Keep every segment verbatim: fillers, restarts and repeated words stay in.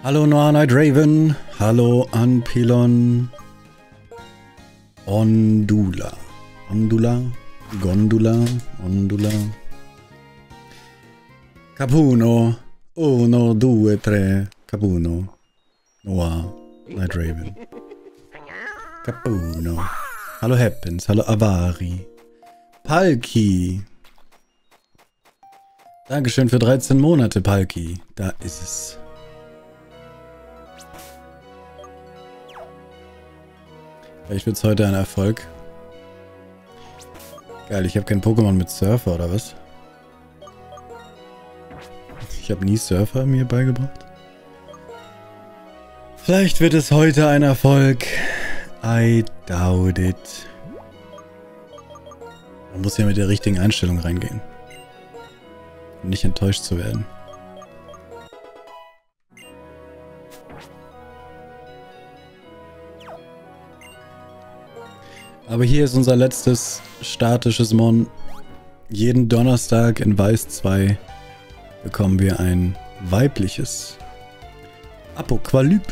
Hallo Noah Night Raven. Hallo Anpilon. Ondula. Ondula. Gondula. Ondula. Capuno. Uno, due, tre. Capuno. Noah Night Raven. Capuno. Hallo Happens. Hallo Avari. Palki. Dankeschön für dreizehn Monate, Palki. Da ist es. Vielleicht wird es heute ein Erfolg. Geil, ich habe kein Pokémon mit Surfer, oder was? Ich habe nie Surfer mir beigebracht. Vielleicht wird es heute ein Erfolg. I doubt it. Man muss ja mit der richtigen Einstellung reingehen. Um nicht enttäuscht zu werden. Aber hier ist unser letztes statisches Mon. Jeden Donnerstag in Weiß zwei bekommen wir ein weibliches Apokalyp.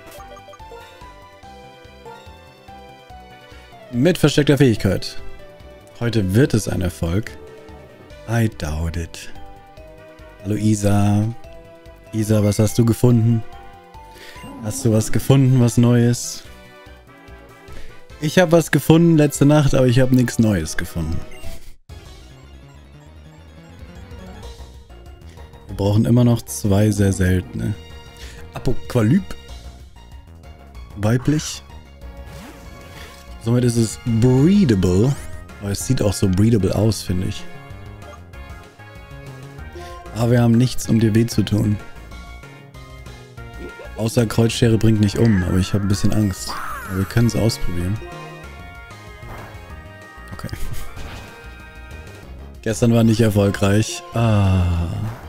Mit versteckter Fähigkeit. Heute wird es ein Erfolg. I doubt it. Hallo Isa. Isa, was hast du gefunden? Hast du was gefunden, was Neues? Ich habe was gefunden letzte Nacht, aber ich habe nichts Neues gefunden. Wir brauchen immer noch zwei sehr seltene. Apokalyp. Weiblich. Somit ist es breedable. Aber es sieht auch so breedable aus, finde ich. Aber wir haben nichts, um dir weh zu tun. Außer Kreuzschere bringt nicht um, aber ich habe ein bisschen Angst. Aber wir können es ausprobieren. Okay. Gestern war nicht erfolgreich. Ah.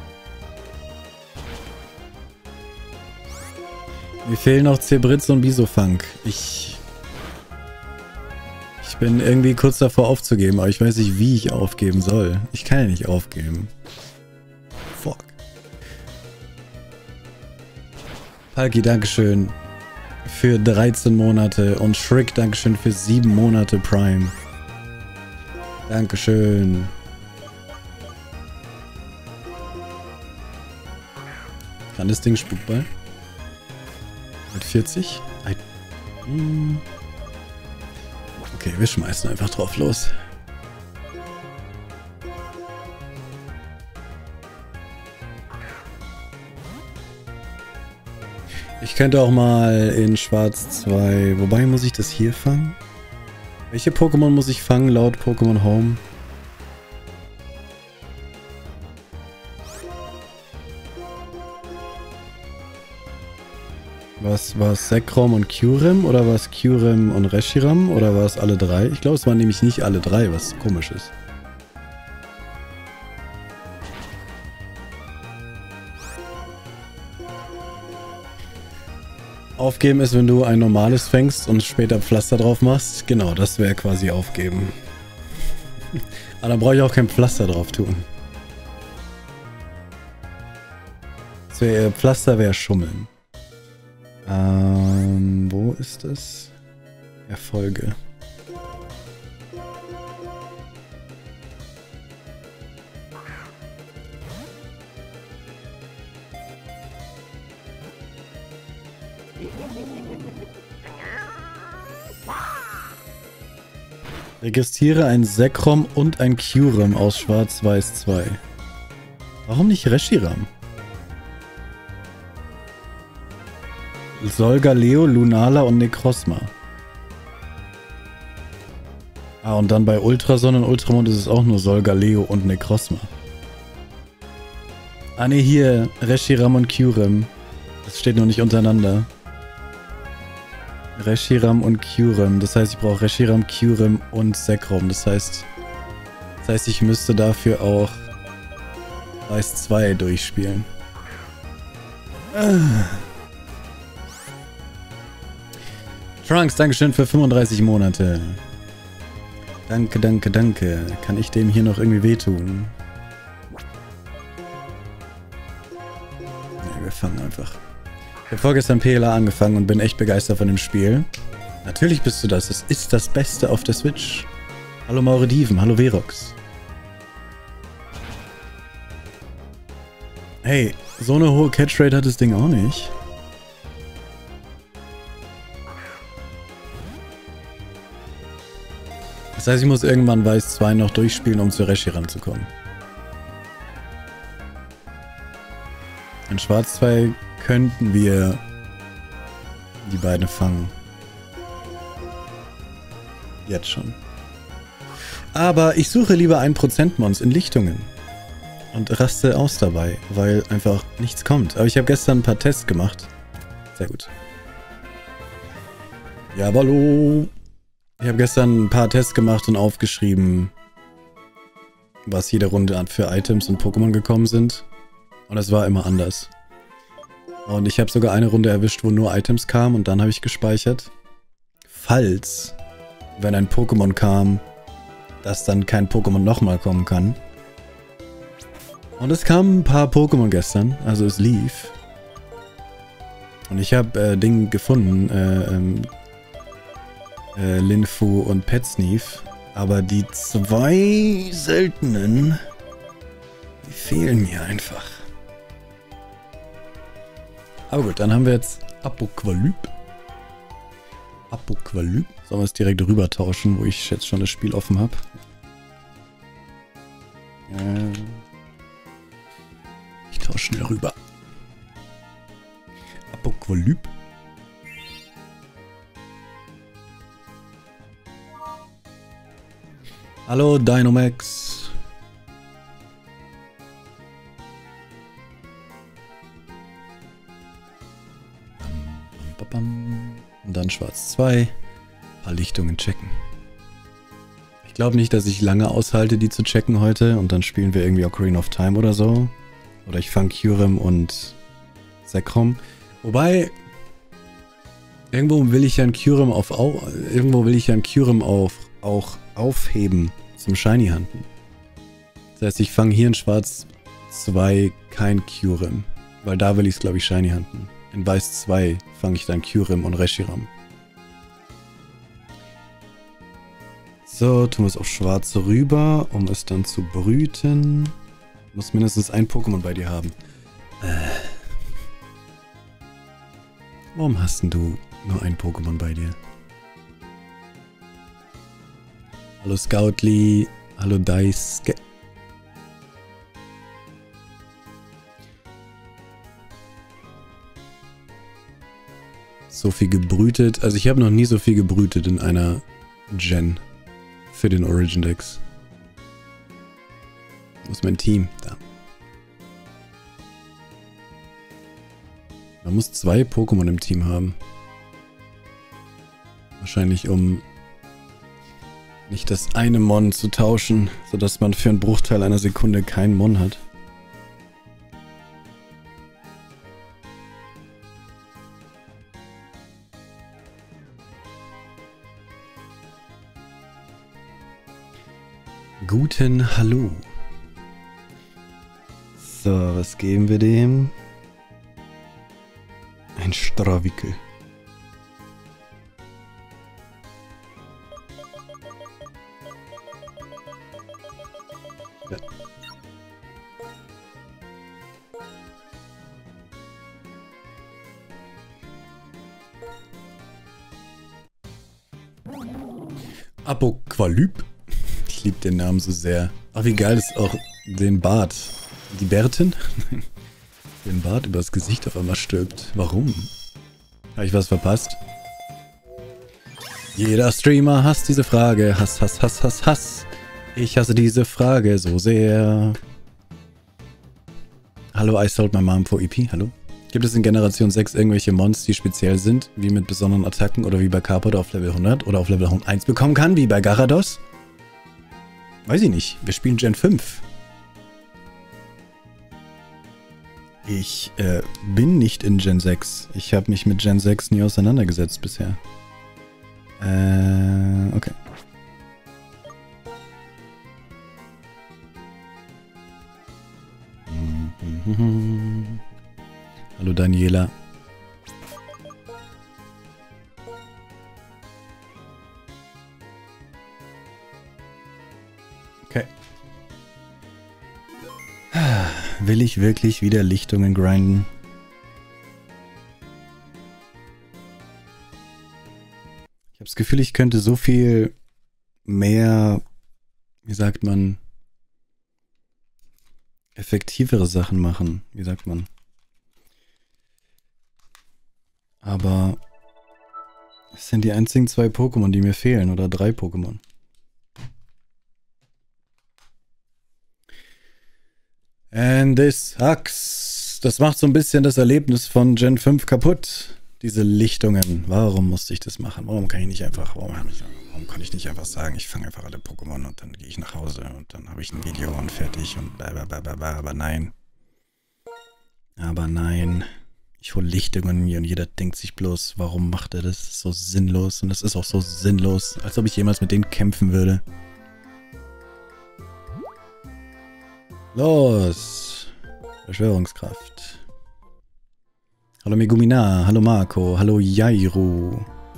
Mir fehlen noch Zebritz und Bisofunk. Ich... Ich bin irgendwie kurz davor aufzugeben, aber ich weiß nicht, wie ich aufgeben soll. Ich kann ja nicht aufgeben. Fuck. Palki, dankeschön für dreizehn Monate und Shriek, dankeschön für sieben Monate Prime. Dankeschön. Kann das Ding Spukball? Mit vierzig? I hm. Okay, wir schmeißen einfach drauf los. Ich könnte auch mal in Schwarz zwei... Wobei, muss ich das hier fangen? Welche Pokémon muss ich fangen laut Pokémon Home? Was war es Zekrom und Kyurem? Oder war es Kyurem und Reshiram? Oder war es alle drei? Ich glaube, es waren nämlich nicht alle drei, was komisch ist. Aufgeben ist, wenn du ein normales fängst und später Pflaster drauf machst. Genau, das wäre quasi aufgeben. Aber dann brauche ich auch kein Pflaster drauf tun. Das wär, Pflaster wäre Schummeln. Ähm, wo ist es? Erfolge. Registriere ein Zekrom und ein Kyurem aus Schwarz-Weiß zwei. Warum nicht Reshiram? Solgaleo, Lunala und Necrozma. Ah, und dann bei Ultrason und Ultramond ist es auch nur Solgaleo und Necrozma. Ah ne, hier, Reshiram und Kyurem. Das steht noch nicht untereinander. Reshiram und Kyurem. Das heißt, ich brauche Reshiram, Kyurem und Zekrom. Das heißt, das heißt, ich müsste dafür auch Weiß zwei durchspielen. Ah. Trunks, dankeschön für fünfunddreißig Monate. Danke, danke, danke. Kann ich dem hier noch irgendwie wehtun? Ne, wir fangen einfach. Ich habe vorgestern P L A angefangen und bin echt begeistert von dem Spiel. Natürlich bist du das. Es ist das Beste auf der Switch. Hallo Maurediven, hallo Verox. Hey, so eine hohe Catchrate hat das Ding auch nicht. Das heißt, ich muss irgendwann Weiß zwei noch durchspielen, um zu Reshi ranzukommen. In Schwarz zwei könnten wir die beiden fangen. Jetzt schon. Aber ich suche lieber ein Prozent Mons in Lichtungen. Und raste aus dabei, weil einfach nichts kommt. Aber ich habe gestern ein paar Tests gemacht. Sehr gut. Ja, hallo. Ich habe gestern ein paar Tests gemacht und aufgeschrieben, was jede Runde für Items und Pokémon gekommen sind. Und es war immer anders. Und ich habe sogar eine Runde erwischt, wo nur Items kamen und dann habe ich gespeichert. Falls, wenn ein Pokémon kam, dass dann kein Pokémon nochmal kommen kann. Und es kamen ein paar Pokémon gestern, also es lief. Und ich habe äh, Dinge gefunden, äh, ähm, äh, Linfu und Petsneef. Aber die zwei seltenen, die fehlen mir einfach. Aber gut, dann haben wir jetzt Apokalyp. Apokalyp. Sollen wir es direkt rüber tauschen, wo ich jetzt schon das Spiel offen habe? Äh, ich tausche schnell rüber. Apokalyp. Hallo Dynamax. Und dann Schwarz zwei. Ein paar Lichtungen checken. Ich glaube nicht, dass ich lange aushalte, die zu checken heute. Und dann spielen wir irgendwie Ocarina of Time oder so. Oder ich fange Kyurem und Zekrom. Wobei, irgendwo will ich ja ein Kyurem auf, au, irgendwo will ich ja ein Kyurem auf, auch aufheben zum Shiny Hunten. Das heißt, ich fange hier in Schwarz zwei kein Kyurem. Weil da will ich es, glaube ich, Shiny Hunten. In Weiß zwei fange ich dann Kyurem und Reshiram. So, tun wir es auf Schwarz rüber, um es dann zu brüten. Du musst mindestens ein Pokémon bei dir haben. Äh. Warum hast denn du nur ein Pokémon bei dir? Hallo Scoutly, hallo Daisuke. So viel gebrütet. Also ich habe noch nie so viel gebrütet in einer Gen für den Origin Dex. Wo ist mein Team? Da. Man muss zwei Pokémon im Team haben. Wahrscheinlich um nicht das eine Mon zu tauschen, sodass man für einen Bruchteil einer Sekunde keinen Mon hat. Guten Hallo. So, was geben wir dem? Ein Strawickel. Ja. Apokalyp. Ich liebe den Namen so sehr. Ach, wie geil ist auch den Bart. Die Bärtin? Den Bart übers Gesicht auf einmal stülpt. Warum? Habe ich was verpasst? Jeder Streamer hasst diese Frage. Hass, Hass, Hass, Hass, Hass. Ich hasse diese Frage so sehr. Hallo, I sold my mom for E P. Hallo. Gibt es in Generation sechs irgendwelche Mons, die speziell sind, wie mit besonderen Attacken oder wie bei Carpet auf Level hundert oder auf Level eins bekommen kann, wie bei Garados? Weiß ich nicht. Wir spielen Gen fünf. Ich äh, bin nicht in Gen sechs. Ich habe mich mit Gen sechs nie auseinandergesetzt bisher. Äh, okay. Hallo Daniela. Okay. Will ich wirklich wieder Lichtungen grinden? Ich habe das Gefühl, ich könnte so viel mehr, wie sagt man, effektivere Sachen machen. Wie sagt man? Aber es sind die einzigen zwei Pokémon, die mir fehlen. Oder drei Pokémon. And this sucks. Das macht so ein bisschen das Erlebnis von Gen fünf kaputt. Diese Lichtungen. Warum musste ich das machen? Warum kann ich nicht einfach, warum, ich, warum kann ich nicht einfach sagen, ich fange einfach alle Pokémon und dann gehe ich nach Hause und dann habe ich ein Video und fertig und blablabla. Aber nein. Aber nein. Ich hole Lichtungen mir und jeder denkt sich bloß, warum macht er das? Das ist so sinnlos und das ist auch so sinnlos, als ob ich jemals mit denen kämpfen würde. Los! Beschwörungskraft. Hallo Megumina, hallo Marco, hallo Jairu.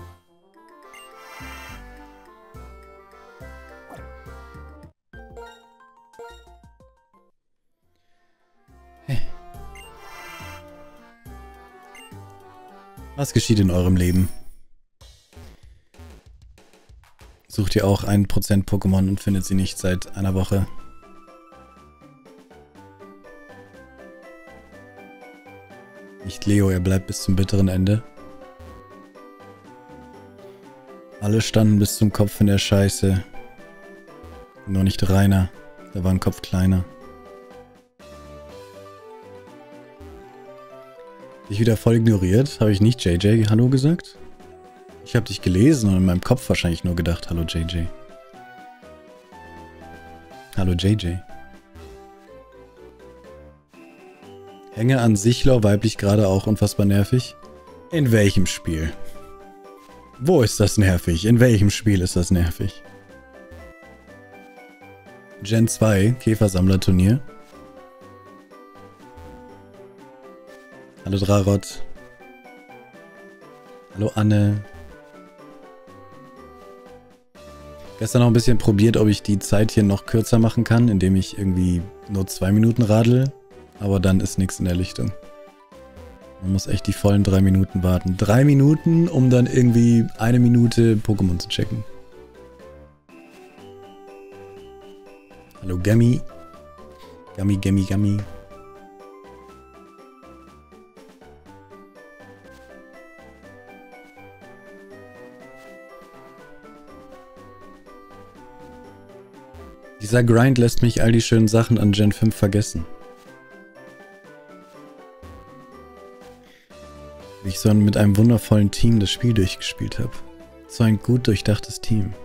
Hey. Was geschieht in eurem Leben? Sucht ihr auch ein Prozent Pokémon und findet sie nicht seit einer Woche? Nicht Leo, er bleibt bis zum bitteren Ende. Alle standen bis zum Kopf in der Scheiße. Nur nicht Rainer, da war ein Kopf kleiner. Dich wieder voll ignoriert? Habe ich nicht J J Hallo gesagt? Ich habe dich gelesen und in meinem Kopf wahrscheinlich nur gedacht, hallo J J. Hallo J J. Hänge an Sichlor, weiblich gerade auch unfassbar nervig. In welchem Spiel? Wo ist das nervig? In welchem Spiel ist das nervig? Gen zwei, Käfersammlerturnier. Hallo Drarot. Hallo Anne. Gestern noch ein bisschen probiert, ob ich die Zeit hier noch kürzer machen kann, indem ich irgendwie nur zwei Minuten radel. Aber dann ist nichts in der Lichtung. Man muss echt die vollen drei Minuten warten. Drei Minuten, um dann irgendwie eine Minute Pokémon zu checken. Hallo Gammy. Gammy, Gammy, Gammy. Dieser Grind lässt mich all die schönen Sachen an Gen fünf vergessen. Wie ich so mit einem wundervollen Team das Spiel durchgespielt habe. So ein gut durchdachtes Team.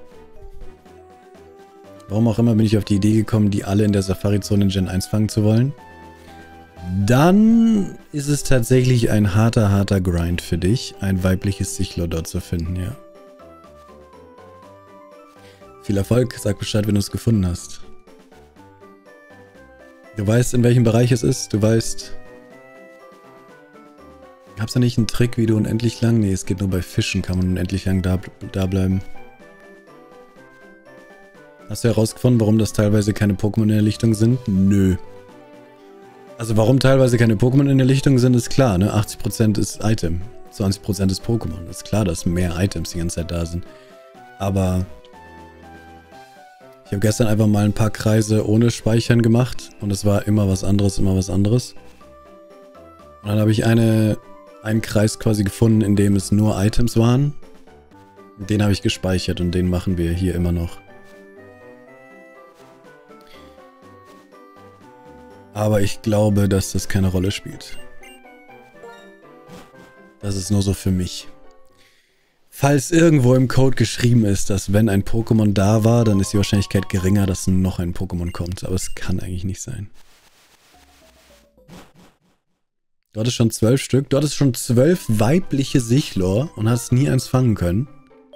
Warum auch immer bin ich auf die Idee gekommen, die alle in der Safari-Zone in Gen eins fangen zu wollen. Dann ist es tatsächlich ein harter, harter Grind für dich, ein weibliches Sichlor dort zu finden, ja. Viel Erfolg, sag Bescheid, wenn du es gefunden hast. Du weißt, in welchem Bereich es ist, du weißt... Gab's da nicht einen Trick, wie du unendlich lang? Nee, es geht nur bei Fischen, kann man unendlich lang da, da bleiben. Hast du herausgefunden, warum das teilweise keine Pokémon in der Lichtung sind? Nö. Also warum teilweise keine Pokémon in der Lichtung sind, ist klar, ne? achtzig Prozent ist Item, zwanzig Prozent ist Pokémon. Ist klar, dass mehr Items die ganze Zeit da sind. Aber ich habe gestern einfach mal ein paar Kreise ohne Speichern gemacht und es war immer was anderes, immer was anderes. Und dann habe ich eine... einen Kreis quasi gefunden, in dem es nur Items waren. Den habe ich gespeichert und den machen wir hier immer noch. Aber ich glaube, dass das keine Rolle spielt. Das ist nur so für mich. Falls irgendwo im Code geschrieben ist, dass wenn ein Pokémon da war, dann ist die Wahrscheinlichkeit geringer, dass noch ein Pokémon kommt. Aber es kann eigentlich nicht sein. Du hattest schon zwölf Stück. Du hattest schon zwölf weibliche Sichlor und hast nie eins fangen können.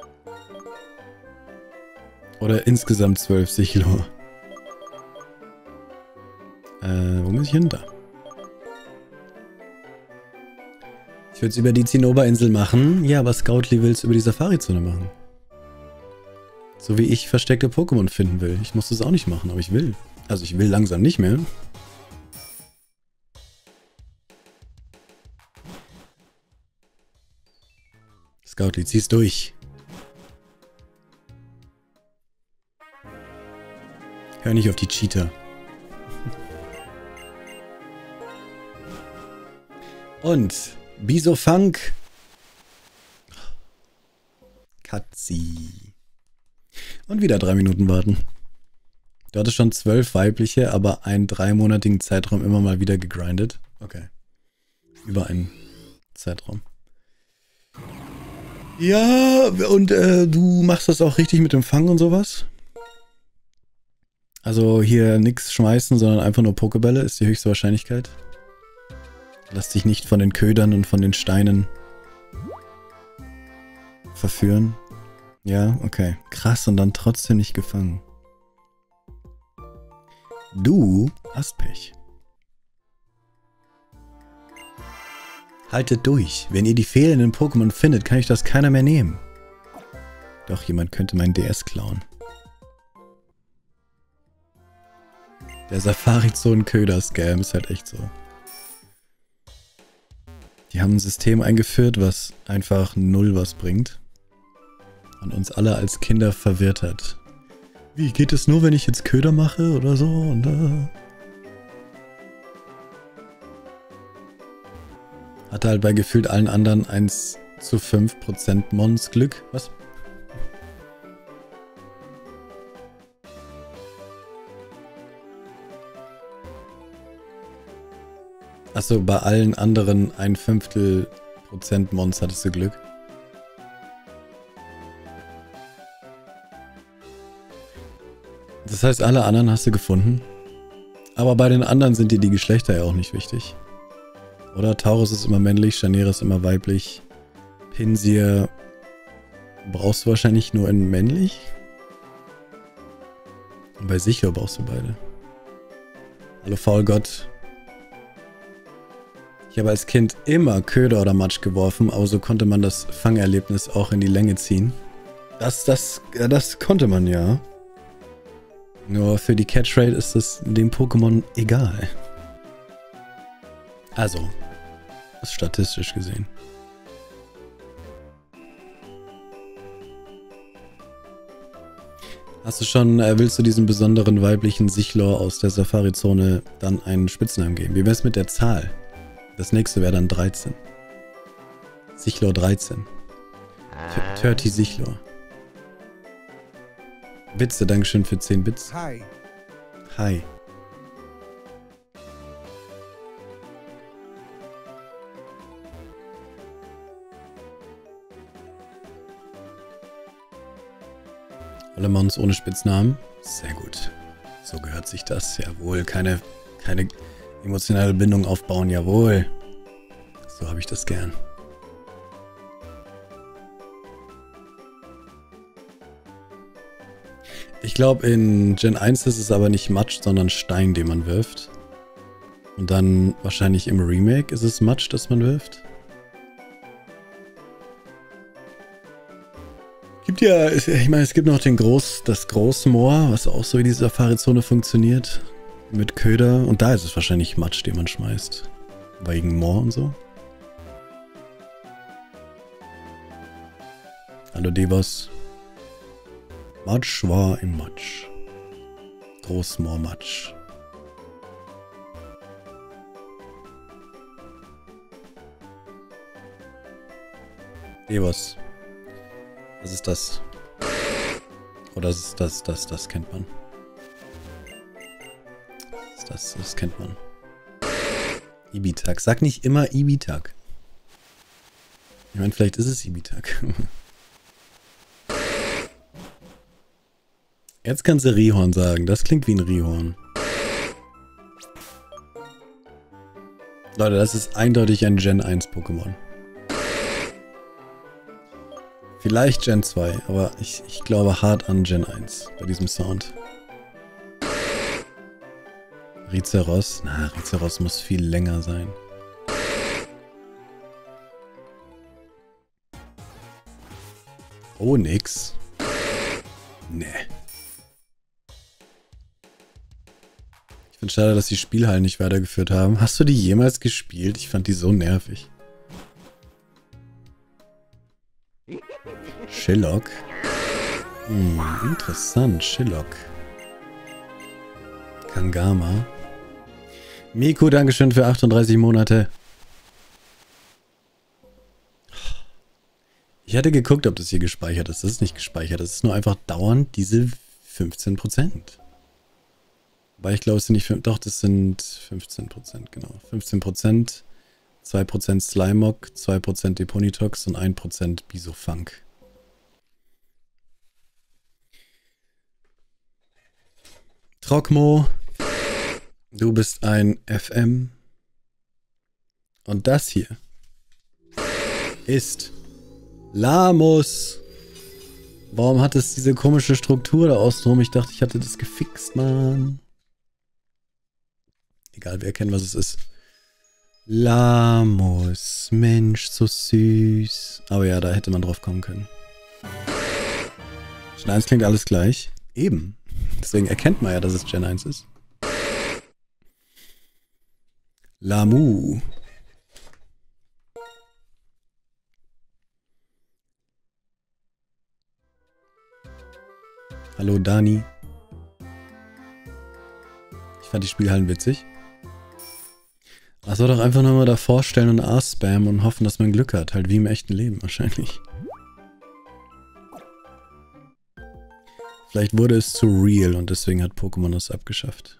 Oder insgesamt zwölf Sichlor. Äh, wo muss ich hin? Da. Ich würde es über die Zinnoberinsel machen. Ja, aber Scoutly will es über die Safari-Zone machen. So wie ich versteckte Pokémon finden will. Ich muss das auch nicht machen, aber ich will. Also ich will langsam nicht mehr. Scoutly, zieh's durch. Hör nicht auf die Cheater. Und Bisofunk. Katzi. Und wieder drei Minuten warten. Du hattest schon zwölf weibliche, aber einen dreimonatigen Zeitraum immer mal wieder gegrindet. Okay. Über einen Zeitraum. Ja, und äh, du machst das auch richtig mit dem Fang und sowas? Also hier nichts schmeißen, sondern einfach nur Pokebälle ist die höchste Wahrscheinlichkeit. Lass dich nicht von den Ködern und von den Steinen verführen. Ja, okay. Krass, und dann trotzdem nicht gefangen. Du hast Pech. Haltet durch. Wenn ihr die fehlenden Pokémon findet, kann euch das keiner mehr nehmen. Doch, jemand könnte mein D S klauen. Der Safari-Zonen-Köder-Scam ist halt echt so. Die haben ein System eingeführt, was einfach null was bringt. Und uns alle als Kinder verwirrt hat. Wie, geht es nur, wenn ich jetzt Köder mache oder so? Und, äh Hatte halt bei gefühlt allen anderen eins zu fünf Prozent Mons Glück. Was? Achso, bei allen anderen ein Fünftel Prozent Mons hattest du Glück. Das heißt, alle anderen hast du gefunden. Aber bei den anderen sind dir die Geschlechter ja auch nicht wichtig. Oder? Taurus ist immer männlich, Chanera ist immer weiblich. Pinsir brauchst du wahrscheinlich nur in männlich. Und bei Sicher brauchst du beide. Hallo Faulgott. Ich habe als Kind immer Köder oder Matsch geworfen, aber so konnte man das Fangerlebnis auch in die Länge ziehen. Das, das, das konnte man ja. Nur für die Catchrate ist es dem Pokémon egal. Also, ist statistisch gesehen. Hast du schon, äh, willst du diesem besonderen weiblichen Sichlor aus der Safari-Zone dann einen Spitznamen geben? Wie wär's mit der Zahl? Das nächste wäre dann dreizehn. Sichlor dreizehn. Turty Sichlor. Witze, Dankeschön für zehn Bits. Hi. Hi. Alle Mons ohne Spitznamen. Sehr gut. So gehört sich das. Jawohl. Keine, keine emotionale Bindung aufbauen. Jawohl. So habe ich das gern. Ich glaube, in Gen eins ist es aber nicht Matsch, sondern Stein, den man wirft. Und dann wahrscheinlich im Remake ist es Matsch, das man wirft. Gibt ja, ich meine, es gibt noch den Groß, das Großmoor, was auch so wie die Safari-Zone funktioniert. Mit Köder. Und da ist es wahrscheinlich Matsch, den man schmeißt. Wegen Moor und so. Hallo Devos. Matsch war im Matsch. Großmoor-Matsch. Devos. Was ist das? Oder ist es das, das, das kennt man. Das, das, das kennt man. Ibitak. Sag nicht immer Ibitak. Ich meine, vielleicht ist es Ibitak. Jetzt kannst du Rihorn sagen. Das klingt wie ein Rihorn. Leute, das ist eindeutig ein Gen eins Pokémon. Vielleicht Gen zwei, aber ich, ich glaube hart an Gen eins bei diesem Sound. Rizeros? Na, Rizeros muss viel länger sein. Oh, nix. Nee. Ich finde schade, dass die Spielhallen nicht weitergeführt haben. Hast du die jemals gespielt? Ich fand die so nervig. Shillock. Hm, interessant. Shillock. Kangama. Miku, dankeschön für achtunddreißig Monate. Ich hatte geguckt, ob das hier gespeichert ist. Das ist nicht gespeichert. Das ist nur einfach dauernd diese fünfzehn Prozent. Weil ich glaube, es sind nicht... Doch, das sind fünfzehn Prozent, genau. fünfzehn Prozent, zwei Prozent Slimog, zwei Prozent Deponitox und ein Prozent Bisofunk. Trockmo, du bist ein F M. Und das hier ist Lamus. Warum hat es diese komische Struktur da außen rum? Ich dachte, ich hatte das gefixt, Mann. Egal, wir erkennen, was es ist. Lamus. Mensch, so süß. Aber ja, da hätte man drauf kommen können. Gen eins klingt alles gleich. Eben. Deswegen erkennt man ja, dass es Gen eins ist. Lamu. Hallo Dani. Ich fand die Spielhallen witzig. Ach, soll doch einfach nur mal davor stellen und A spammen und hoffen, dass man Glück hat. Halt wie im echten Leben wahrscheinlich. Vielleicht wurde es zu real und deswegen hat Pokémon das abgeschafft.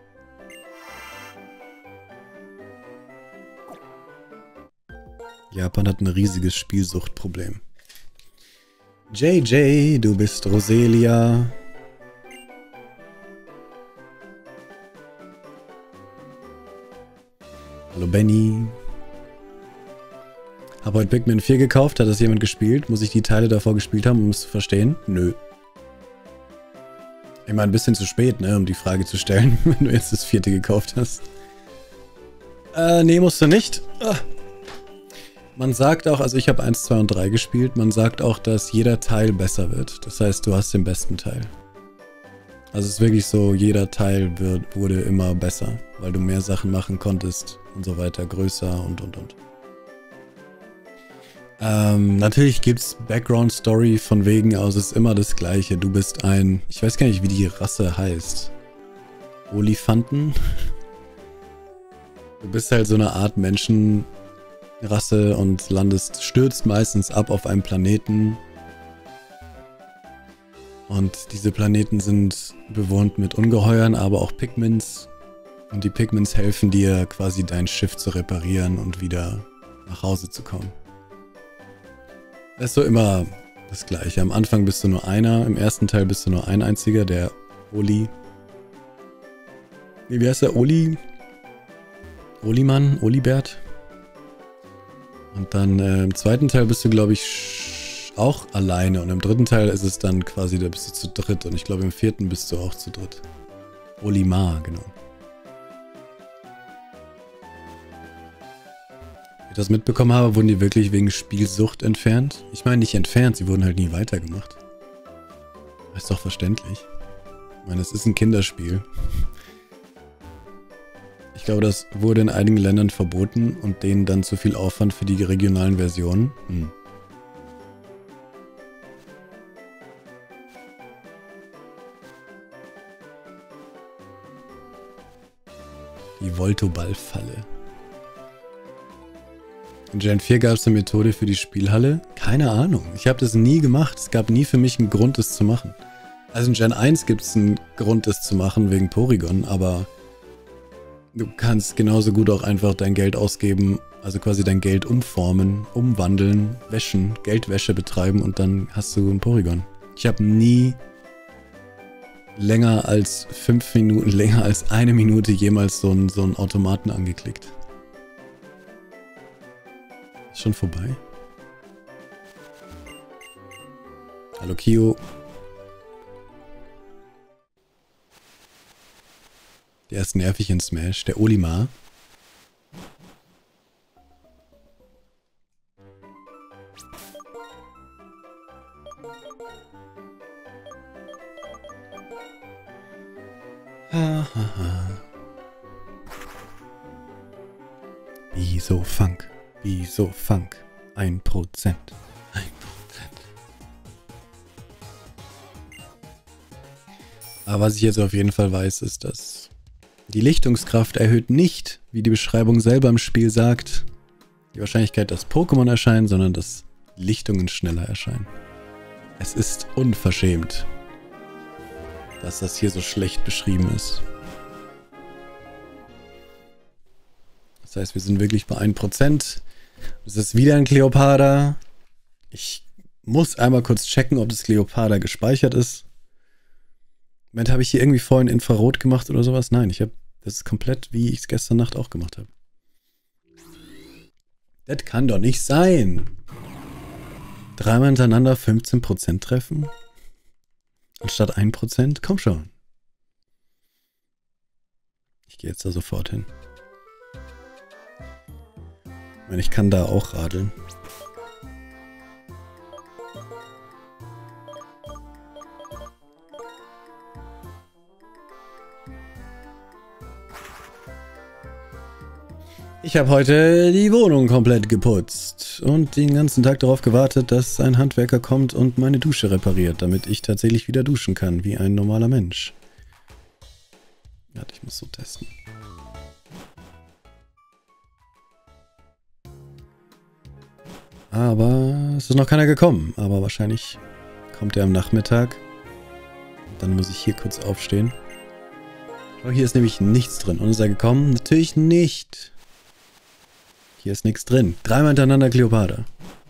Japan hat ein riesiges Spielsuchtproblem. J J, du bist Roselia. Hallo Benny. Hab heute Pikmin vier gekauft, hat das jemand gespielt? Muss ich die Teile davor gespielt haben, um es zu verstehen? Nö. Ich meine, ein bisschen zu spät, ne, um die Frage zu stellen, wenn du jetzt das vierte gekauft hast. Äh, nee, musst du nicht. Ah. Man sagt auch, also ich habe eins, zwei und drei gespielt, man sagt auch, dass jeder Teil besser wird. Das heißt, du hast den besten Teil. Also es ist wirklich so, jeder Teil wird, wurde immer besser, weil du mehr Sachen machen konntest und so weiter, größer und und und. Ähm, natürlich gibt's Background-Story von wegen aus, es ist immer das Gleiche. Du bist ein, ich weiß gar nicht, wie die Rasse heißt. Olifanten? Du bist halt so eine Art Menschenrasse und landest, stürzt meistens ab auf einem Planeten. Und diese Planeten sind bewohnt mit Ungeheuern, aber auch Pikmins. Und die Pikmins helfen dir, quasi dein Schiff zu reparieren und wieder nach Hause zu kommen. Das ist so immer das Gleiche. Am Anfang bist du nur einer, im ersten Teil bist du nur ein einziger, der Oli. Wie heißt der? Oli? Olimann? Olibert? Und dann äh, im zweiten Teil bist du, glaube ich, auch alleine. Und im dritten Teil ist es dann quasi, da bist du zu dritt. Und ich glaube, im vierten bist du auch zu dritt. Olimar, genau. Wie ich das mitbekommen habe, wurden die wirklich wegen Spielsucht entfernt. Ich meine nicht entfernt, sie wurden halt nie weitergemacht. Das ist doch verständlich. Ich meine, es ist ein Kinderspiel. Ich glaube, das wurde in einigen Ländern verboten und denen dann zu viel Aufwand für die regionalen Versionen. Hm. Die Voltoball-Falle. In Gen vier gab es eine Methode für die Spielhalle? Keine Ahnung. Ich habe das nie gemacht. Es gab nie für mich einen Grund, das zu machen. Also in Gen eins gibt es einen Grund, das zu machen, wegen Porygon, aber du kannst genauso gut auch einfach dein Geld ausgeben, also quasi dein Geld umformen, umwandeln, wäschen, Geldwäsche betreiben und dann hast du ein Porygon. Ich habe nie länger als fünf Minuten, länger als eine Minute jemals so einen, so einen Automaten angeklickt. Ist schon vorbei. Hallo Kio. Der ist nervig in Smash. Der Olimar. Ha, ha, ha. Wieso Funk? Wieso Funk? Ein Prozent. Ein Prozent. Aber was ich jetzt auf jeden Fall weiß, ist, dass die Lichtungskraft erhöht nicht, wie die Beschreibung selber im Spiel sagt, die Wahrscheinlichkeit, dass Pokémon erscheinen, sondern dass Lichtungen schneller erscheinen. Es ist unverschämt, dass das hier so schlecht beschrieben ist. Das heißt, wir sind wirklich bei ein Prozent. Es ist wieder ein Cleopatra. Ich muss einmal kurz checken, ob das Cleopatra gespeichert ist. Moment, habe ich hier irgendwie vorhin Infrarot gemacht oder sowas? Nein, ich habe das ist komplett, wie ich es gestern Nacht auch gemacht habe. Das kann doch nicht sein. Dreimal hintereinander fünfzehn Prozent treffen? Anstatt ein Prozent? Komm schon. Ich gehe jetzt da sofort hin. Ich meine, ich kann da auch radeln. Ich habe heute die Wohnung komplett geputzt und den ganzen Tag darauf gewartet, dass ein Handwerker kommt und meine Dusche repariert, damit ich tatsächlich wieder duschen kann, wie ein normaler Mensch. Warte, ich muss so testen. Aber es ist noch keiner gekommen, aber wahrscheinlich kommt er am Nachmittag. Dann muss ich hier kurz aufstehen. Oh, hier ist nämlich nichts drin. Und ist er gekommen? Natürlich nicht. Hier ist nichts drin. Dreimal hintereinander Cleopatra.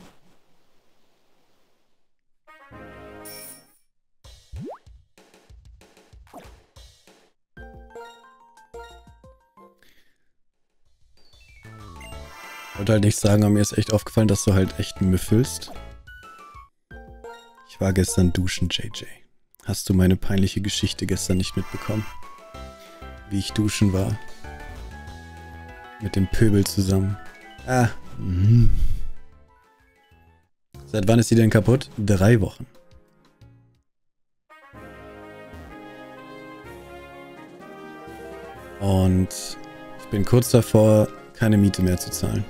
Ich wollte halt nichts sagen, aber mir ist echt aufgefallen, dass du halt echt müffelst. Ich war gestern duschen, J J. Hast du meine peinliche Geschichte gestern nicht mitbekommen? Wie ich duschen war. Mit dem Pöbel zusammen. Ah. Mhm. Seit wann ist sie denn kaputt? Drei Wochen. Und ich bin kurz davor, keine Miete mehr zu zahlen.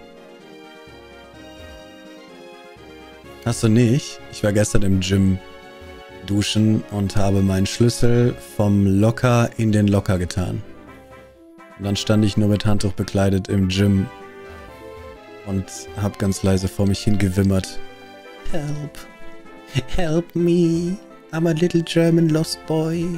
Hast du nicht? Ich war gestern im Gym duschen und habe meinen Schlüssel vom Locker in den Locker getan. Und dann stand ich nur mit Handtuch bekleidet im Gym und habe ganz leise vor mich hingewimmert. Help. Help me. I'm a little German lost boy.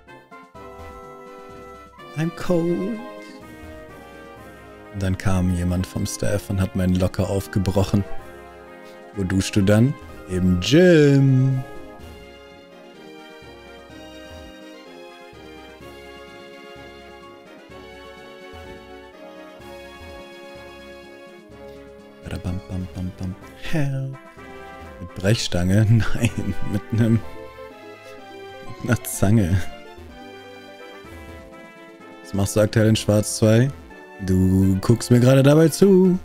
I'm cold. Und dann kam jemand vom Staff und hat meinen Locker aufgebrochen. Wo duschst du dann? Im Gym. Bam, bam, bam, bam. Help. Mit Brechstange? Nein, mit einem... mit einer Zange. Was machst du aktuell in Schwarz zwei? Du guckst mir gerade dabei zu.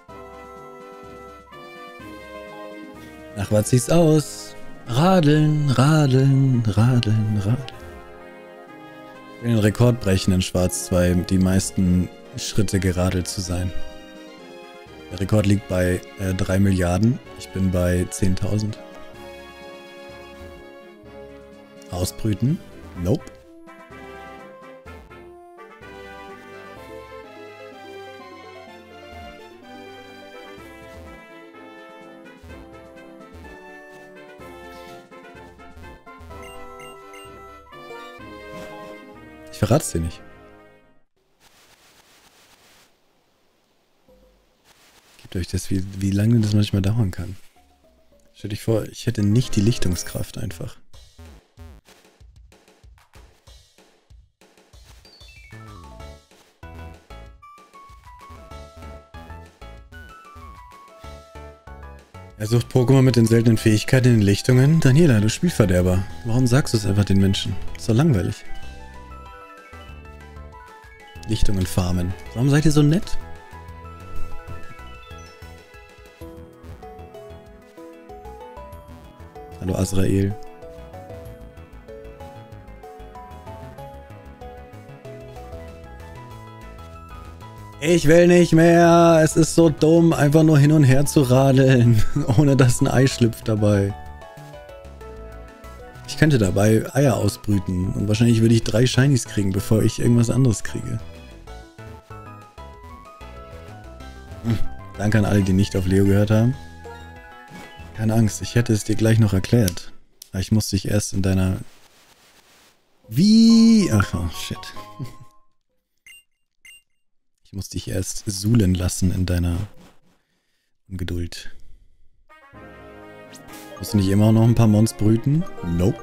Ach, was sieht's aus? Radeln, radeln, radeln, radeln. Ich will den Rekord brechen in Schwarz zwei, die meisten Schritte geradelt zu sein. Der Rekord liegt bei äh, drei Milliarden. Ich bin bei zehntausend. Ausbrüten? Nope. Ich verrat's dir nicht. Gebt euch das, wie, wie lange das manchmal dauern kann. Stell dich vor, ich hätte nicht die Lichtungskraft einfach. Er sucht Pokémon mit den seltenen Fähigkeiten in den Lichtungen. Daniela, du Spielverderber. Warum sagst du es einfach den Menschen? Ist doch langweilig. Lichtungen farmen. Warum seid ihr so nett? Hallo Azrael. Ich will nicht mehr. Es ist so dumm, einfach nur hin und her zu radeln, ohne dass ein Ei schlüpft dabei. Ich könnte dabei Eier ausbrüten und wahrscheinlich würde ich drei Shinies kriegen, bevor ich irgendwas anderes kriege. Hm. Danke an alle, die nicht auf Leo gehört haben. Keine Angst, ich hätte es dir gleich noch erklärt. Aber ich musste dich erst in deiner... Wie? Ach, oh, shit. Ich muss dich erst suhlen lassen in deiner Ungeduld. Musst du nicht immer noch ein paar Mons brüten? Nope.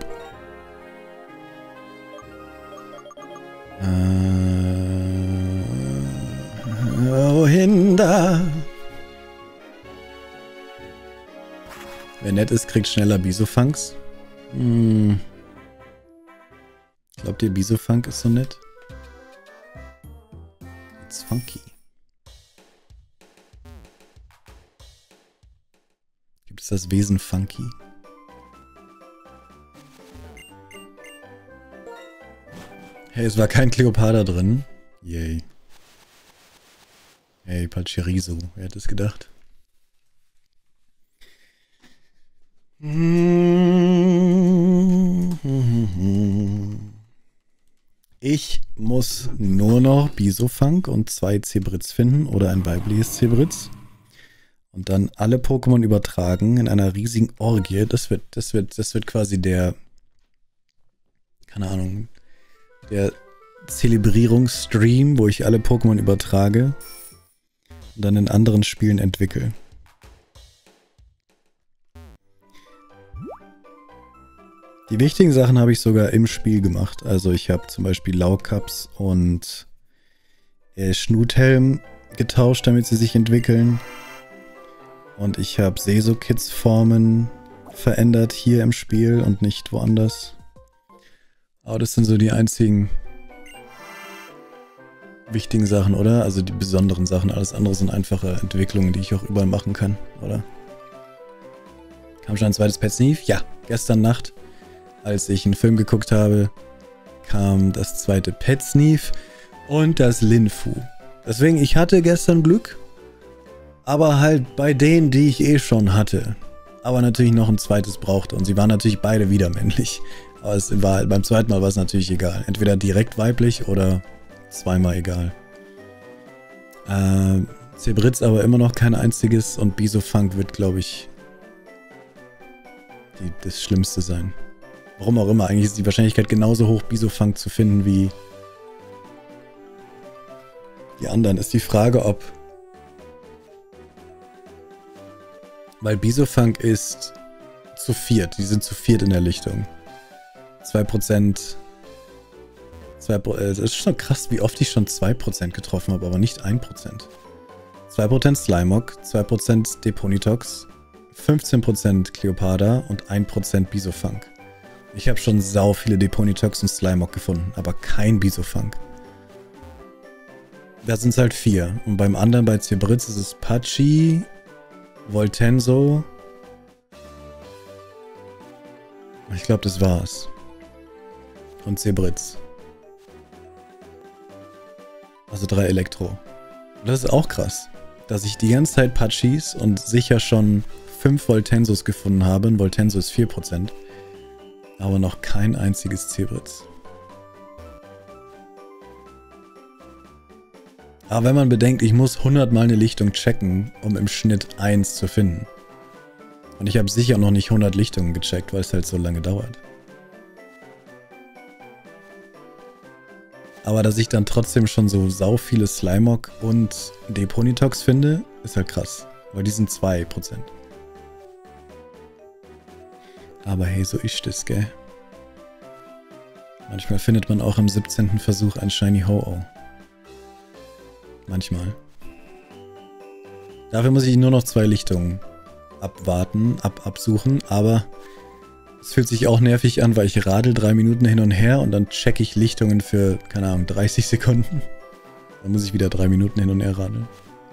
Äh, wohin da? Wer nett ist, kriegt schneller Bisofunks. Hm. Glaubt ihr, Bisofunk ist so nett? It's funky. Gibt es das Wesen Funky? Hey, es war kein Kleopatra drin. Yay. Hey, Pachirisu. Wer hätte es gedacht? Ich muss nur noch Bisofunk und zwei Zebritz finden oder ein weibliches Zebritz. Und dann alle Pokémon übertragen in einer riesigen Orgie. Das wird, das wird, das wird quasi der, keine Ahnung, der Zelebrierungsstream, wo ich alle Pokémon übertrage und dann in anderen Spielen entwickle. Die wichtigen Sachen habe ich sogar im Spiel gemacht. Also ich habe zum Beispiel Laukaps und äh, Schnuthelm getauscht, damit sie sich entwickeln. Und ich habe Sesokits-Formen verändert hier im Spiel und nicht woanders. Aber das sind so die einzigen wichtigen Sachen, oder? Also die besonderen Sachen. Alles andere sind einfache Entwicklungen, die ich auch überall machen kann, oder? Kam schon ein zweites Pet Sneef? Ja, gestern Nacht, als ich einen Film geguckt habe, kam das zweite Pet Sneef und das Linfu. Deswegen, ich hatte gestern Glück, aber halt bei denen, die ich eh schon hatte. Aber natürlich noch ein zweites brauchte und sie waren natürlich beide wieder männlich. Aber es war halt, beim zweiten Mal war es natürlich egal. Entweder direkt weiblich oder zweimal egal. Äh, Zebritz aber immer noch kein einziges und Bisofunk wird, glaube ich, die, das Schlimmste sein. Warum auch immer, eigentlich ist die Wahrscheinlichkeit genauso hoch, Bisofunk zu finden wie die anderen. Ist die Frage, ob... Weil Bisofunk ist zu viert, die sind zu viert in der Lichtung. zwei Prozent... Es ist schon krass, wie oft ich schon zwei Prozent getroffen habe, aber nicht ein Prozent. zwei Prozent Slimog, zwei Prozent Deponitox, fünfzehn Prozent Kleopatra und ein Prozent Bisofunk. Ich habe schon sau viele Deponitox und Slimog gefunden, aber kein Bisofunk. Da sind es halt vier. Und beim anderen, bei Zebritz, ist es Pachi, Voltenso. Ich glaube, das war's. Und Zebritz. Also drei Elektro. Und das ist auch krass, dass ich die ganze Zeit Pachis und sicher schon fünf Voltensos gefunden habe. Ein Voltenso ist vier Prozent. Aber noch kein einziges Zebritz. Aber wenn man bedenkt, ich muss hundert Mal eine Lichtung checken, um im Schnitt eins zu finden. Und ich habe sicher noch nicht hundert Lichtungen gecheckt, weil es halt so lange dauert. Aber dass ich dann trotzdem schon so sau viele Slimog und Deponitox finde, ist halt krass. Weil die sind zwei Prozent. Aber hey, so ist das, gell? Manchmal findet man auch im siebzehnten Versuch ein Shiny Ho-Oh. Manchmal. Dafür muss ich nur noch zwei Lichtungen abwarten, ab absuchen, aber es fühlt sich auch nervig an, weil ich radel drei Minuten hin und her und dann checke ich Lichtungen für, keine Ahnung, dreißig Sekunden. Dann muss ich wieder drei Minuten hin und her radeln.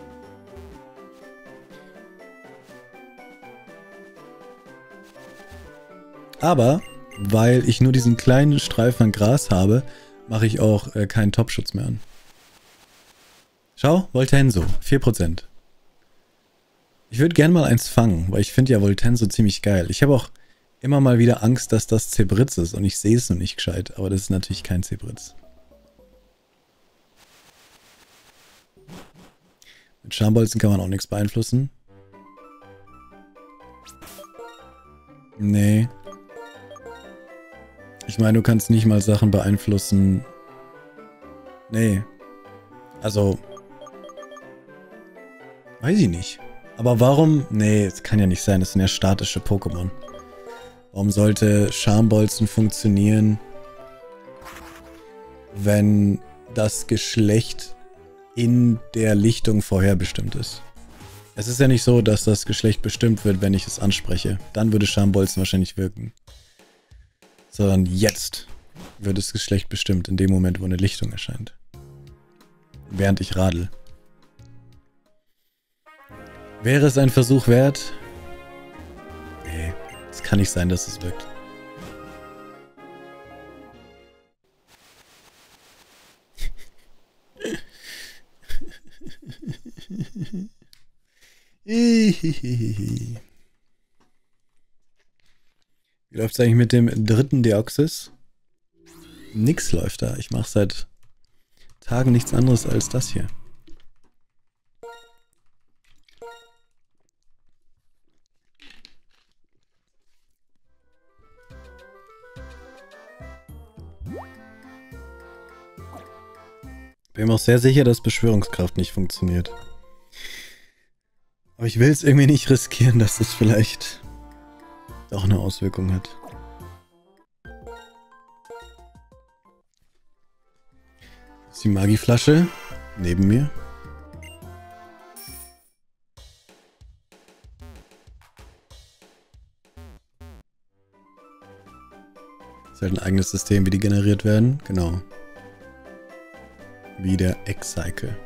Aber, weil ich nur diesen kleinen Streifen an Gras habe, mache ich auch äh, keinen Topschutz mehr an. Schau, Voltenso, vier Prozent. Ich würde gern mal eins fangen, weil ich finde ja Voltenso ziemlich geil. Ich habe auch immer mal wieder Angst, dass das Zebritz ist und ich sehe es noch nicht gescheit, aber das ist natürlich kein Zebritz. Mit Schambolzen kann man auch nichts beeinflussen. Nee. Ich meine, du kannst nicht mal Sachen beeinflussen. Nee. Also. Weiß ich nicht. Aber warum? Nee, es kann ja nicht sein. Das sind ja statische Pokémon. Warum sollte Schambolzen funktionieren, wenn das Geschlecht in der Lichtung vorherbestimmt ist? Es ist ja nicht so, dass das Geschlecht bestimmt wird, wenn ich es anspreche. Dann würde Schambolzen wahrscheinlich wirken. Sondern jetzt wird das Geschlecht bestimmt, in dem Moment, wo eine Lichtung erscheint. Während ich radel. Wäre es ein Versuch wert? Nee, es kann nicht sein, dass es wirkt. Wie läuft es eigentlich mit dem dritten Deoxys? Nix läuft da. Ich mache seit Tagen nichts anderes als das hier. Bin mir auch sehr sicher, dass Beschwörungskraft nicht funktioniert. Aber ich will es irgendwie nicht riskieren, dass das vielleicht auch eine Auswirkung hat. Das ist die Magieflasche neben mir. Das ist halt ein eigenes System, wie die generiert werden. Genau. Wie der X-Cycle.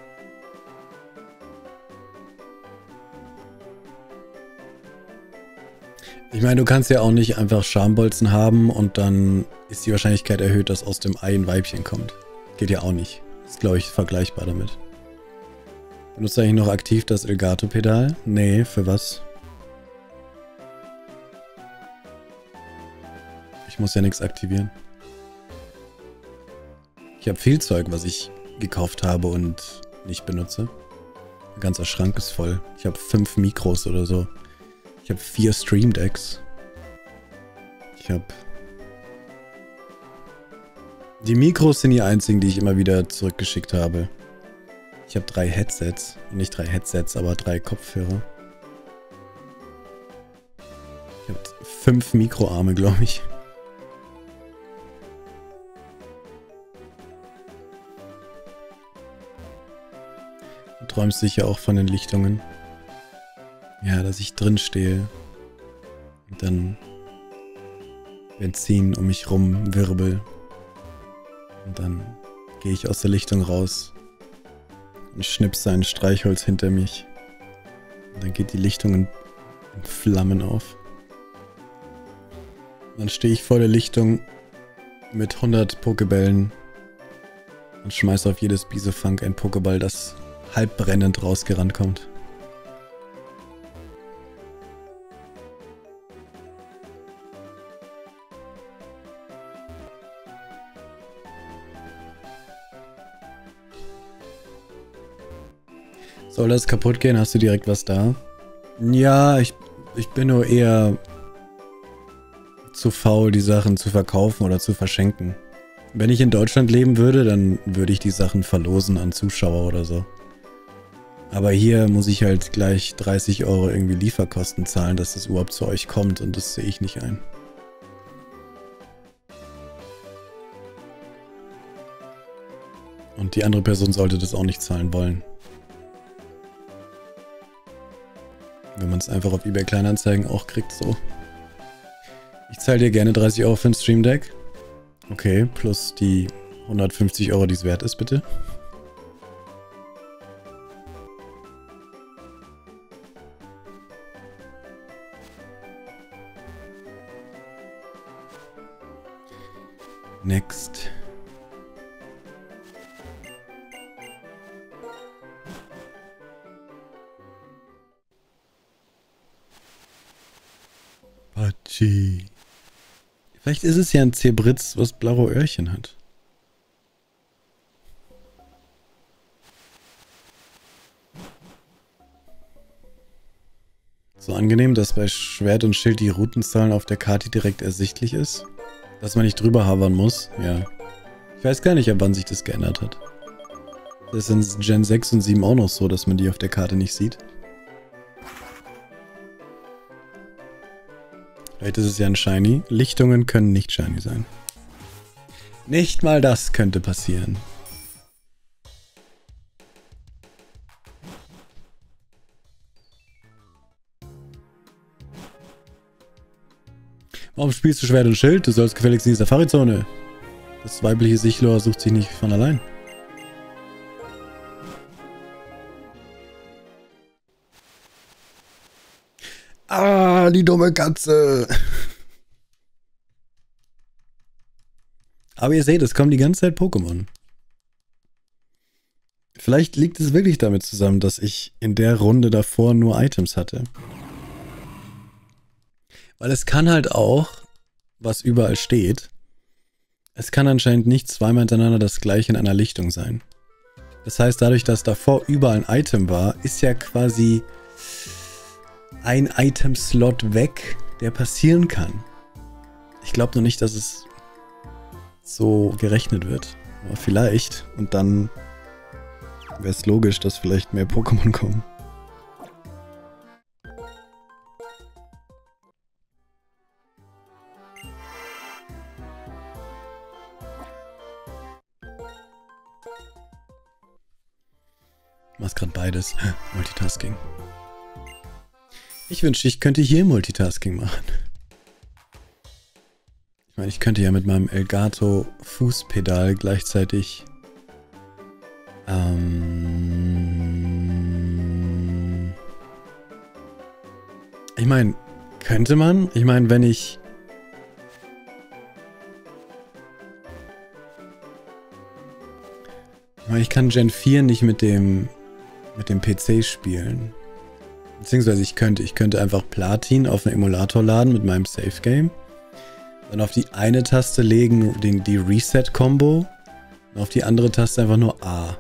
Ich meine, du kannst ja auch nicht einfach Schambolzen haben und dann ist die Wahrscheinlichkeit erhöht, dass aus dem Ei ein Weibchen kommt. Geht ja auch nicht. Ist, glaube ich, vergleichbar damit. Benutzt du eigentlich noch aktiv das Elgato-Pedal? Nee, für was? Ich muss ja nichts aktivieren. Ich habe viel Zeug, was ich gekauft habe und nicht benutze. Mein ganzer Schrank ist voll. Ich habe fünf Mikros oder so. Ich habe vier Stream Decks. Ich habe... Die Mikros sind die einzigen, die ich immer wieder zurückgeschickt habe. Ich habe drei Headsets. Nicht drei Headsets, aber drei Kopfhörer. Ich habe fünf Mikroarme, glaube ich. Du träumst sicher auch von den Lichtungen. Ja, dass ich drin stehe. Und dann Benzin um mich rum wirbel. Und dann gehe ich aus der Lichtung raus und schnippse ein Streichholz hinter mich. Und dann geht die Lichtung in, in Flammen auf. Und dann stehe ich vor der Lichtung mit hundert Pokebällen und schmeiße auf jedes Bisofunk ein Pokéball, das halb brennend rausgerannt kommt. Soll das kaputt gehen? Hast du direkt was da? Ja, ich, ich bin nur eher zu faul, die Sachen zu verkaufen oder zu verschenken. Wenn ich in Deutschland leben würde, dann würde ich die Sachen verlosen an Zuschauer oder so. Aber hier muss ich halt gleich dreißig Euro irgendwie Lieferkosten zahlen, dass das überhaupt zu euch kommt und das sehe ich nicht ein. Und die andere Person sollte das auch nicht zahlen wollen. Wenn man es einfach auf eBay Kleinanzeigen auch kriegt, so. Ich zahle dir gerne dreißig Euro für ein Stream Deck. Okay, plus die hundertfünfzig Euro, die es wert ist, bitte. Next. Hachi. Vielleicht ist es ja ein Zebritz, was blaue Öhrchen hat. So angenehm, dass bei Schwert und Schild die Routenzahlen auf der Karte direkt ersichtlich ist. Dass man nicht drüber havern muss, ja. Ich weiß gar nicht, ab wann sich das geändert hat. Das ist in Gen sechs und sieben auch noch so, dass man die auf der Karte nicht sieht. Vielleicht ist es ja ein Shiny. Lichtungen können nicht Shiny sein. Nicht mal das könnte passieren. Warum spielst du Schwert und Schild? Du sollst gefälligst in die Safari-Zone. Das weibliche Sichlor sucht sich nicht von allein. Ah, die dumme Katze. Aber ihr seht, es kommen die ganze Zeit Pokémon. Vielleicht liegt es wirklich damit zusammen, dass ich in der Runde davor nur Items hatte. Weil es kann halt auch, was überall steht, es kann anscheinend nicht zweimal hintereinander das gleiche in einer Lichtung sein. Das heißt, dadurch, dass davor überall ein Item war, ist ja quasi ein Item-Slot weg, der passieren kann. Ich glaube nur nicht, dass es so gerechnet wird. Aber vielleicht. Und dann wäre es logisch, dass vielleicht mehr Pokémon kommen. Du machst gerade beides. Multitasking. Ich wünschte, ich könnte hier Multitasking machen. Ich meine, ich könnte ja mit meinem Elgato Fußpedal gleichzeitig ähm, ich meine, könnte man? Ich meine, wenn ich ich meine, ich kann Gen vier nicht mit dem mit dem P C spielen. Beziehungsweise ich könnte, ich könnte einfach Platin auf einen Emulator laden mit meinem Save Game. Dann auf die eine Taste legen den, die Reset-Combo. Und auf die andere Taste einfach nur A.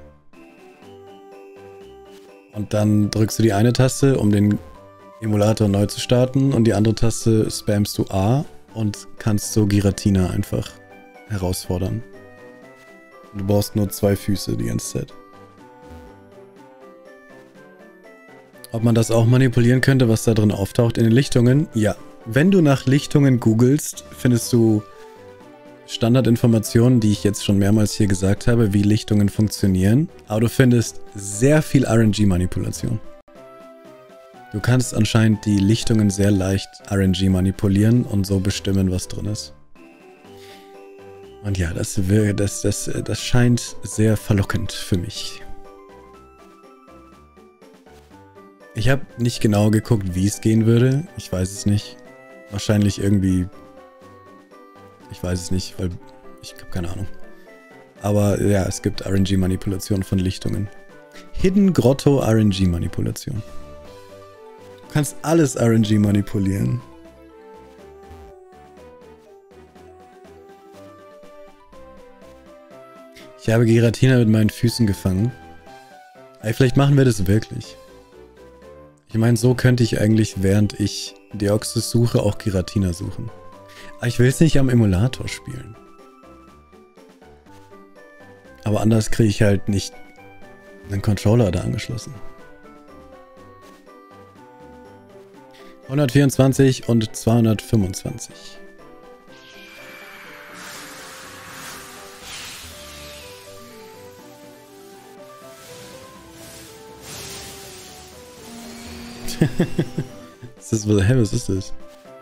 Und dann drückst du die eine Taste, um den Emulator neu zu starten. Und die andere Taste spammst du A. Und kannst so Giratina einfach herausfordern. Und du brauchst nur zwei Füße die ganze Zeit. Ob man das auch manipulieren könnte, was da drin auftaucht in den Lichtungen? Ja. Wenn du nach Lichtungen googelst, findest du Standardinformationen, die ich jetzt schon mehrmals hier gesagt habe, wie Lichtungen funktionieren. Aber du findest sehr viel R N G-Manipulation. Du kannst anscheinend die Lichtungen sehr leicht R N G manipulieren und so bestimmen, was drin ist. Und ja, das, das, das, das scheint sehr verlockend für mich. Ich habe nicht genau geguckt, wie es gehen würde. Ich weiß es nicht. Wahrscheinlich irgendwie... Ich weiß es nicht, weil ich habe keine Ahnung. Aber ja, es gibt R N G-Manipulation von Lichtungen. Hidden Grotto R N G-Manipulation. Du kannst alles R N G manipulieren. Ich habe Giratina mit meinen Füßen gefangen. Ey, vielleicht machen wir das wirklich. Ich meine, so könnte ich eigentlich, während ich Deoxys suche, auch Giratina suchen. Aber ich will es nicht am Emulator spielen. Aber anders kriege ich halt nicht einen Controller da angeschlossen. hundertvierundzwanzig und zweihundertfünfundzwanzig. Ist das, hä, was ist das?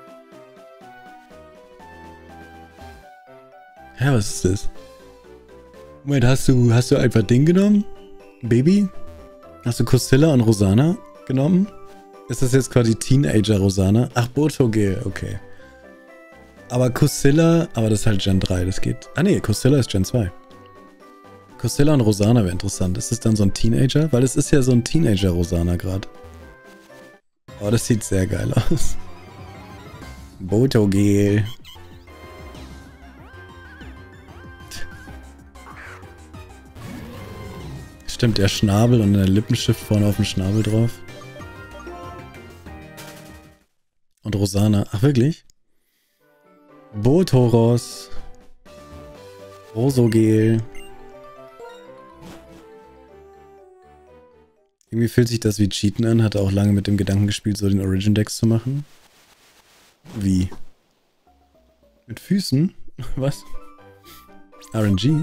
Hä, was ist das? Moment, hast du, hast du einfach Ding genommen? Baby? Hast du Kusilla und Rosana genommen? Ist das jetzt quasi Teenager Rosana? Ach, Botogel, okay. Aber Kusilla, aber das ist halt Gen drei, das geht. Ah ne, Kusilla ist Gen zwei. Kusilla und Rosana wäre interessant. Ist das dann so ein Teenager? Weil es ist ja so ein Teenager Rosana gerade. Oh, das sieht sehr geil aus. Botogel. Stimmt, der Schnabel und der Lippenstift vorne auf dem Schnabel drauf. Und Rosana. Ach, wirklich? Botoros. Rosogel. Irgendwie fühlt sich das wie Cheaten an. Hatte auch lange mit dem Gedanken gespielt, so den Origin Decks zu machen. Wie? Mit Füßen? Was? R N G?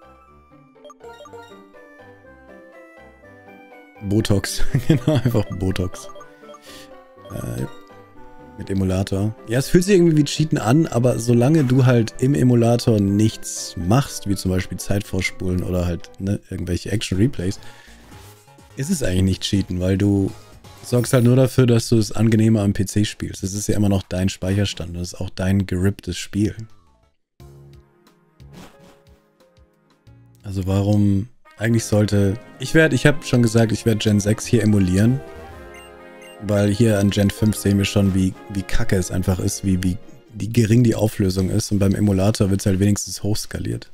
Botox. Genau, einfach Botox. Äh, mit Emulator. Ja, es fühlt sich irgendwie wie Cheaten an, aber solange du halt im Emulator nichts machst, wie zum Beispiel Zeit vorspulen oder halt ne, irgendwelche Action-Replays, ist es eigentlich nicht Cheaten, weil du sorgst halt nur dafür, dass du es angenehmer am P C spielst. Das ist ja immer noch dein Speicherstand. Das ist auch dein geripptes Spiel. Also warum... Eigentlich sollte... Ich werde, ich habe schon gesagt, ich werde Gen sechs hier emulieren. Weil hier an Gen fünf sehen wir schon, wie, wie kacke es einfach ist, wie, wie, wie gering die Auflösung ist. Und beim Emulator wird es halt wenigstens hochskaliert.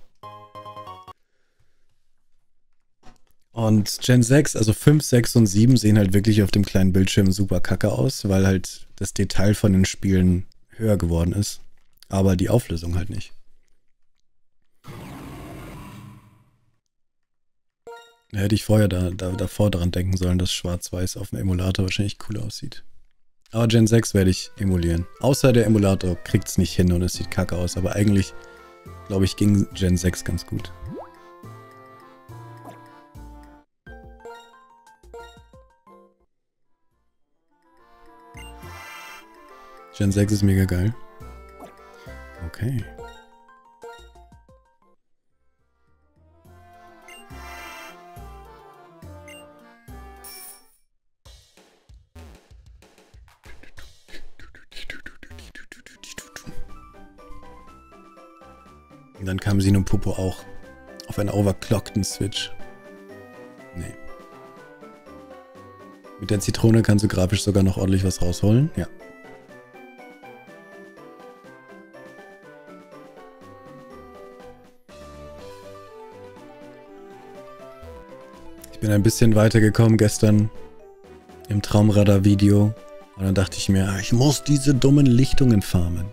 Und Gen sechs, also fünf, sechs und sieben sehen halt wirklich auf dem kleinen Bildschirm super kacke aus, weil halt das Detail von den Spielen höher geworden ist. Aber die Auflösung halt nicht. Da hätte ich vorher da, da, davor daran denken sollen, dass Schwarz-Weiß auf dem Emulator wahrscheinlich cool aussieht. Aber Gen sechs werde ich emulieren. Außer der Emulator kriegt es nicht hin und es sieht kacke aus. Aber eigentlich, glaube ich, ging Gen sechs ganz gut. Gen sechs ist mega geil. Okay. Und dann kam Sino Popo auch auf einen overclockten Switch. Nee. Mit der Zitrone kannst du grafisch sogar noch ordentlich was rausholen. Ja. Ich bin ein bisschen weitergekommen gestern im Traumradar-Video. Und dann dachte ich mir, ich muss diese dummen Lichtungen farmen.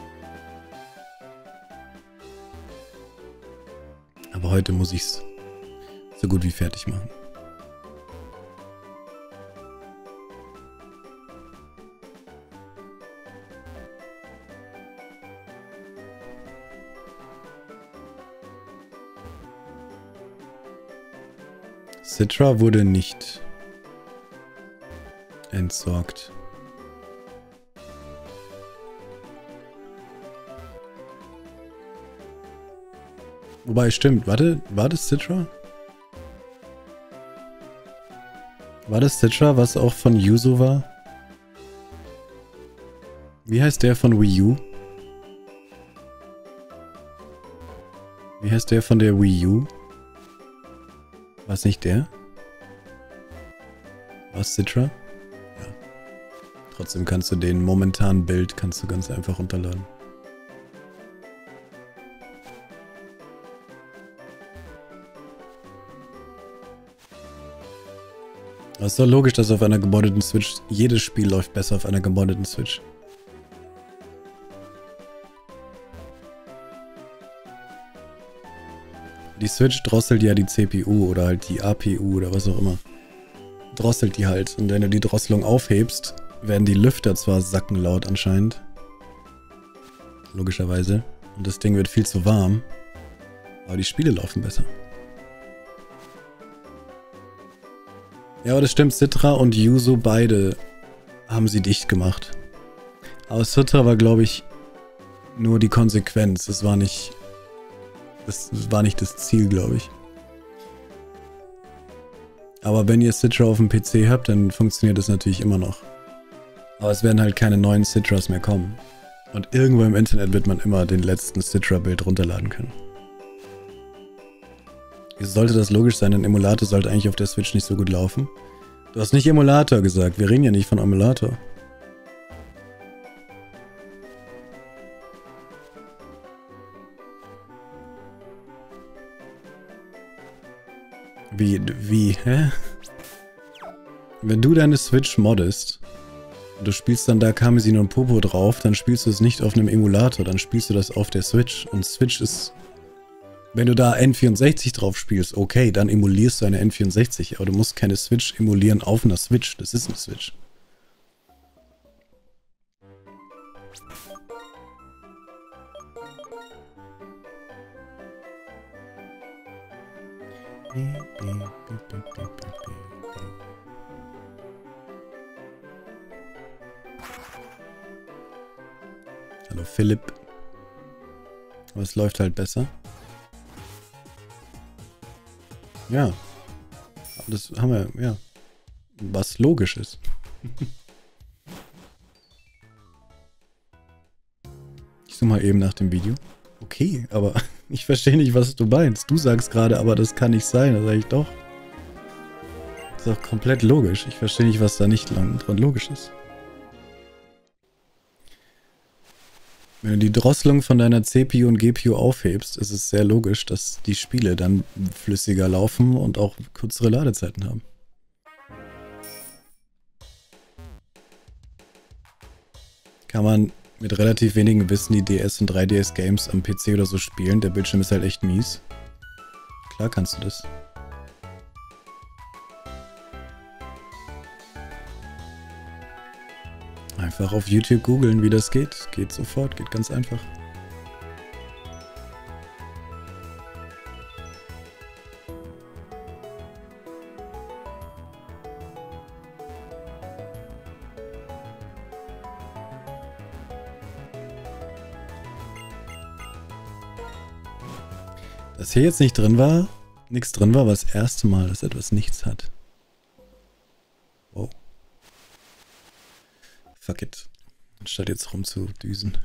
Aber heute muss ich es so gut wie fertig machen. Citra wurde nicht entsorgt. Wobei, stimmt. Warte, war das Citra? War das Citra, was auch von Yuzu war? Wie heißt der von Wii U? Wie heißt der von der Wii U? War es nicht der? War es Citra? Ja. Trotzdem kannst du den momentanen Bild kannst du ganz einfach runterladen. Aber es ist doch logisch, dass auf einer gemoddeten Switch jedes Spiel läuft besser auf einer gemoddeten Switch. Die Switch drosselt ja die C P U oder halt die A P U oder was auch immer. Drosselt die halt. Und wenn du die Drosselung aufhebst, werden die Lüfter zwar sackenlaut anscheinend. Logischerweise. Und das Ding wird viel zu warm. Aber die Spiele laufen besser. Ja, aber das stimmt. Citra und Yuzu beide haben sie dicht gemacht. Aber Citra war, glaube ich, nur die Konsequenz. Es war nicht... Das war nicht das Ziel, glaube ich. Aber wenn ihr Citra auf dem P C habt, dann funktioniert das natürlich immer noch. Aber es werden halt keine neuen Citras mehr kommen. Und irgendwo im Internet wird man immer den letzten Citra-Bild runterladen können. Wieso sollte das logisch sein? Ein Emulator sollte eigentlich auf der Switch nicht so gut laufen. Du hast nicht Emulator gesagt. Wir reden ja nicht von Emulator. Wie, wie, hä? Wenn du deine Switch moddest, und du spielst dann da Kamezin und Popo drauf, dann spielst du es nicht auf einem Emulator, dann spielst du das auf der Switch. Und Switch ist... Wenn du da N vierundsechzig drauf spielst, okay, dann emulierst du eine N vierundsechzig, aber du musst keine Switch emulieren auf einer Switch. Das ist eine Switch. Hallo Philipp. Aber es läuft halt besser. Ja. Aber das haben wir, ja. Was logisch ist. Ich suche mal eben nach dem Video. Okay, aber ich verstehe nicht, was du meinst. Du sagst gerade, aber das kann nicht sein. Da sage ich doch. Das ist doch komplett logisch. Ich verstehe nicht, was da nicht dran logisch ist. Wenn du die Drosselung von deiner C P U und G P U aufhebst, ist es sehr logisch, dass die Spiele dann flüssiger laufen und auch kürzere Ladezeiten haben. Kann man mit relativ wenigen Wissen die D S und drei D S Games am P C oder so spielen. Der Bildschirm ist halt echt mies. Klar kannst du das. Einfach auf YouTube googeln, wie das geht. Geht sofort, geht ganz einfach. Dass hier jetzt nicht drin war, nichts drin war, war das erste Mal, dass etwas nichts hat. Wow. Fuck it. Anstatt jetzt rumzudüsen.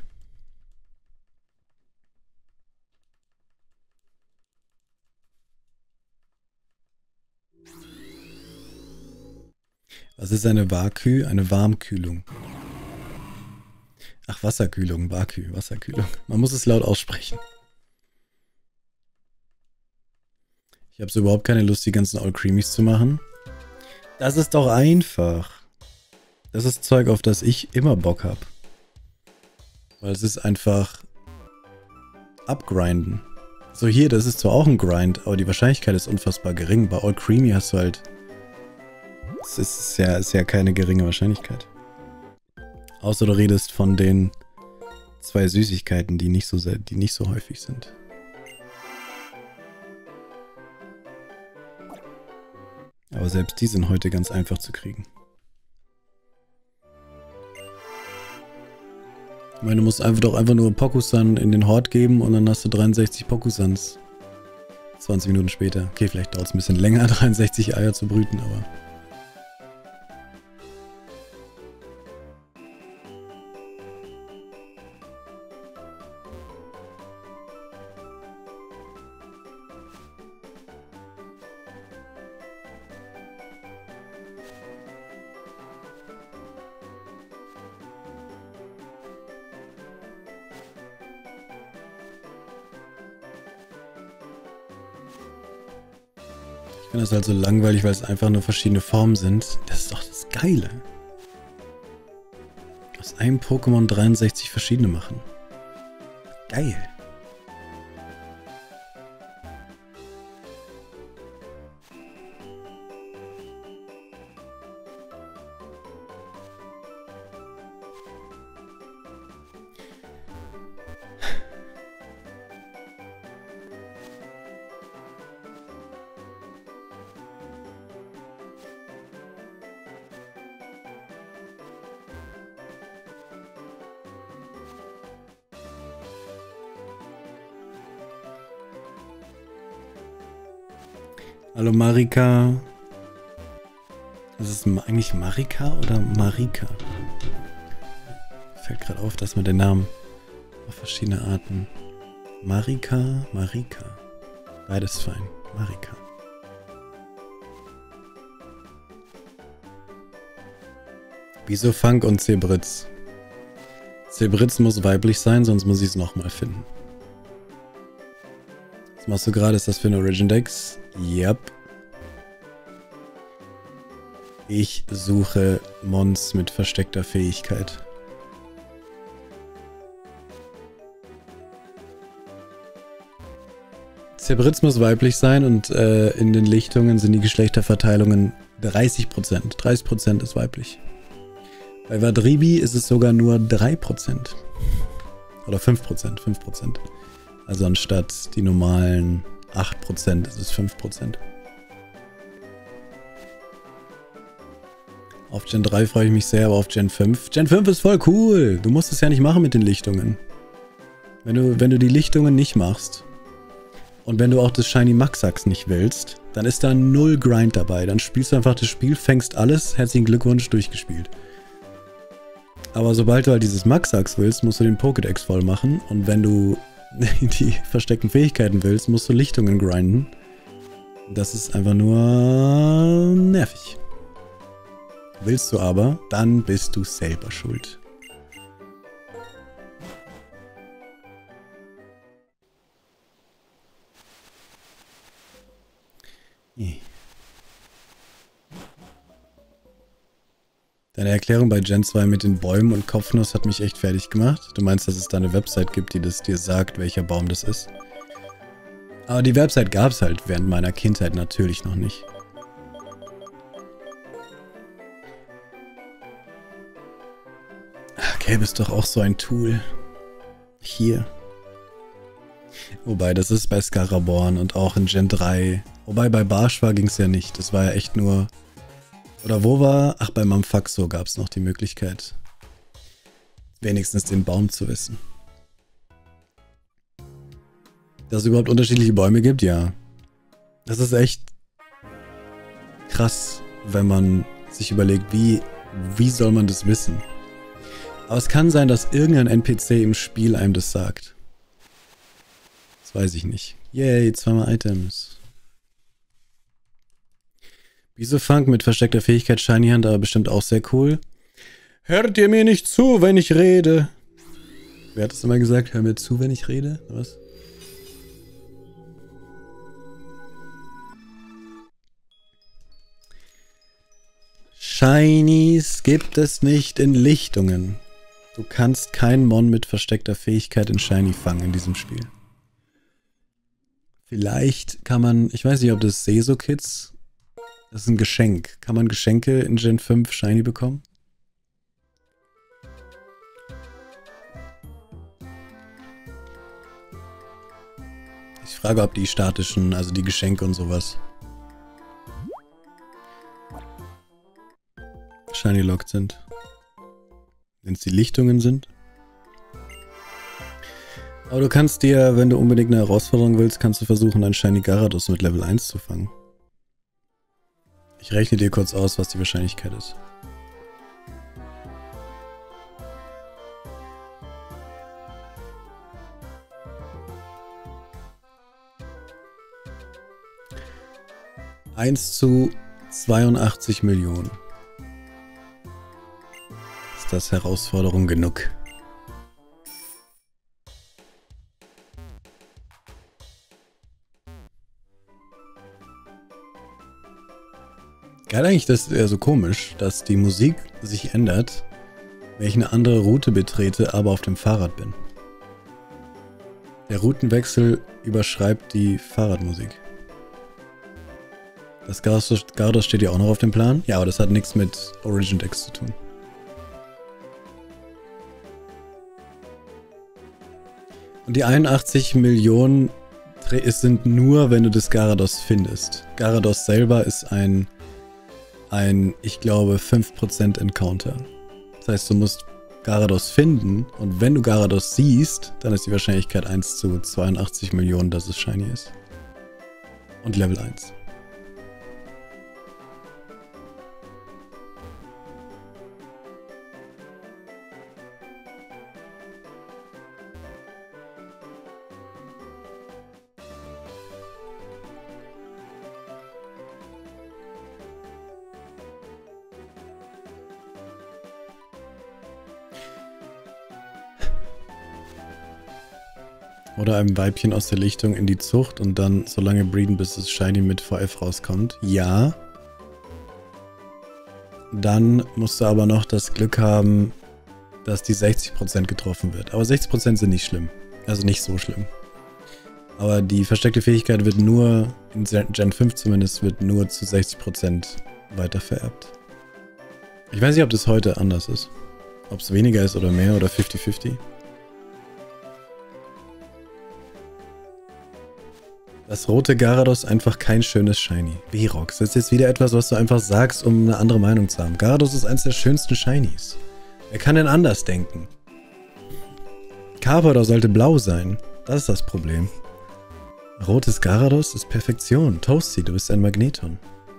Was ist eine Vakü? Eine Warmkühlung. Ach, Wasserkühlung, Vakü, Wasserkühlung. Man muss es laut aussprechen. Ich habe so überhaupt keine Lust, die ganzen All Creamies zu machen. Das ist doch einfach. Das ist Zeug, auf das ich immer Bock habe. Weil es ist einfach abgrinden. So hier, das ist zwar auch ein Grind, aber die Wahrscheinlichkeit ist unfassbar gering. Bei All Creamy hast du halt... Es ist ja, ist ja keine geringe Wahrscheinlichkeit. Außer du redest von den zwei Süßigkeiten, die nicht so, sehr, die nicht so häufig sind. Aber selbst die sind heute ganz einfach zu kriegen. Ich meine, du musst einfach doch einfach nur Pokusan in den Hort geben und dann hast du dreiundsechzig Pokusans. zwanzig Minuten später. Okay, vielleicht dauert es ein bisschen länger, dreiundsechzig Eier zu brüten, aber... Ich finde das halt so langweilig, weil es einfach nur verschiedene Formen sind. Das ist doch das Geile. Aus einem Pokémon dreiundsechzig verschiedene machen. Geil. Hallo Marika. Ist es eigentlich Marika oder Marika? Fällt gerade auf, dass man den Namen auf verschiedene Arten. Marika, Marika. Beides fein. Marika. Wieso Funk und Zebritz? Zebritz muss weiblich sein, sonst muss ich es nochmal finden. Was machst du gerade? Ist das für eine Origin Dex? Yep. Ich suche Mons mit versteckter Fähigkeit. Zebritz muss weiblich sein und äh, in den Lichtungen sind die Geschlechterverteilungen dreißig Prozent. dreißig Prozent ist weiblich. Bei Vadribi ist es sogar nur drei Prozent. Oder fünf Prozent. fünf Prozent. Also anstatt die normalen acht Prozent ist es fünf Prozent. Auf Gen drei freue ich mich sehr, aber auf Gen fünf. Gen fünf ist voll cool. Du musst es ja nicht machen mit den Lichtungen. Wenn du, wenn du die Lichtungen nicht machst und wenn du auch das Shiny Maxax nicht willst, dann ist da null Grind dabei. Dann spielst du einfach das Spiel, fängst alles, herzlichen Glückwunsch, durchgespielt. Aber sobald du halt dieses Maxax willst, musst du den Pokédex voll machen. Und wenn du die versteckten Fähigkeiten willst, musst du Lichtungen grinden. Das ist einfach nur nervig. Willst du aber, dann bist du selber schuld. Deine Erklärung bei Gen zwei mit den Bäumen und Kopfnuss hat mich echt fertig gemacht. Du meinst, dass es da eine Website gibt, die das dir sagt, welcher Baum das ist? Aber die Website gab es halt während meiner Kindheit natürlich noch nicht. Gäbe es doch auch so ein Tool. Hier. Wobei, das ist bei Scaraborn und auch in Gen drei. Wobei, bei Barschwa ging es ja nicht. Das war ja echt nur... Oder wo war... Ach, bei Mamfaxo gab es noch die Möglichkeit, wenigstens den Baum zu wissen. Dass es überhaupt unterschiedliche Bäume gibt, ja. Das ist echt krass, wenn man sich überlegt, wie, wie soll man das wissen? Aber es kann sein, dass irgendein N P C im Spiel einem das sagt. Das weiß ich nicht. Yay, zweimal Items. Bisofunk mit versteckter Fähigkeit Shiny Hand, aber bestimmt auch sehr cool. Hört ihr mir nicht zu, wenn ich rede? Wer hat das immer gesagt? Hör mir zu, wenn ich rede? Was? Shinies gibt es nicht in Lichtungen. Du kannst keinen Mon mit versteckter Fähigkeit in Shiny fangen in diesem Spiel. Vielleicht kann man, ich weiß nicht, ob das Seso-Kids, das ist ein Geschenk. Kann man Geschenke in Gen fünf Shiny bekommen? Ich frage, ob die statischen, also die Geschenke und sowas, Shiny locked sind. Wenn es die Lichtungen sind. Aber du kannst dir, wenn du unbedingt eine Herausforderung willst, kannst du versuchen, einen Shiny Gyarados mit Level eins zu fangen. Ich rechne dir kurz aus, was die Wahrscheinlichkeit ist. eins zu zweiundachtzig Millionen. Ist das Herausforderung genug? Geil eigentlich, das ist eher so komisch, dass die Musik sich ändert, wenn ich eine andere Route betrete, aber auf dem Fahrrad bin. Der Routenwechsel überschreibt die Fahrradmusik. Das Gyarados steht ja auch noch auf dem Plan. Ja, aber das hat nichts mit Origin Dex zu tun. Und die einundachtzig Millionen sind nur, wenn du das Gyarados findest. Gyarados selber ist ein, ein, ich glaube, fünf Prozent Encounter. Das heißt, du musst Gyarados finden und wenn du Gyarados siehst, dann ist die Wahrscheinlichkeit eins zu zweiundachtzig Millionen, dass es Shiny ist. Und Level eins. Oder einem Weibchen aus der Lichtung in die Zucht und dann so lange breeden, bis es Shiny mit V F rauskommt. Ja. Dann musst du aber noch das Glück haben, dass die sechzig Prozent getroffen wird. Aber sechzig Prozent sind nicht schlimm. Also nicht so schlimm. Aber die versteckte Fähigkeit wird nur, in Gen fünf zumindest, wird nur zu sechzig Prozent weiter vererbt. Ich weiß nicht, ob das heute anders ist. Ob es weniger ist oder mehr oder fünfzig fünfzig. Das rote Garados einfach kein schönes Shiny. V-Rox, das ist jetzt wieder etwas, was du einfach sagst, um eine andere Meinung zu haben. Garados ist eines der schönsten Shinies. Wer kann denn anders denken? Carpador sollte blau sein. Das ist das Problem. Rotes Garados ist Perfektion. Toasty, du bist ein Magneton.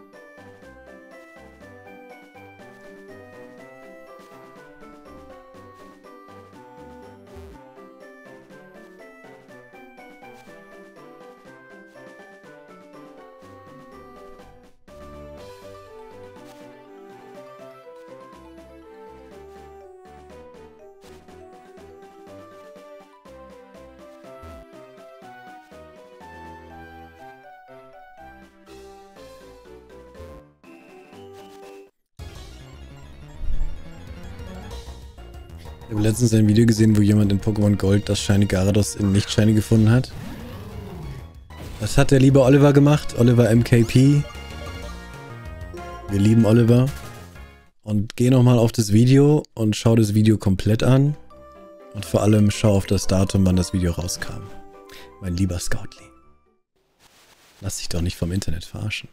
Ich habe letztens ein Video gesehen, wo jemand in Pokémon Gold das Shiny Garados in Nicht-Shiny gefunden hat. Das hat der liebe Oliver gemacht, Oliver M K P. Wir lieben Oliver. Und geh nochmal auf das Video und schau das Video komplett an. Und vor allem schau auf das Datum, wann das Video rauskam. Mein lieber Scoutly. Lass dich doch nicht vom Internet verarschen.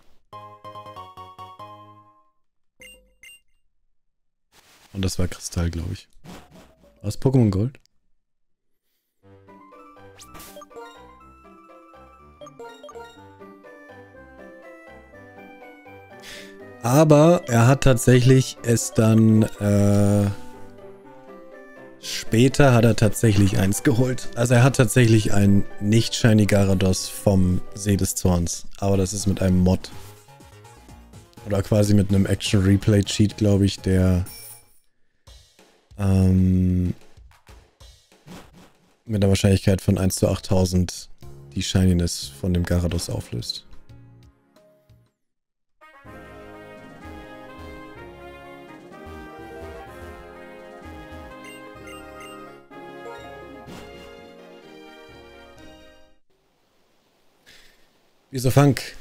Und das war Kristall, glaube ich. Aus Pokémon Gold? Aber er hat tatsächlich es dann, äh, später hat er tatsächlich eins geholt. Also er hat tatsächlich ein nicht-Shiny Garados vom See des Zorns. Aber das ist mit einem Mod. Oder quasi mit einem Action-Replay-Cheat, glaube ich, der Ähm, mit einer Wahrscheinlichkeit von eins zu achttausend die Shininess von dem Garados auflöst. Wieso Funk?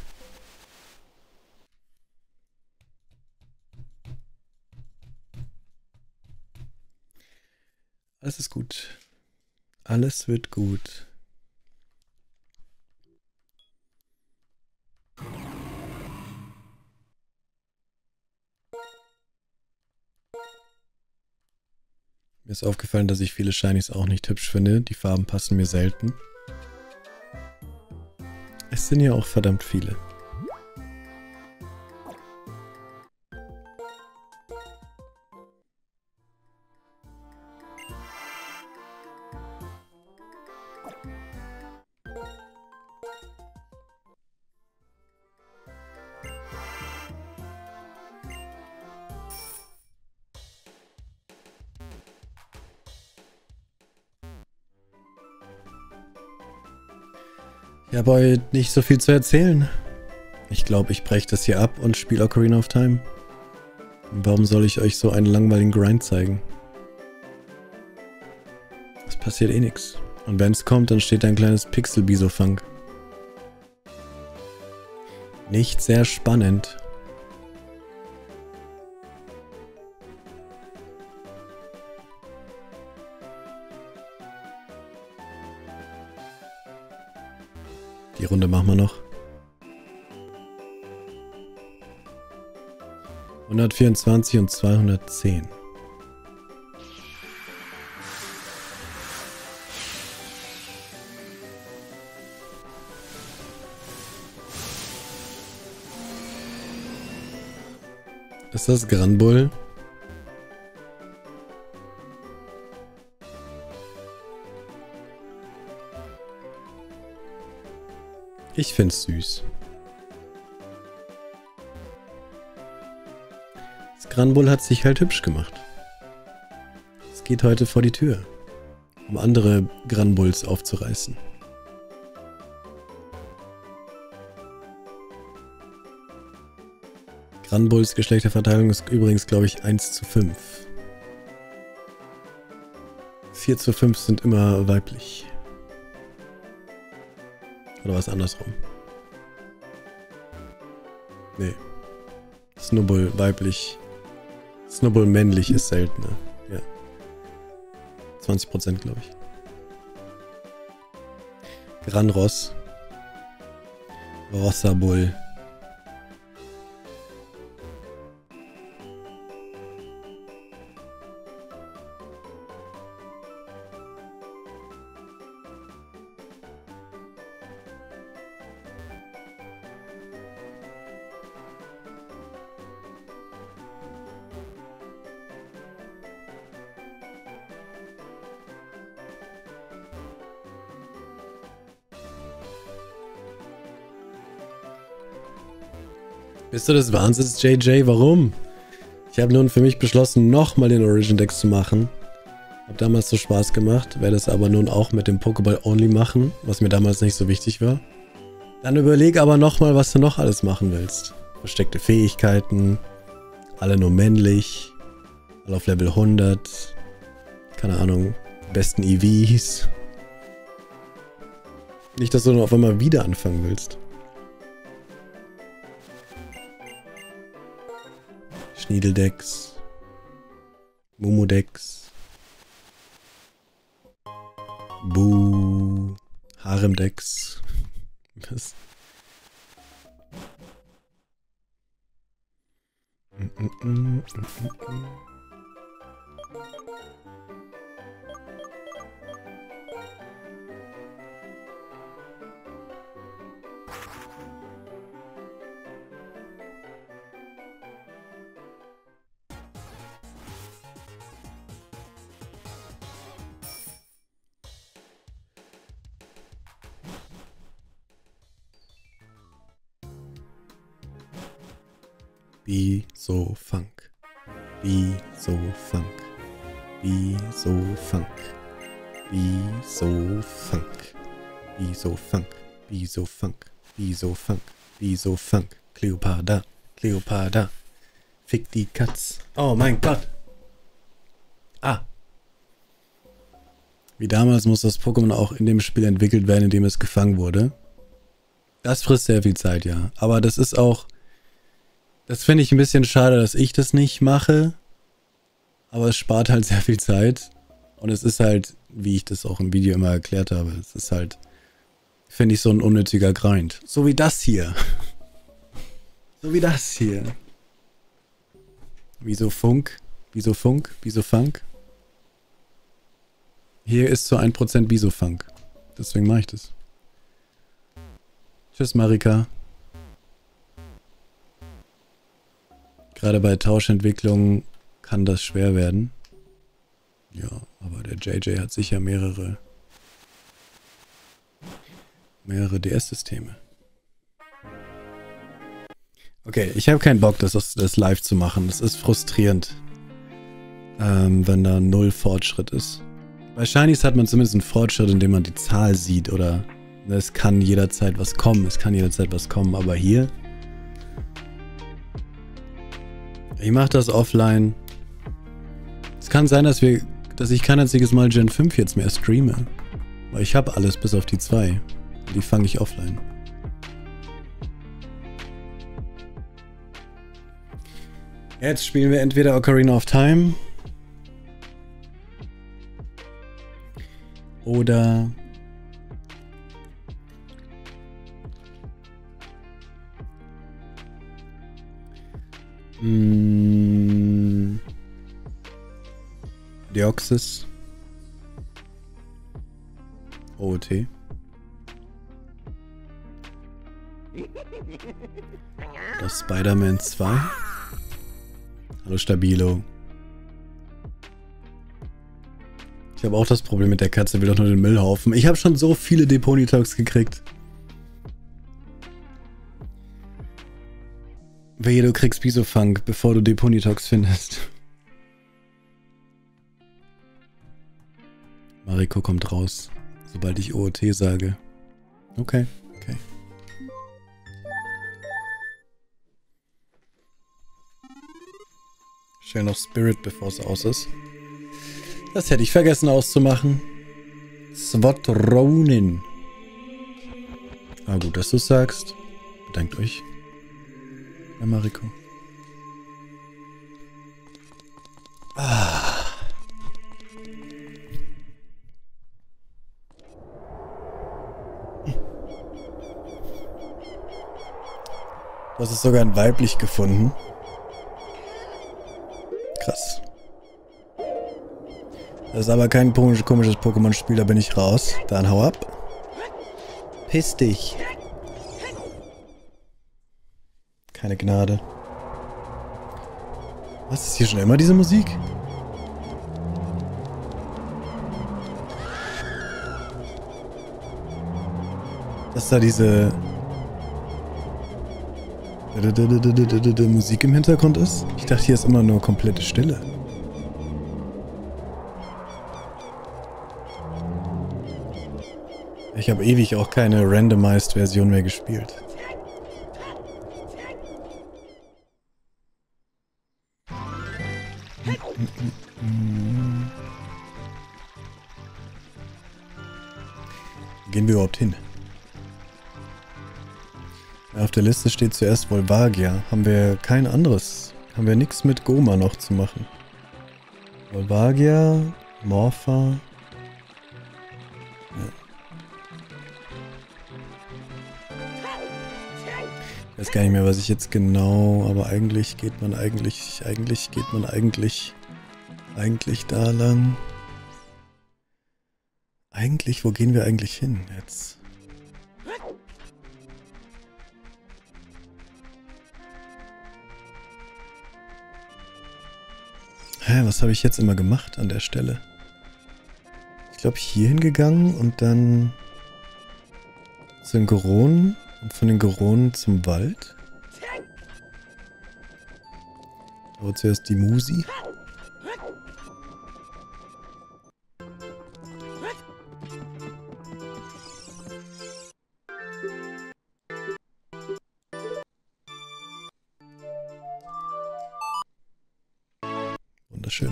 Alles ist gut. Alles wird gut. Mir ist aufgefallen, dass ich viele Shinies auch nicht hübsch finde. Die Farben passen mir selten. Es sind ja auch verdammt viele. Ich habe heute nicht so viel zu erzählen. Ich glaube, ich breche das hier ab und spiele Ocarina of Time. Warum soll ich euch so einen langweiligen Grind zeigen? Es passiert eh nichts. Und wenn es kommt, dann steht da ein kleines Pixel-Bisofunk. Nicht sehr spannend. Die Runde machen wir noch. hundertvierundzwanzig und zweihundertzehn. Ist das Granbull? Ich find's süß. Das Granbull hat sich halt hübsch gemacht. Es geht heute vor die Tür, um andere Granbulls aufzureißen. Granbulls Geschlechterverteilung ist übrigens, glaube ich, eins zu fünf. vier zu fünf sind immer weiblich. Oder was andersrum? Nee. Snubbull weiblich. Snubbull männlich ist seltener. Ja. zwanzig Prozent, glaube ich. Granross. Rossabull. Bist du des Wahnsinns, J J? Warum? Ich habe nun für mich beschlossen, nochmal den Origin Dex zu machen. Hab damals so Spaß gemacht, werde es aber nun auch mit dem Pokéball Only machen, was mir damals nicht so wichtig war. Dann überleg aber nochmal, was du noch alles machen willst. Versteckte Fähigkeiten, alle nur männlich, alle auf Level hundert, keine Ahnung, besten E Vs. Nicht, dass du dann auf einmal wieder anfangen willst. Schniedeldex, Momodex, Buh, Haremdex. Was? Mm -mm -mm -mm -mm. Be so funk. Be so funk. Be so funk. Be so funk. Be so funk. Be so funk. Be so funk. Be so funk. Cleopatra. Cleopatra. Fick die Katz. Oh mein Gott. Ah. Wie damals muss das Pokémon auch in dem Spiel entwickelt werden, in dem es gefangen wurde. Das frisst sehr viel Zeit, ja. Aber das ist auch... Das finde ich ein bisschen schade, dass ich das nicht mache. Aber es spart halt sehr viel Zeit. Und es ist halt, wie ich das auch im Video immer erklärt habe, es ist halt, finde ich, so ein unnötiger Grind. So wie das hier. So wie das hier. Wieso Funk? Wieso Funk? Wieso Funk? Hier ist so ein Prozent Bisofunk. Deswegen mache ich das. Tschüss, Marika. Gerade bei Tauschentwicklungen kann das schwer werden. Ja, aber der J J hat sicher mehrere mehrere D S-Systeme. Okay, ich habe keinen Bock, das, das live zu machen. Das ist frustrierend, ähm, wenn da null Fortschritt ist. Bei Shinies hat man zumindest einen Fortschritt, indem man die Zahl sieht oder es kann jederzeit was kommen. Es kann jederzeit was kommen, aber hier... Ich mache das offline. Es kann sein, dass wir, dass ich kein einziges Mal Gen fünf jetzt mehr streame. Weil ich habe alles bis auf die zwei. Die fange ich offline. Jetzt spielen wir entweder Ocarina of Time oder Mm, Deoxys. O O T. Das Spider-Man zwei. Hallo Stabilo. Ich habe auch das Problem mit der Katze, will doch nur den Müllhaufen. Ich habe schon so viele Deponitox gekriegt. Wehe, du kriegst Bisofunk, bevor du Deponitox findest. Mariko kommt raus, sobald ich O O T sage. Okay, okay. Schnell noch Spirit, bevor es aus ist. Das hätte ich vergessen auszumachen. SWAT Ronin. Ah, gut, dass du es sagst. Bedankt euch, Herr Mariko. Ah. Du hast es sogar in weiblich gefunden. Krass. Das ist aber kein komisches Pokémon-Spiel, da bin ich raus. Dann hau ab. Piss dich. Keine Gnade. Was, ist hier schon immer diese Musik? Dass da diese Musik im Hintergrund ist? Ich dachte, hier ist immer nur komplette Stille. Ich habe ewig auch keine Randomized-Version mehr gespielt. Wo gehen wir überhaupt hin? Auf der Liste steht zuerst Volvagia. Haben wir kein anderes. Haben wir nichts mit Goma noch zu machen. Volvagia, Morpha. Ja. Ich weiß gar nicht mehr, was ich jetzt genau, aber eigentlich geht man eigentlich, eigentlich geht man eigentlich, eigentlich da lang. Eigentlich, wo gehen wir eigentlich hin jetzt? Hä, was habe ich jetzt immer gemacht an der Stelle? Ich glaube, hier hingegangen und dann zu den Goronen und von den Goronen zum Wald. Aber zuerst die Musi. Wunderschön.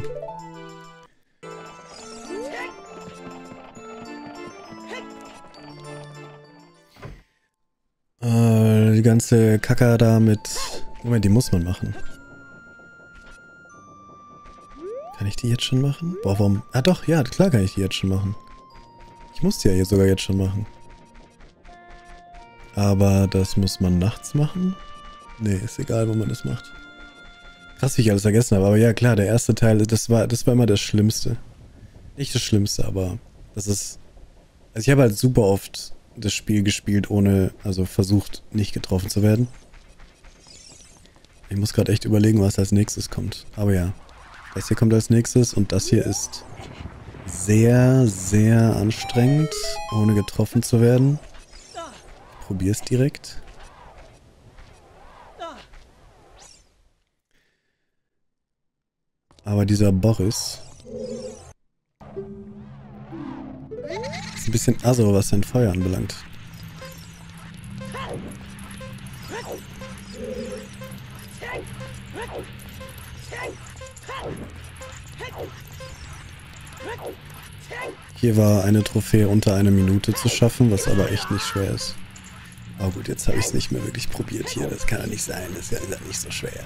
Äh, die ganze Kacke da mit... Moment, die muss man machen. Kann ich die jetzt schon machen? Boah, warum... Ah doch, ja, klar kann ich die jetzt schon machen. Ich muss die ja hier sogar jetzt schon machen. Aber das muss man nachts machen? Nee, ist egal, wo man das macht. Krass, wie ich alles vergessen habe. Aber ja, klar, der erste Teil, das war, das war immer das Schlimmste. Nicht das Schlimmste, aber das ist... Also ich habe halt super oft das Spiel gespielt, ohne... Also versucht, nicht getroffen zu werden. Ich muss gerade echt überlegen, was als nächstes kommt. Aber ja, das hier kommt als nächstes und das hier ist sehr, sehr anstrengend, ohne getroffen zu werden. Ich probier's direkt. Aber dieser Boris ist ein bisschen aso, was sein Feuer anbelangt. Hier war eine Trophäe unter einer Minute zu schaffen, was aber echt nicht schwer ist. Aber gut, jetzt habe ich es nicht mehr wirklich probiert hier. Das kann ja nicht sein. Das ist ja nicht so schwer.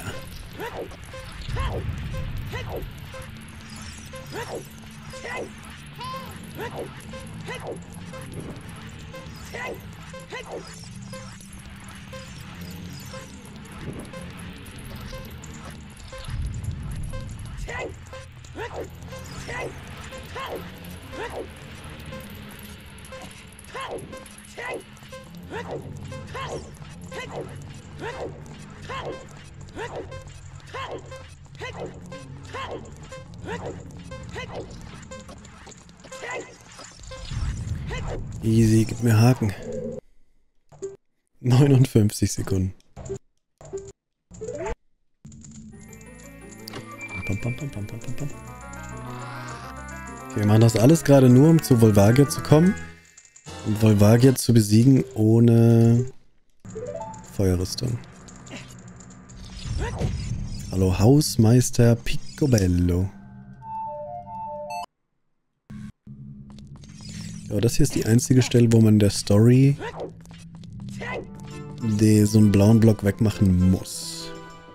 Easy, gib mir Haken. neunundfünfzig Sekunden. Pam, pam, pam, pam, pam, pam, pam. Okay, wir machen das alles gerade nur, um zu Volvagia zu kommen. Um Volvagia zu besiegen ohne Feuerrüstung. Hallo Hausmeister Picobello. Ja, das hier ist die einzige Stelle, wo man der Story die, so einen blauen Block wegmachen muss.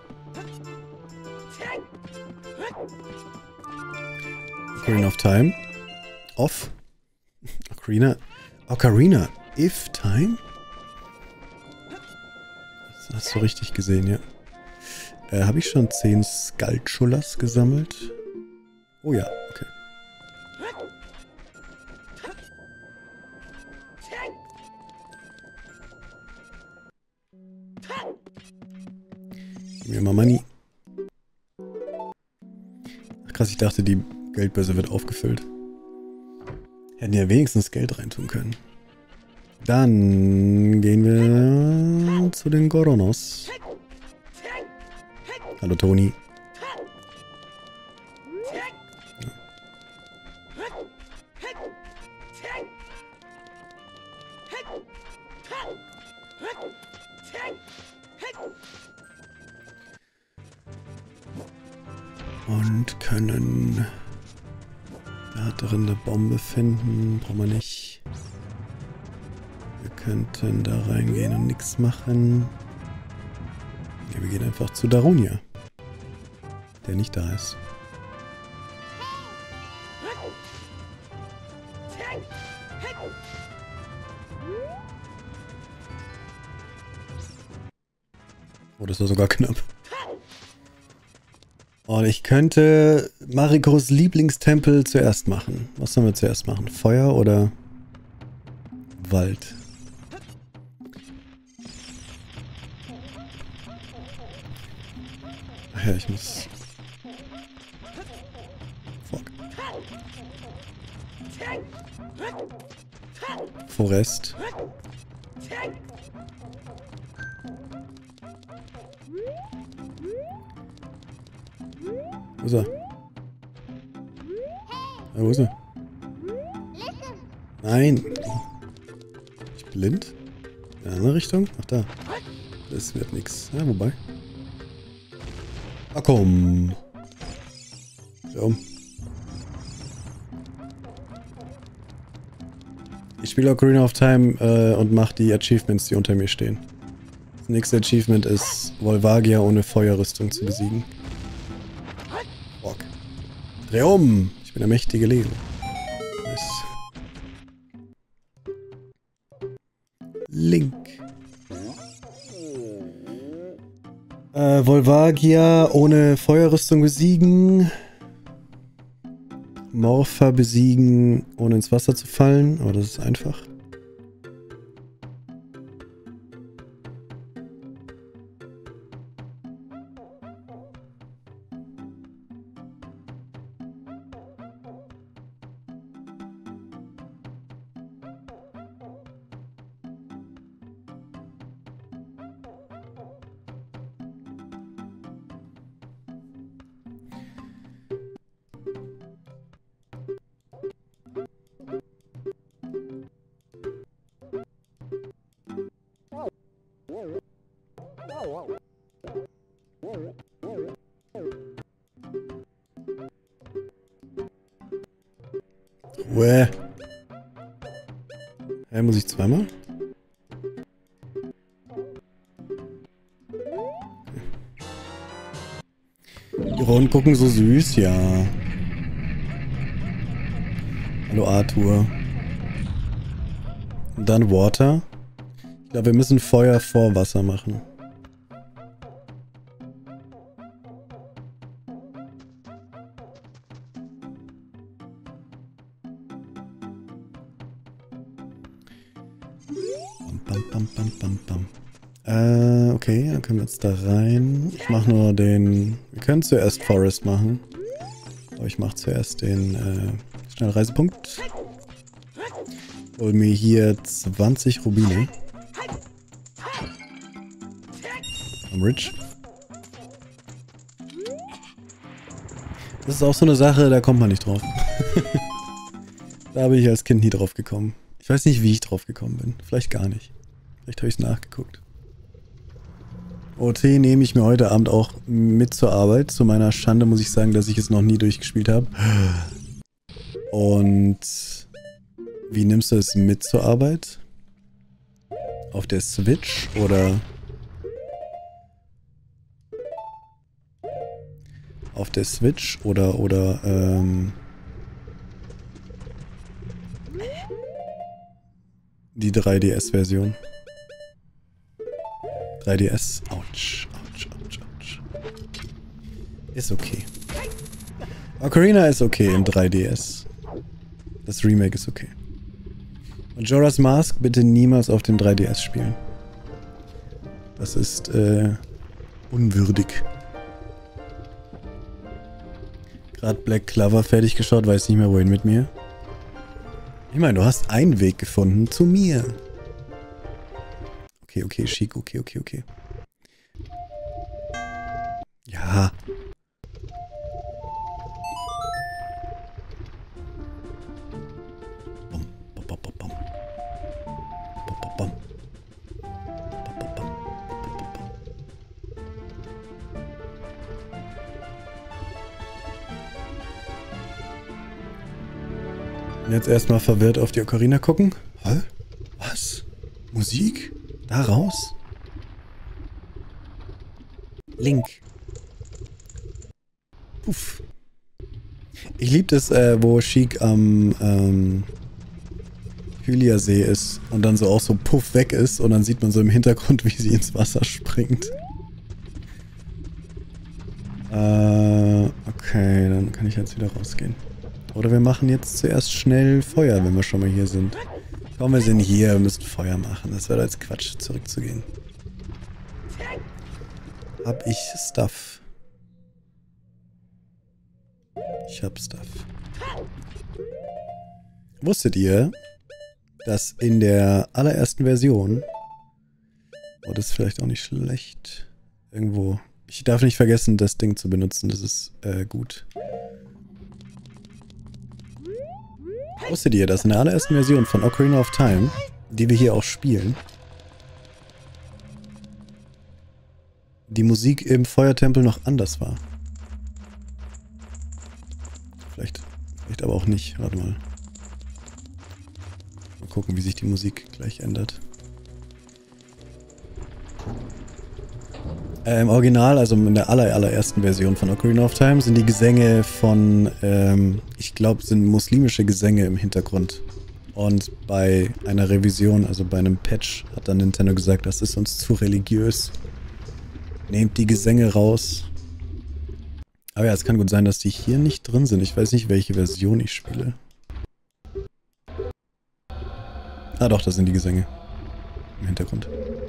Ocarina of Time. Off. Ocarina. Ocarina. If Time? Das hast du richtig gesehen, ja. Äh, habe ich schon zehn Skulltulas gesammelt? Oh ja, okay. Gib mir mal Money. Ach krass, ich dachte, die Geldbörse wird aufgefüllt. Hätten ja wenigstens Geld reintun können. Dann gehen wir zu den Goronos. Hallo Toni. Ja. Und können da drin eine Bombe finden. Brauchen wir nicht. Wir könnten da reingehen und nichts machen. Ja, wir gehen einfach zu Darunia. Der nicht da ist. Oh, das war sogar knapp. Und ich könnte Marikos Lieblingstempel zuerst machen. Was sollen wir zuerst machen? Feuer oder Wald? Ach ja, ich muss... Fuck. Forest. Wo ist er? Ja, wo ist er? Nein! Ich blind? In eine andere Richtung? Ach da. Das wird nix. Ja, wobei. Ah komm! So. Ich spiele Ocarina of Time äh, und mache die Achievements, die unter mir stehen. Das nächste Achievement ist, Volvagia ohne Feuerrüstung zu besiegen. Fuck. Dreh um! Ich bin der mächtige Leo. Nice. Link. Äh, Volvagia ohne Feuerrüstung besiegen. Morpha besiegen, ohne ins Wasser zu fallen. Aber das ist einfach. Uäh. Hä, muss ich zweimal? Die Rollen gucken so süß, ja. Hallo Arthur. Und dann Water. Ich glaube, wir müssen Feuer vor Wasser machen. Bam, bam, bam, bam, bam. Äh, okay, dann können wir jetzt da rein. Ich mache nur den... Wir können zuerst Forest machen. Aber ich mache zuerst den äh, Schnellreisepunkt. Hol mir hier zwanzig Rubine. Am Rich. Das ist auch so eine Sache, da kommt man nicht drauf. Da bin ich als Kind nie drauf gekommen. Ich weiß nicht, wie ich drauf gekommen bin. Vielleicht gar nicht. Vielleicht habe ich es nachgeguckt. O T nehme ich mir heute Abend auch mit zur Arbeit. Zu meiner Schande muss ich sagen, dass ich es noch nie durchgespielt habe. Und wie nimmst du es mit zur Arbeit? Auf der Switch oder auf der Switch oder oder ähm, die drei D S-Version? drei D S. Autsch, autsch, autsch, autsch. Ist okay. Ocarina ist okay in drei D S. Das Remake ist okay. Majora's Mask bitte niemals auf dem drei D S spielen. Das ist äh, unwürdig. Gerade Black Clover fertig geschaut, weiß nicht mehr wohin mit mir. Ich meine, du hast einen Weg gefunden zu mir. Okay, okay, Sheik, okay, okay, okay. Ja. Bum, bum, bum, bum, bum. Bum, bum, bum. Bum, bum, bum. Und jetzt erstmal verwirrt auf die Ocarina gucken. Hä? Was? Musik? Da raus? Link. Puff. Ich liebe das, äh, wo Sheik am ähm, Hylia-See ist und dann so auch so puff weg ist und dann sieht man so im Hintergrund, wie sie ins Wasser springt. Äh, okay, dann kann ich jetzt wieder rausgehen. Oder wir machen jetzt zuerst schnell Feuer, wenn wir schon mal hier sind. Komm, wir sind hier, wir müssen Feuer machen. Das wäre jetzt Quatsch, zurückzugehen. Hab ich Stuff? Ich hab Stuff. Wusstet ihr, dass in der allerersten Version... Oh, das ist vielleicht auch nicht schlecht. Irgendwo... Ich darf nicht vergessen, das Ding zu benutzen. Das ist äh, gut. Wusstet ihr, dass in der allerersten Version von Ocarina of Time, die wir hier auch spielen, die Musik im Feuertempel noch anders war? Vielleicht, vielleicht aber auch nicht. Warte mal. Mal gucken, wie sich die Musik gleich ändert. Äh, Im Original, also in der aller, allerersten Version von Ocarina of Time, sind die Gesänge von, ähm, ich glaube, sind muslimische Gesänge im Hintergrund. Und bei einer Revision, also bei einem Patch, hat dann Nintendo gesagt, das ist uns zu religiös. Nehmt die Gesänge raus. Aber ja, es kann gut sein, dass die hier nicht drin sind. Ich weiß nicht, welche Version ich spiele. Ah doch, das sind die Gesänge. Im Hintergrund.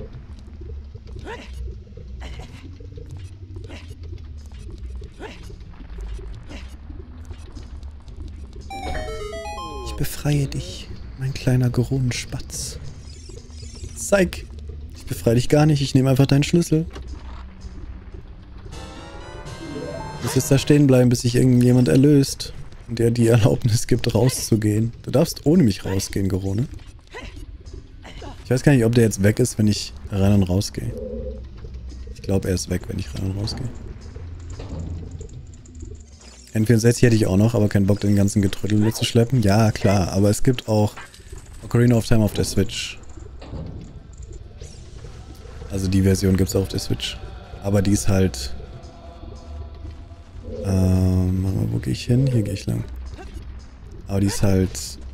Ich befreie dich, mein kleiner Goronenspatz. Zeig! Ich befreie dich gar nicht, ich nehme einfach deinen Schlüssel. Du musst jetzt da stehen bleiben, bis sich irgendjemand erlöst und der die Erlaubnis gibt, rauszugehen. Du darfst ohne mich rausgehen, Gorone. Ich weiß gar nicht, ob der jetzt weg ist, wenn ich rein und rausgehe. Ich glaube, er ist weg, wenn ich rein und rausgehe. N vierundsechzig hätte ich auch noch, aber keinen Bock, den ganzen Getrödel mitzuschleppen. Ja, klar, aber es gibt auch Ocarina of Time auf der Switch. Also die Version gibt es auch auf der Switch. Aber die ist halt... Ähm, warte mal, wo gehe ich hin? Hier gehe ich lang. Aber die ist halt...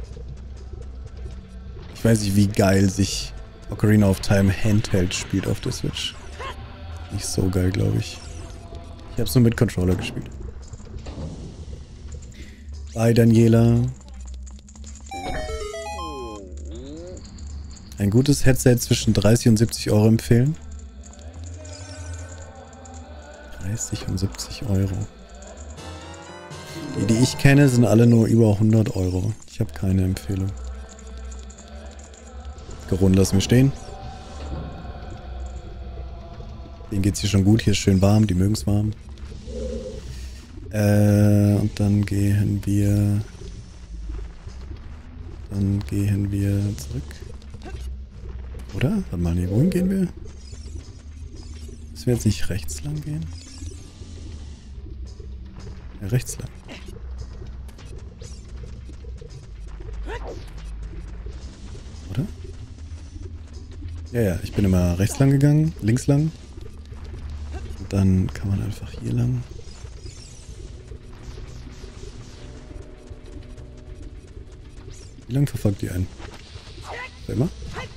Ich weiß nicht, wie geil sich Ocarina of Time Handheld spielt auf der Switch. Nicht so geil, glaube ich. Ich habe es nur mit Controller gespielt. Bye, Daniela. Ein gutes Headset zwischen dreißig und siebzig Euro empfehlen. dreißig und siebzig Euro. Die, die ich kenne, sind alle nur über hundert Euro. Ich habe keine Empfehlung. Goron, lassen wir stehen. Denen geht's hier schon gut. Hier ist schön warm. Die mögen es warm. Äh, und dann gehen wir... Dann gehen wir zurück. Oder? Warte mal, nee, wohin gehen wir? Müssen wir jetzt nicht rechts lang gehen? Ja, rechts lang. Oder? Ja, ja, ich bin immer rechts lang gegangen, links lang. Und dann kann man einfach hier lang. Wie lang verfolgt die einen? Wer immer?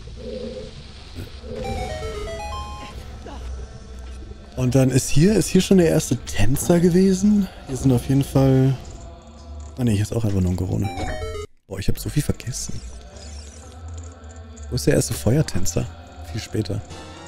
Und dann ist hier, ist hier schon der erste Tänzer gewesen. Hier sind auf jeden Fall... Ah ne, hier ist auch einfach nur ein Corona. Boah, ich habe so viel vergessen. Wo ist der erste Feuertänzer? Viel später.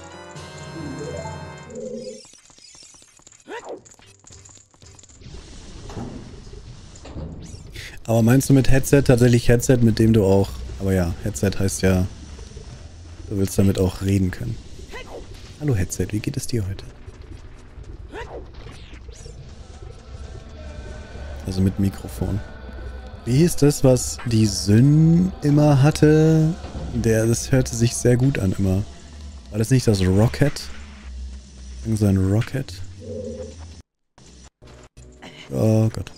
Aber meinst du mit Headset tatsächlich Headset, mit dem du auch... Aber ja, Headset heißt ja, du willst damit auch reden können. Hallo Headset, wie geht es dir heute? Also mit Mikrofon. Wie hieß das, was die Syn immer hatte? Der, das hörte sich sehr gut an immer. War das nicht das Rocket? Irgend so ein Rocket? Oh Gott.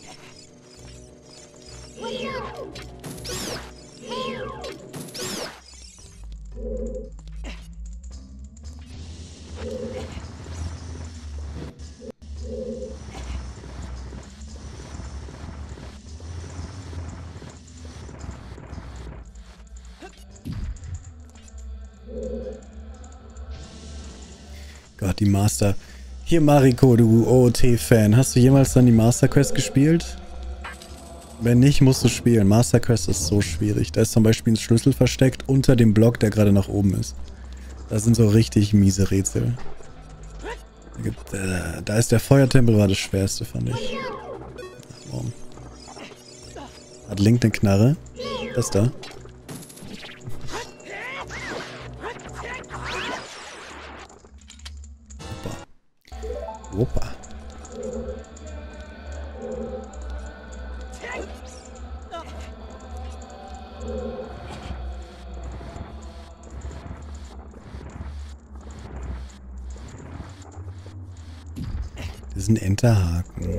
Gott, die Master... Hier Mariko, du O O T-Fan. Hast du jemals dann die Master Quest gespielt? Wenn nicht, musst du spielen. Master Quest ist so schwierig. Da ist zum Beispiel ein Schlüssel versteckt unter dem Block, der gerade nach oben ist. Das sind so richtig miese Rätsel. Da, gibt, äh, da ist der Feuertempel war das schwerste, fand ich. Ach, warum? Hat Link eine Knarre? Das da? Opa. Das ist ein Enterhaken.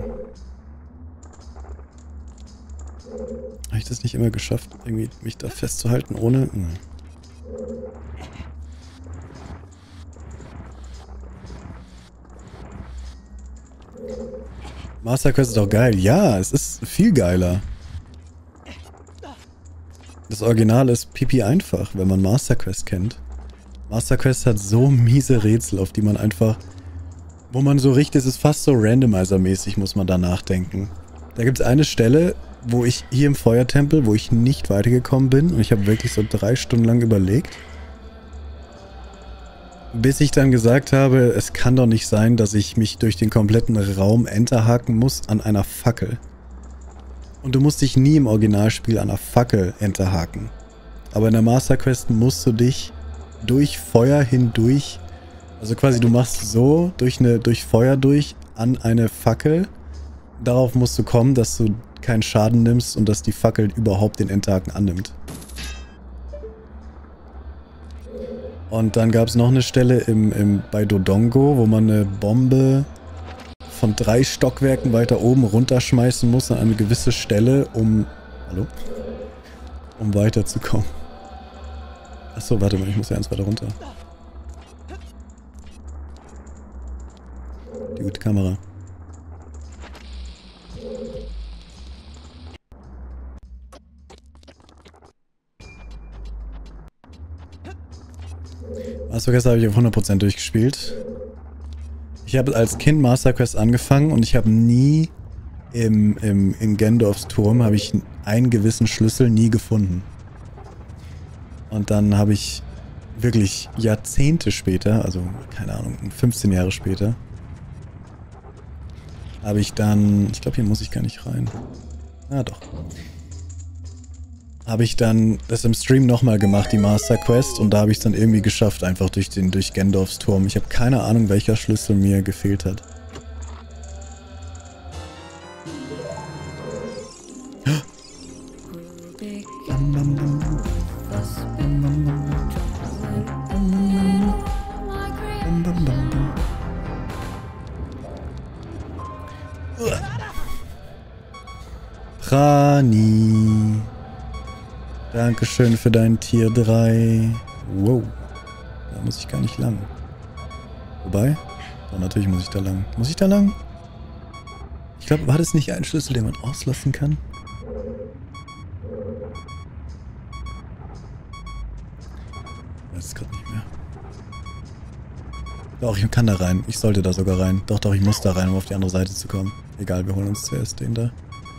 Habe ich das nicht immer geschafft, irgendwie mich da festzuhalten, ohne... Hm. Master Quest ist auch geil. Ja, es ist viel geiler. Das Original ist pipi einfach, wenn man Master Quest kennt. Master Quest hat so miese Rätsel, auf die man einfach... Wo man so richtig, es ist fast so Randomizer-mäßig, muss man da nachdenken. Da gibt es eine Stelle, wo ich hier im Feuertempel, wo ich nicht weitergekommen bin. Und ich habe wirklich so drei Stunden lang überlegt. Bis ich dann gesagt habe, es kann doch nicht sein, dass ich mich durch den kompletten Raum enterhaken muss an einer Fackel. Und du musst dich nie im Originalspiel an einer Fackel enterhaken. Aber in der Master Quest musst du dich durch Feuer hindurch, also quasi du machst so durch, eine, durch Feuer durch an eine Fackel. Darauf musst du kommen, dass du keinen Schaden nimmst und dass die Fackel überhaupt den Enterhaken annimmt. Und dann gab es noch eine Stelle im, im, bei Dodongo, wo man eine Bombe von drei Stockwerken weiter oben runterschmeißen muss an eine gewisse Stelle, um... Hallo? Um weiterzukommen. Achso, warte mal, ich muss ja eins weiter runter. Die gute Kamera. Master Quest habe ich auf hundert Prozent durchgespielt. Ich habe als Kind Master Quest angefangen und ich habe nie im, im, in Gendorfs Turm habe ich einen gewissen Schlüssel nie gefunden. Und dann habe ich wirklich Jahrzehnte später, also keine Ahnung, fünfzehn Jahre später, habe ich dann, ich glaube hier muss ich gar nicht rein. Ah doch. Habe ich dann das im Stream nochmal gemacht, die Master Quest, und da habe ich es dann irgendwie geschafft, einfach durch den durch Gendorfs Turm. Ich habe keine Ahnung, welcher Schlüssel mir gefehlt hat. Prani. Dankeschön für dein Tier drei. Wow. Da muss ich gar nicht lang. Wobei? Oh, natürlich muss ich da lang. Muss ich da lang? Ich glaube, war das nicht ein Schlüssel, den man auslassen kann? Ich weiß es gerade nicht mehr. Doch, ich kann da rein. Ich sollte da sogar rein. Doch, doch, ich muss da rein, um auf die andere Seite zu kommen. Egal, wir holen uns zuerst den da.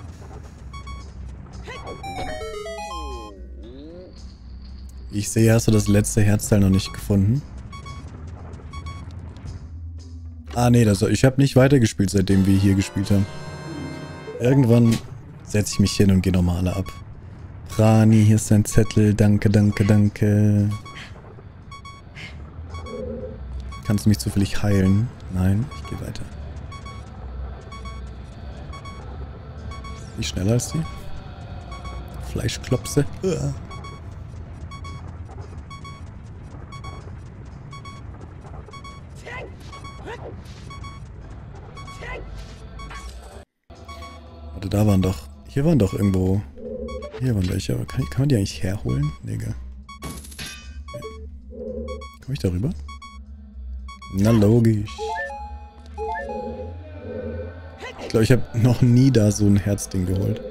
Ich sehe, hast du das letzte Herzteil noch nicht gefunden? Ah, nee, das, ich habe nicht weitergespielt, seitdem wir hier gespielt haben. Irgendwann setze ich mich hin und gehe nochmal alle ab. Rani, hier ist dein Zettel. Danke, danke, danke. Kannst du mich zufällig heilen? Nein, ich gehe weiter. Wie schneller als die? Fleischklopse. Uah. Warte, da waren doch... Hier waren doch irgendwo... Hier waren welche, aber kann, kann man die eigentlich herholen? Nee, gell. Ja. Komm ich da rüber? Na, logisch. Ich glaube, ich habe noch nie da so ein Herzding geholt.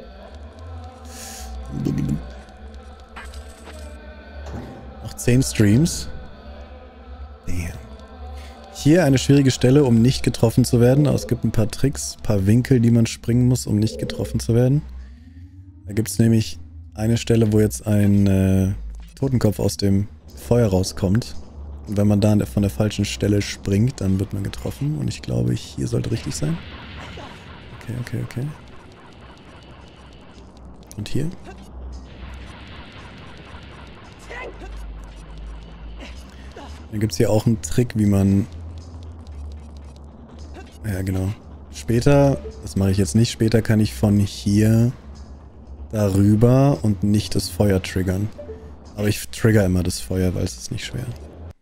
Noch zehn Streams. Damn. Hier eine schwierige Stelle, um nicht getroffen zu werden. Aber es gibt ein paar Tricks, ein paar Winkel, die man springen muss, um nicht getroffen zu werden. Da gibt es nämlich eine Stelle, wo jetzt ein äh, Totenkopf aus dem Feuer rauskommt. Und wenn man da von der falschen Stelle springt, dann wird man getroffen. Und ich glaube, hier sollte richtig sein. Okay, okay, okay. Und hier? Dann gibt es hier auch einen Trick, wie man... Ja, genau. Später, das mache ich jetzt nicht, später kann ich von hier darüber und nicht das Feuer triggern. Aber ich trigger immer das Feuer, weil es ist nicht schwer.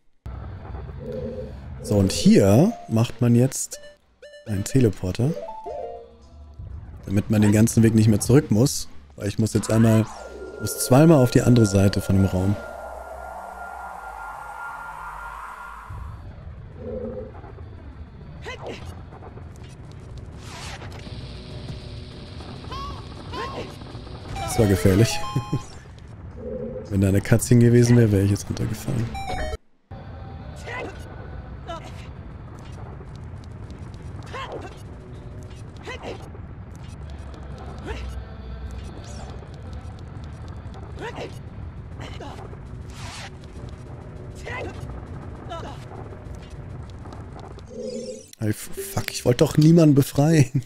So, und hier macht man jetzt einen Teleporter. Damit man den ganzen Weg nicht mehr zurück muss. Weil ich muss jetzt einmal, muss zweimal auf die andere Seite von dem Raum. Das war gefährlich. Wenn da eine Cutscene gewesen wäre, wäre ich jetzt runtergefallen. Hey, fuck, ich wollte doch niemanden befreien.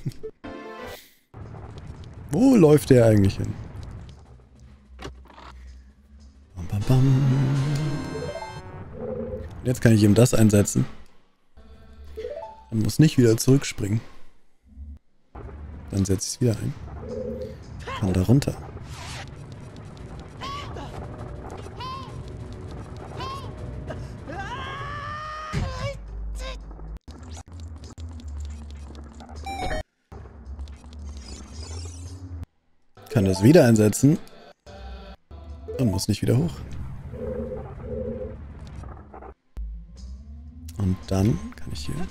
Wo läuft der eigentlich hin? Bam, bam, bam. Jetzt kann ich ihm das einsetzen. Und muss nicht wieder zurückspringen. Dann setze ich es wieder ein. Kann da runter. Kann das wieder einsetzen. Und muss nicht wieder hoch. Und dann kann ich hier...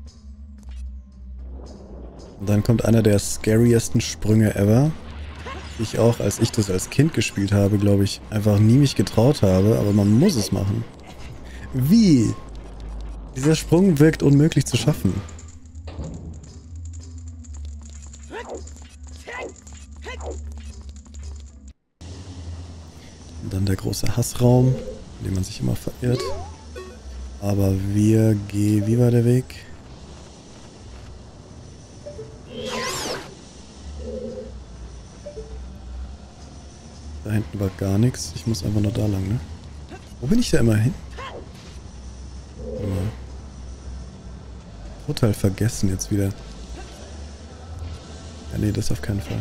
Und dann kommt einer der scariesten Sprünge ever. Ich auch, als ich das als Kind gespielt habe, glaube ich, einfach nie mich getraut habe. Aber man muss es machen. Wie? Dieser Sprung wirkt unmöglich zu schaffen. Und dann der große Hassraum, in dem man sich immer verirrt. Aber wir gehen... Wie war der Weg? Da hinten war gar nichts. Ich muss einfach nur da lang, ne? Wo bin ich da immer hin? Warte mal. Total vergessen jetzt wieder. Ja, nee, das auf keinen Fall.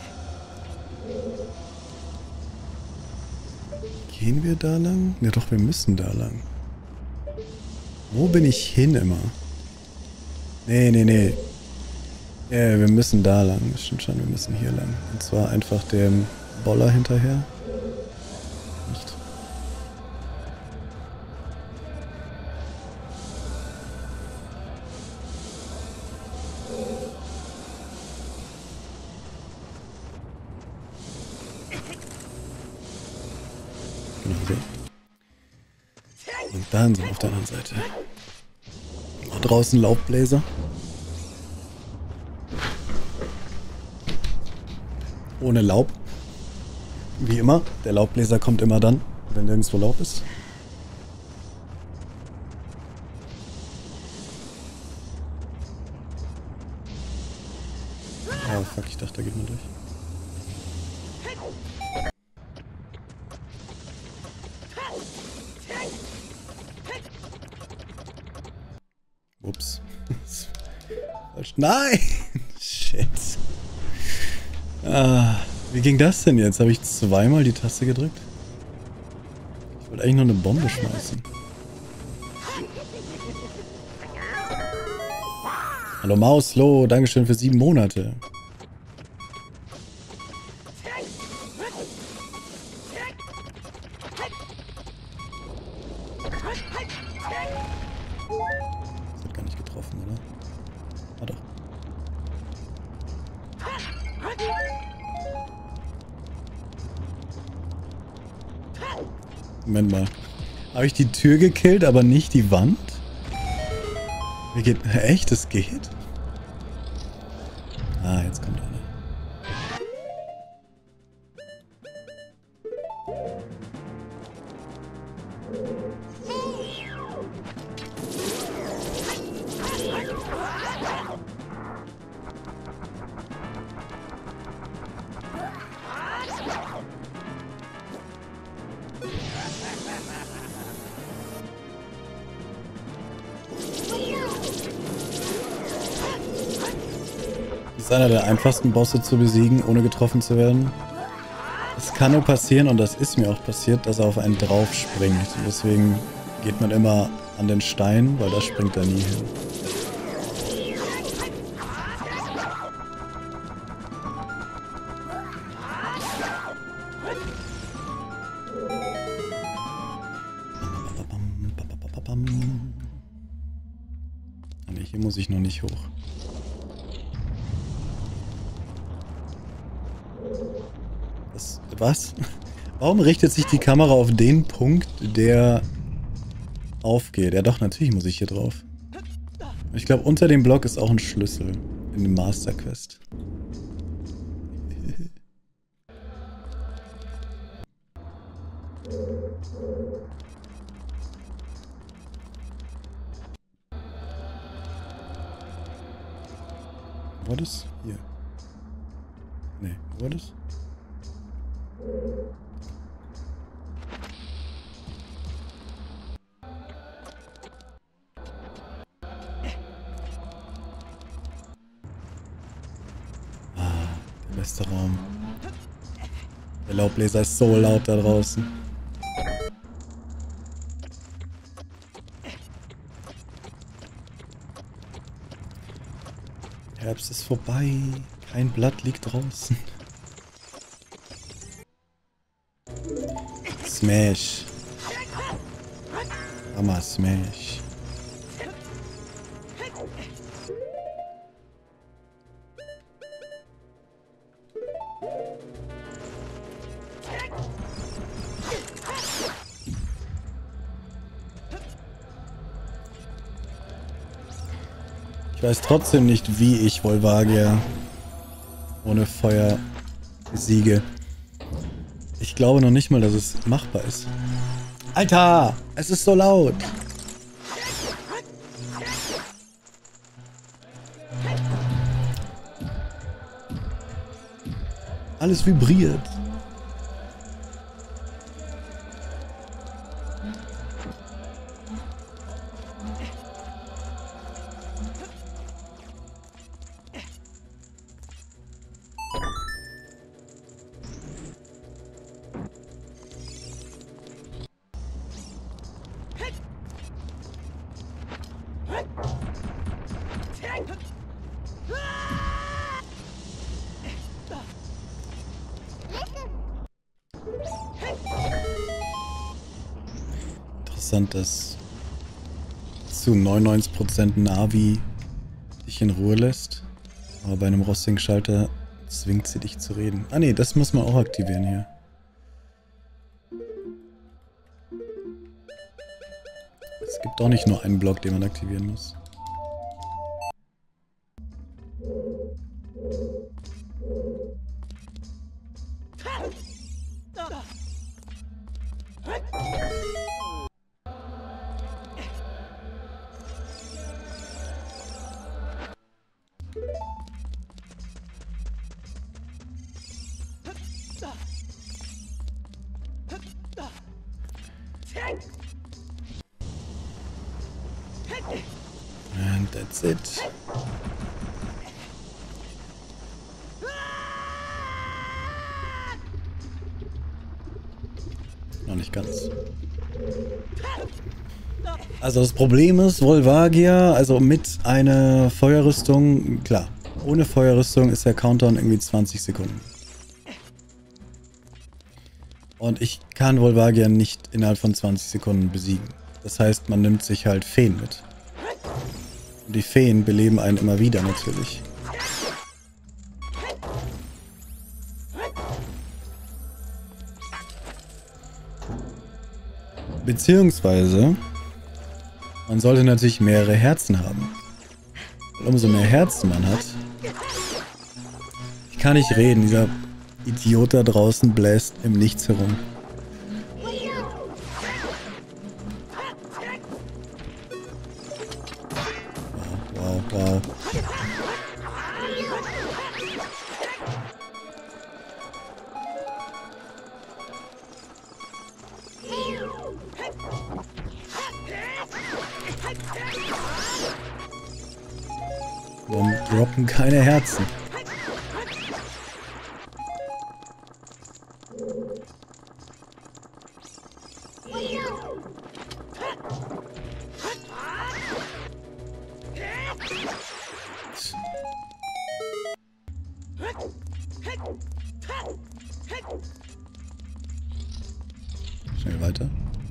Gehen wir da lang? Ja doch, wir müssen da lang. Wo bin ich hin immer? Nee, nee, nee. Ja, wir müssen da lang. Das stimmt schon, wir müssen hier lang. Und zwar einfach dem Boller hinterher. Nicht. Genau so. Und dann sind wir auf der anderen Seite. Auch draußen Laubbläser. Ohne Laub. Wie immer. Der Laubbläser kommt immer dann, wenn nirgendwo Laub ist. Oh fuck, ich dachte, da geht man durch. Ups. Nein! Shit. Ah, wie ging das denn jetzt? Habe ich zweimal die Taste gedrückt? Ich wollte eigentlich nur eine Bombe schmeißen. Hallo Mauslo, Dankeschön für sieben Monate. Das hat gar nicht getroffen, oder? Ah doch. Moment mal. Habe ich die Tür gekillt, aber nicht die Wand? Wie geht... Echt? Das geht? Ah, jetzt kommt einer. Das ist einer der einfachsten Bosse zu besiegen, ohne getroffen zu werden. Es kann nur passieren, und das ist mir auch passiert, dass er auf einen drauf springt. Und deswegen geht man immer an den Stein, weil da springt er nie hin. Nee, hier muss ich noch nicht hoch. Das, was? Warum richtet sich die Kamera auf den Punkt, der aufgeht? Ja doch, natürlich muss ich hier drauf. Ich glaube, unter dem Block ist auch ein Schlüssel in dem Master Quest. Wo war das? Hier. Nee, wo war das? Ah, der beste Raum. Der Laubbläser ist so laut da draußen. Herbst ist vorbei. Kein Blatt liegt draußen. Smash. Hammer Smash. Ich weiß trotzdem nicht, wie ich Volvagia ohne Feuer besiege. Ich glaube noch nicht mal, dass es machbar ist. Alter! Es ist so laut! Alles vibriert. interessant, dass zu neunundneunzig Prozent Navi dich in Ruhe lässt. Aber bei einem rostigen Schalter zwingt sie dich zu reden. Ah ne, das muss man auch aktivieren hier. Es gibt auch nicht nur einen Block, den man aktivieren muss. And that's it. Noch nicht ganz. Also das Problem ist, Volvagia, also mit einer Feuerrüstung, klar, ohne Feuerrüstung ist der Countdown irgendwie zwanzig Sekunden. Und ich kann Volvagia nicht innerhalb von zwanzig Sekunden besiegen. Das heißt, man nimmt sich halt Feen mit. Und die Feen beleben einen immer wieder natürlich. Beziehungsweise, man sollte natürlich mehrere Herzen haben. Und umso mehr Herzen man hat... Ich kann nicht reden, dieser Idiot da draußen bläst im Nichts herum. Wow, wow, wow. Warum droppen keine Herzen? Schnell weiter.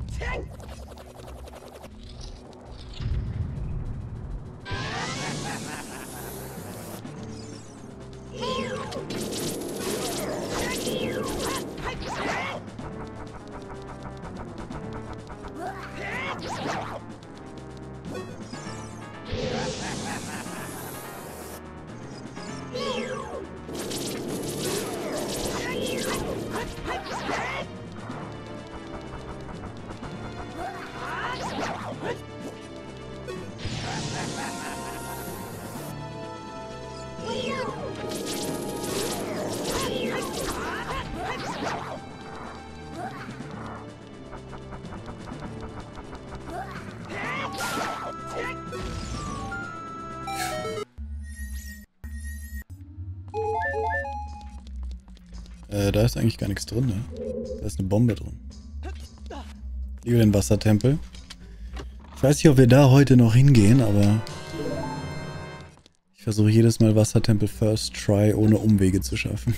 Äh, da ist eigentlich gar nichts drin, ne? Da ist eine Bombe drin. Lieber den Wassertempel. Ich weiß nicht, ob wir da heute noch hingehen, aber... Ich versuche jedes Mal Wassertempel First Try ohne Umwege zu schaffen.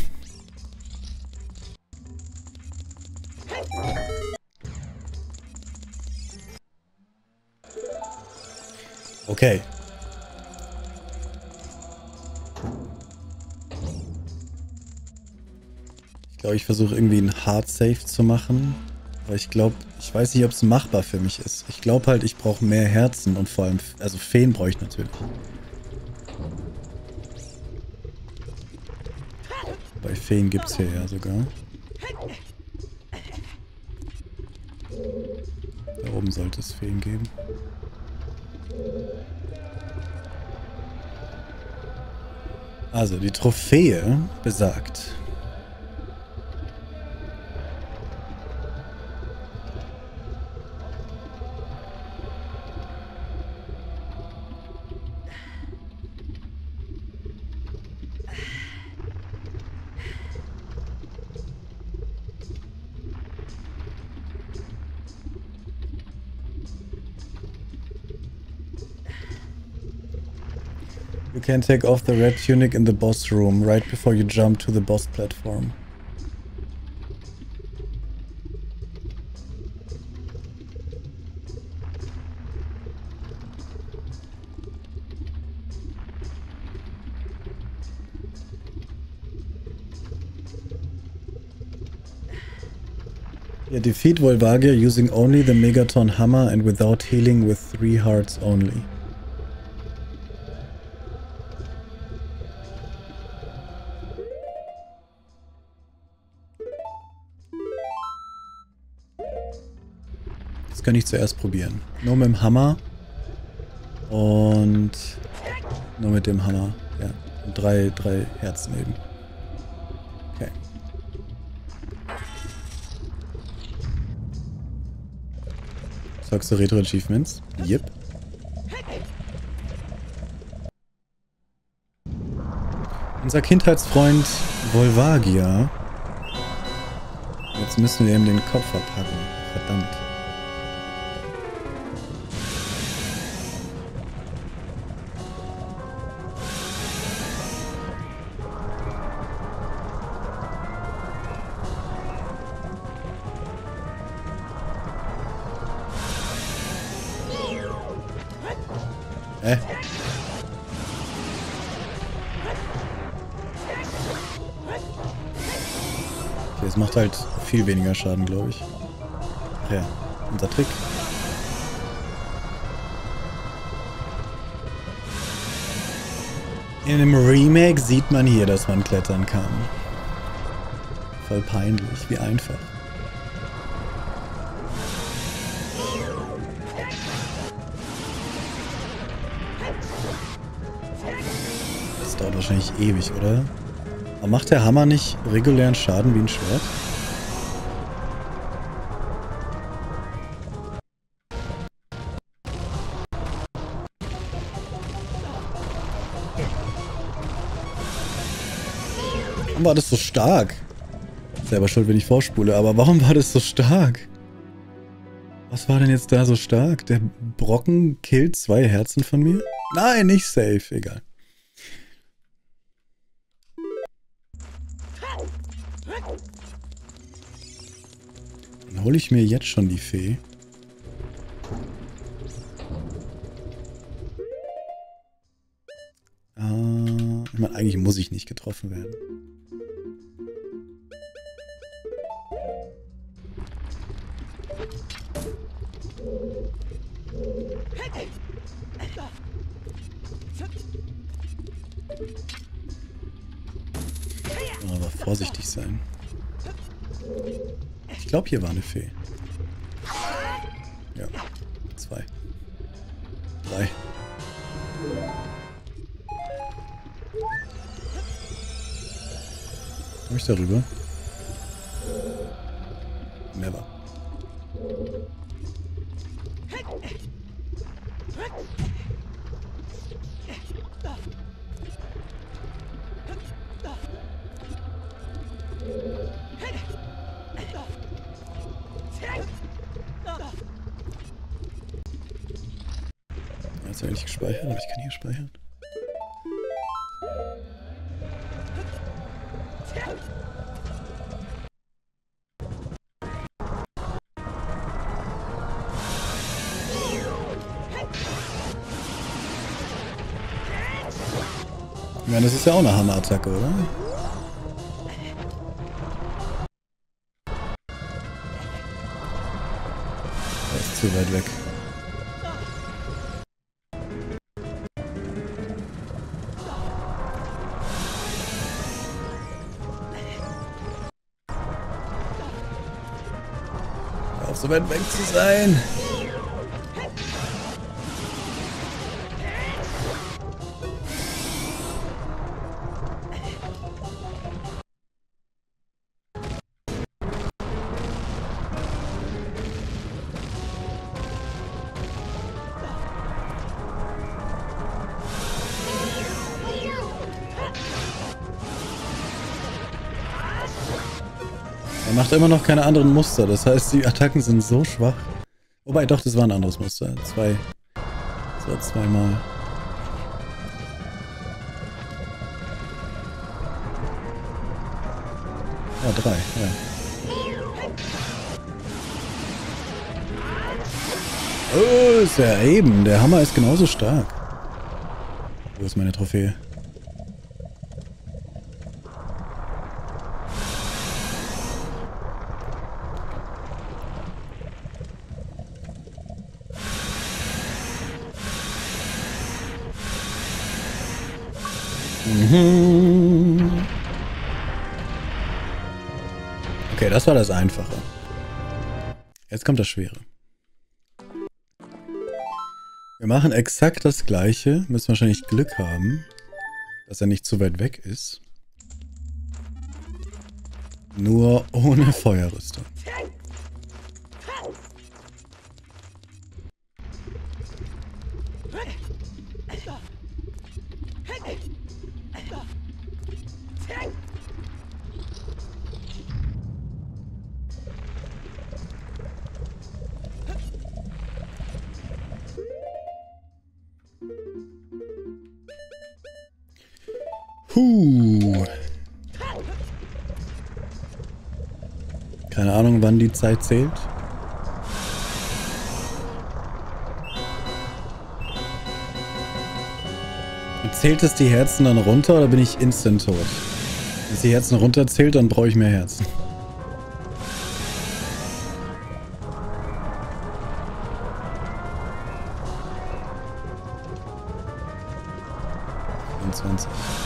Okay. Ich glaube, ich versuche irgendwie einen Hard Save zu machen. Aber ich glaube, ich weiß nicht, ob es machbar für mich ist. Ich glaube halt, ich brauche mehr Herzen und vor allem, also Feen brauche ich natürlich. Bei Feen gibt es hier ja sogar. Da oben sollte es Feen geben. Also, die Trophäe besagt. You can take off the red tunic in the boss room right before you jump to the boss platform. Yeah, defeat Volvagia using only the Megaton Hammer and without healing with three hearts only. Das kann ich zuerst probieren. Nur mit dem Hammer. Und nur mit dem Hammer. Ja. Und drei, drei Herzen eben. Okay. Sagst du Retro Achievements? Yep. Unser Kindheitsfreund Volvagia. Jetzt müssen wir ihm den Kopf verpacken. Verdammt. Äh. Okay, es macht halt viel weniger Schaden, glaube ich. Ach ja, unser Trick. In einem Remake sieht man hier, dass man klettern kann. Voll peinlich, wie einfach. Das dauert wahrscheinlich ewig, oder? Aber macht der Hammer nicht regulären Schaden wie ein Schwert? Warum war das so stark? Selber schuld, wenn ich vorspule, aber warum war das so stark? Was war denn jetzt da so stark? Der Brocken killt zwei Herzen von mir? Nein, nicht safe, egal. Dann hole ich mir jetzt schon die Fee. Äh, ich meine, eigentlich muss ich nicht getroffen werden. Aber vorsichtig sein. Ich glaube, hier war eine Fee. Ja. Zwei. Drei. Komm ich darüber? Never. Jetzt habe ich nicht gespeichert, aber ich kann hier speichern. Ich meine, das ist ja auch eine Hammerattacke, oder? Der ist zu weit weg. Hör auf, so weit weg zu sein. Er macht immer noch keine anderen Muster, das heißt, die Attacken sind so schwach. Wobei, doch, das war ein anderes Muster. Zwei. Das war zweimal. Ja, drei, ja. Oh, ist ja eben. Der Hammer ist genauso stark. Wo ist meine Trophäe? Mhm. Okay, das war das Einfache. Jetzt kommt das Schwere. Wir machen exakt das Gleiche. Müssen wahrscheinlich Glück haben, dass er nicht zu weit weg ist. Nur ohne Feuerrüstung. Huh. Keine Ahnung, wann die Zeit zählt. Zählt es die Herzen dann runter oder bin ich instant tot? Wenn es die Herzen runterzählt, dann brauche ich mehr Herzen. vierundzwanzig.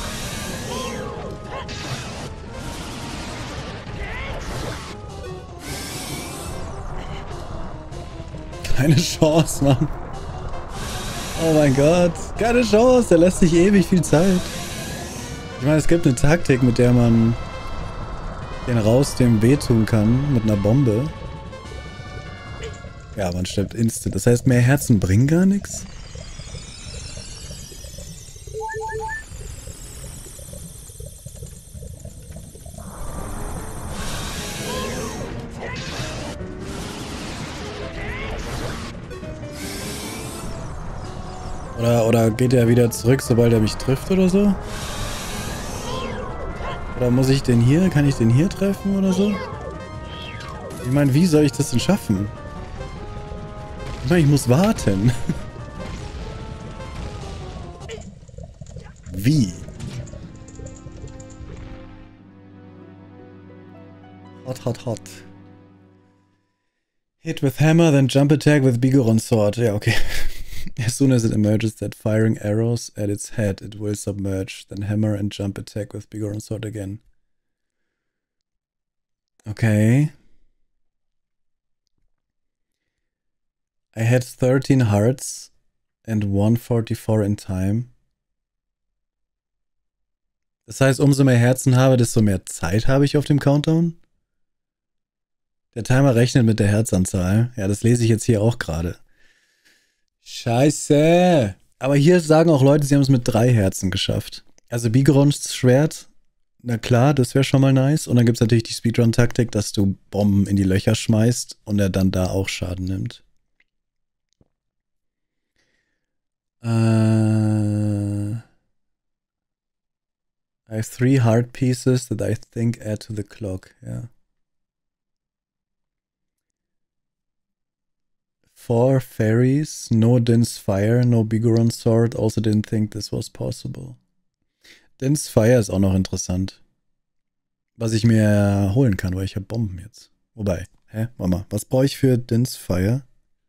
Keine Chance, Mann. Oh mein Gott. Keine Chance. Der lässt sich ewig viel Zeit. Ich meine, es gibt eine Taktik, mit der man den raus dem wehtun kann. Mit einer Bombe. Ja, man stirbt instant. Das heißt, mehr Herzen bringen gar nichts? Oder, oder geht er wieder zurück, sobald er mich trifft oder so? Oder muss ich den hier? Kann ich den hier treffen oder so? Ich meine, wie soll ich das denn schaffen? Ich meine, ich muss warten. Wie? Hot, hot, hot. Hit with hammer, then jump attack with Bigoron sword. Ja, okay. As soon as it emerges that firing arrows at its head, it will submerge. Then hammer and jump attack with Bigoron sword again. Okay. I had thirteen hearts and one forty-four in time. Das heißt, umso mehr Herzen habe, desto mehr Zeit habe ich auf dem Countdown? Der Timer rechnet mit der Herzanzahl. Ja, das lese ich jetzt hier auch gerade. Scheiße. Aber hier sagen auch Leute, sie haben es mit drei Herzen geschafft. Also Bigorons Schwert, na klar, das wäre schon mal nice. Und dann gibt es natürlich die Speedrun-Taktik, dass du Bomben in die Löcher schmeißt und er dann da auch Schaden nimmt. Uh, I have three heart pieces that I think add to the clock, yeah. Four fairies, no Din's Fire, no Bigoron Sword, also didn't think this was possible. Din's Fire ist auch noch interessant. Was ich mir holen kann, weil ich habe Bomben jetzt. Wobei, hä, Mama, was brauche ich für Din's Fire?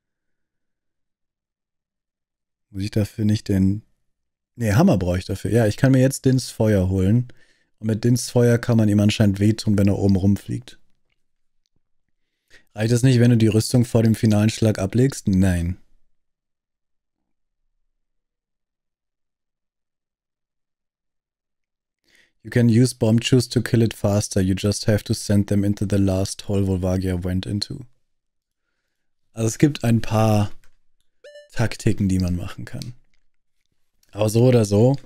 Muss ich dafür nicht den... Ne, Hammer brauche ich dafür. Ja, ich kann mir jetzt Din's Feuer holen. Und mit Din's Feuer kann man ihm anscheinend wehtun, wenn er oben rumfliegt. Reicht es nicht, wenn du die Rüstung vor dem finalen Schlag ablegst? Nein. You can use bomb juice to kill it faster. You just have to send them into the last hole Volvagia went into. Also es gibt ein paar Taktiken, die man machen kann. Aber so oder so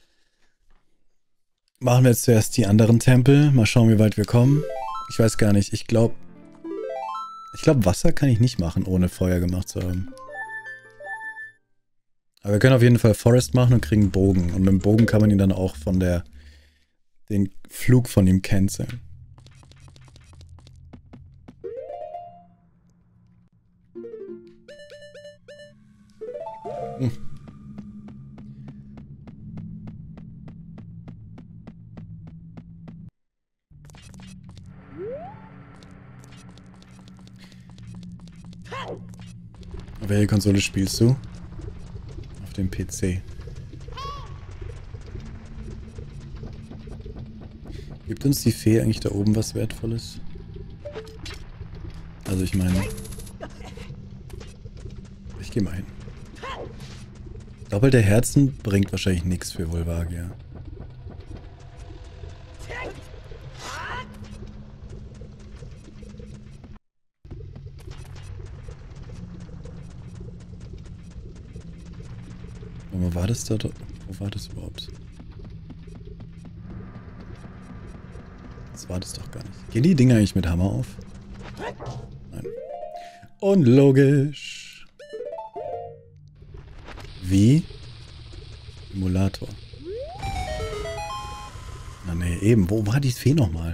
machen wir jetzt zuerst die anderen Tempel. Mal schauen, wie weit wir kommen. Ich weiß gar nicht. Ich glaube, ich glaube, Wasser kann ich nicht machen, ohne Feuer gemacht zu haben. Aber wir können auf jeden Fall Forest machen und kriegen einen Bogen. Und mit dem Bogen kann man ihn dann auch von der den Flug von ihm canceln. Hm. Auf welche Konsole spielst du? Auf dem P C. Gibt uns die Fee eigentlich da oben was Wertvolles? Also ich meine... Ich gehe mal hin. Doppelte Herzen bringt wahrscheinlich nichts für Volvagia. Aber war das da... Wo war das überhaupt? Das war das doch gar nicht. Gehen die Dinger eigentlich mit Hammer auf? Nein. Unlogisch. Wie? Emulator. Na nee, eben. Wo war die Fee nochmal?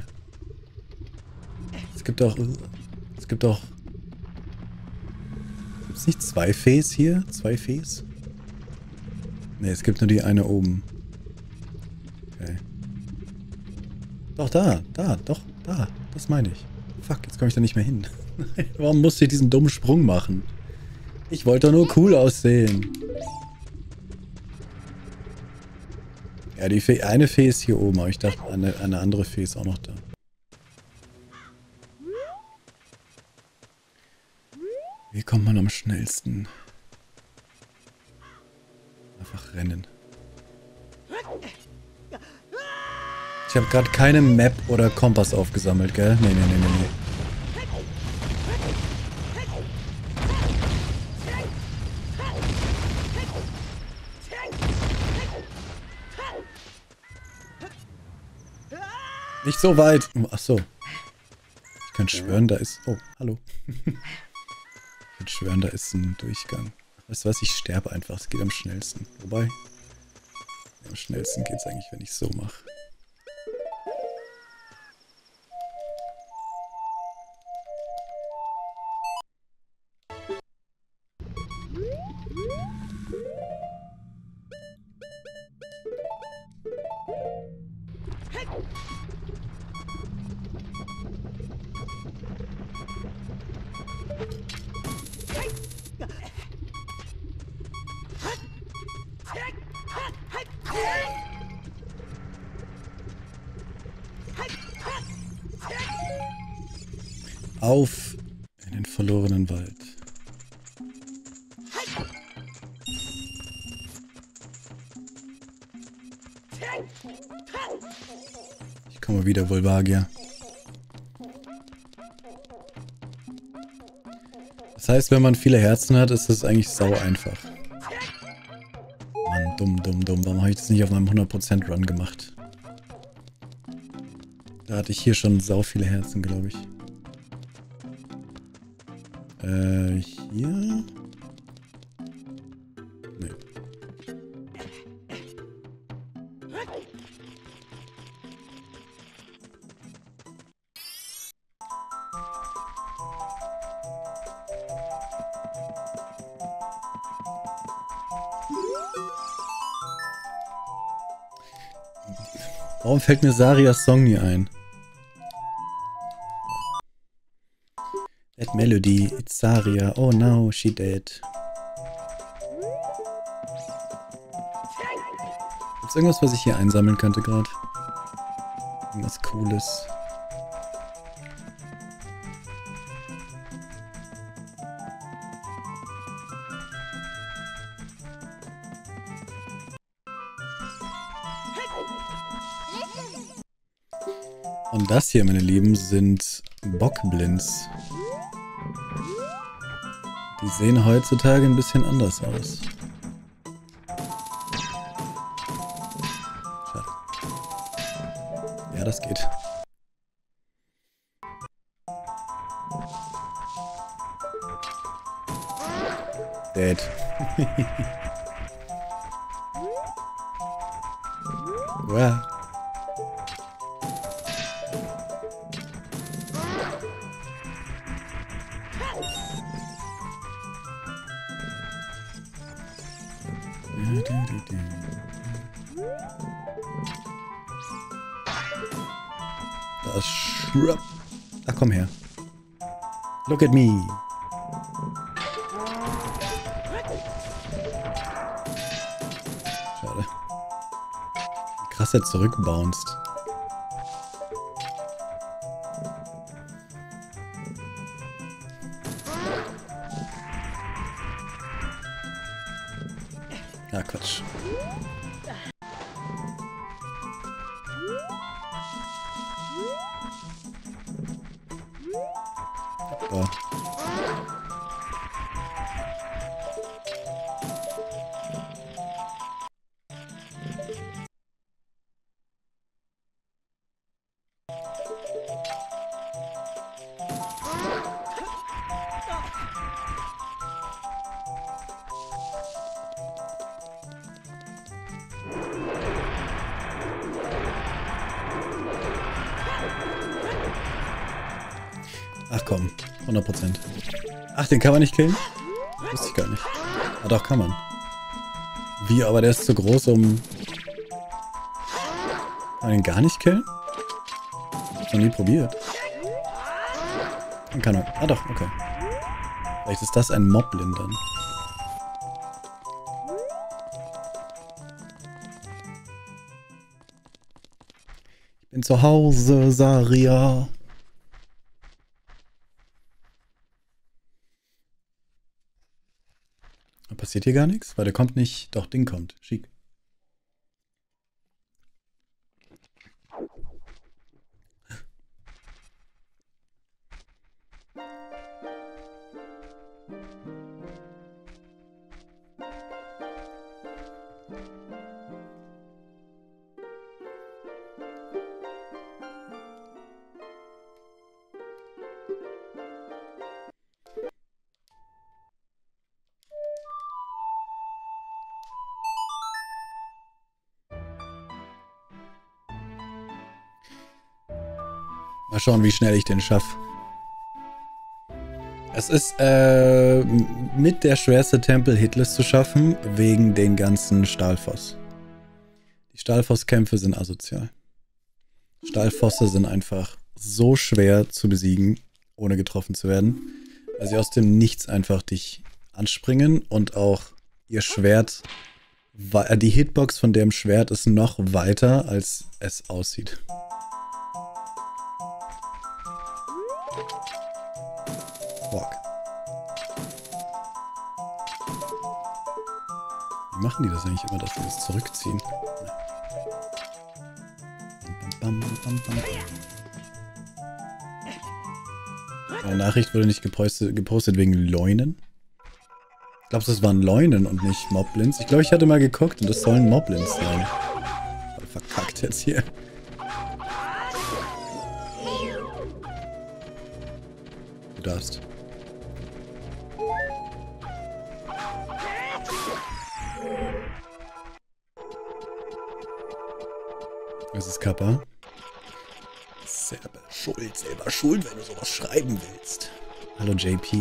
Es gibt doch... Es gibt doch... Gibt es nicht zwei Fees hier? Zwei Fees? Ne, es gibt nur die eine oben. Okay. Doch, da, da, doch, da. Das meine ich. Fuck, jetzt komme ich da nicht mehr hin. Warum musste ich diesen dummen Sprung machen? Ich wollte doch nur cool aussehen. Ja, die Fee, eine Fee ist hier oben, aber ich dachte, eine, eine andere Fee ist auch noch da. Wie kommt man am schnellsten? Einfach rennen. Ich habe gerade keine Map oder Kompass aufgesammelt, gell? Nee, nee, nee, nee, nee. Nicht so weit. Ach so. Ich kann schwören, da ist... Oh, hallo. Ich kann schwören, da ist ein Durchgang. Weißt du was? Ich sterbe einfach. Es geht am schnellsten. Wobei... Am schnellsten geht es eigentlich, wenn ich es so mache. Auf in den verlorenen Wald. Ich komme wieder, Volvagia. Das heißt, wenn man viele Herzen hat, ist das eigentlich sau einfach. Mann, dumm, dumm, dumm. Warum habe ich das nicht auf meinem hundert Prozent Run gemacht? Da hatte ich hier schon sau viele Herzen, glaube ich. Äh, hier? Nee. Warum fällt mir Sarias Song nie ein? That melody, it's Saria. Oh no, she dead. Gibt's irgendwas, was ich hier einsammeln könnte gerade? Irgendwas Cooles. Und das hier, meine Lieben, sind Bockblinds. Die sehen heutzutage ein bisschen anders aus. Schade. Ja, das geht. Dead. Wow. Das Shrub. Ach, komm her. Look at me. Schade. Wie krass er zurückbounced. Na, Quatsch. So. Ach komm, hundert Prozent. Ach, den kann man nicht killen? Wusste ich gar nicht. Ah doch, kann man. Wie, aber der ist zu groß, um... Kann man den gar nicht killen? Hab ich noch nie probiert. Dann kann man... Ah doch, okay. Vielleicht ist das ein Moblin dann. Ich bin zu Hause, Saria. Passiert hier gar nichts? Weil der kommt nicht... Doch, Ding kommt. Schick. Mal schauen, wie schnell ich den schaffe. Es ist äh, mit der schwerste Tempel Hitlers zu schaffen, wegen den ganzen Stahlfoss. Die Stahlfoss-Kämpfe sind asozial. Stahlfosse sind einfach so schwer zu besiegen, ohne getroffen zu werden, weil sie aus dem Nichts einfach dich anspringen und auch ihr Schwert, die Hitbox von dem Schwert ist noch weiter, als es aussieht. Fuck. Wie machen die das eigentlich immer, dass sie das zurückziehen? Bam, bam, bam, bam. Eine Nachricht wurde nicht gepostet, gepostet wegen Leunen. Ich glaube, das waren Leunen und nicht Moblins. Ich glaube, ich hatte mal geguckt und das sollen Moblins sein. Voll verkackt jetzt hier. Du darfst. Das ist Kappa. Selber schuld, selber schuld, wenn du sowas schreiben willst. Hallo J P.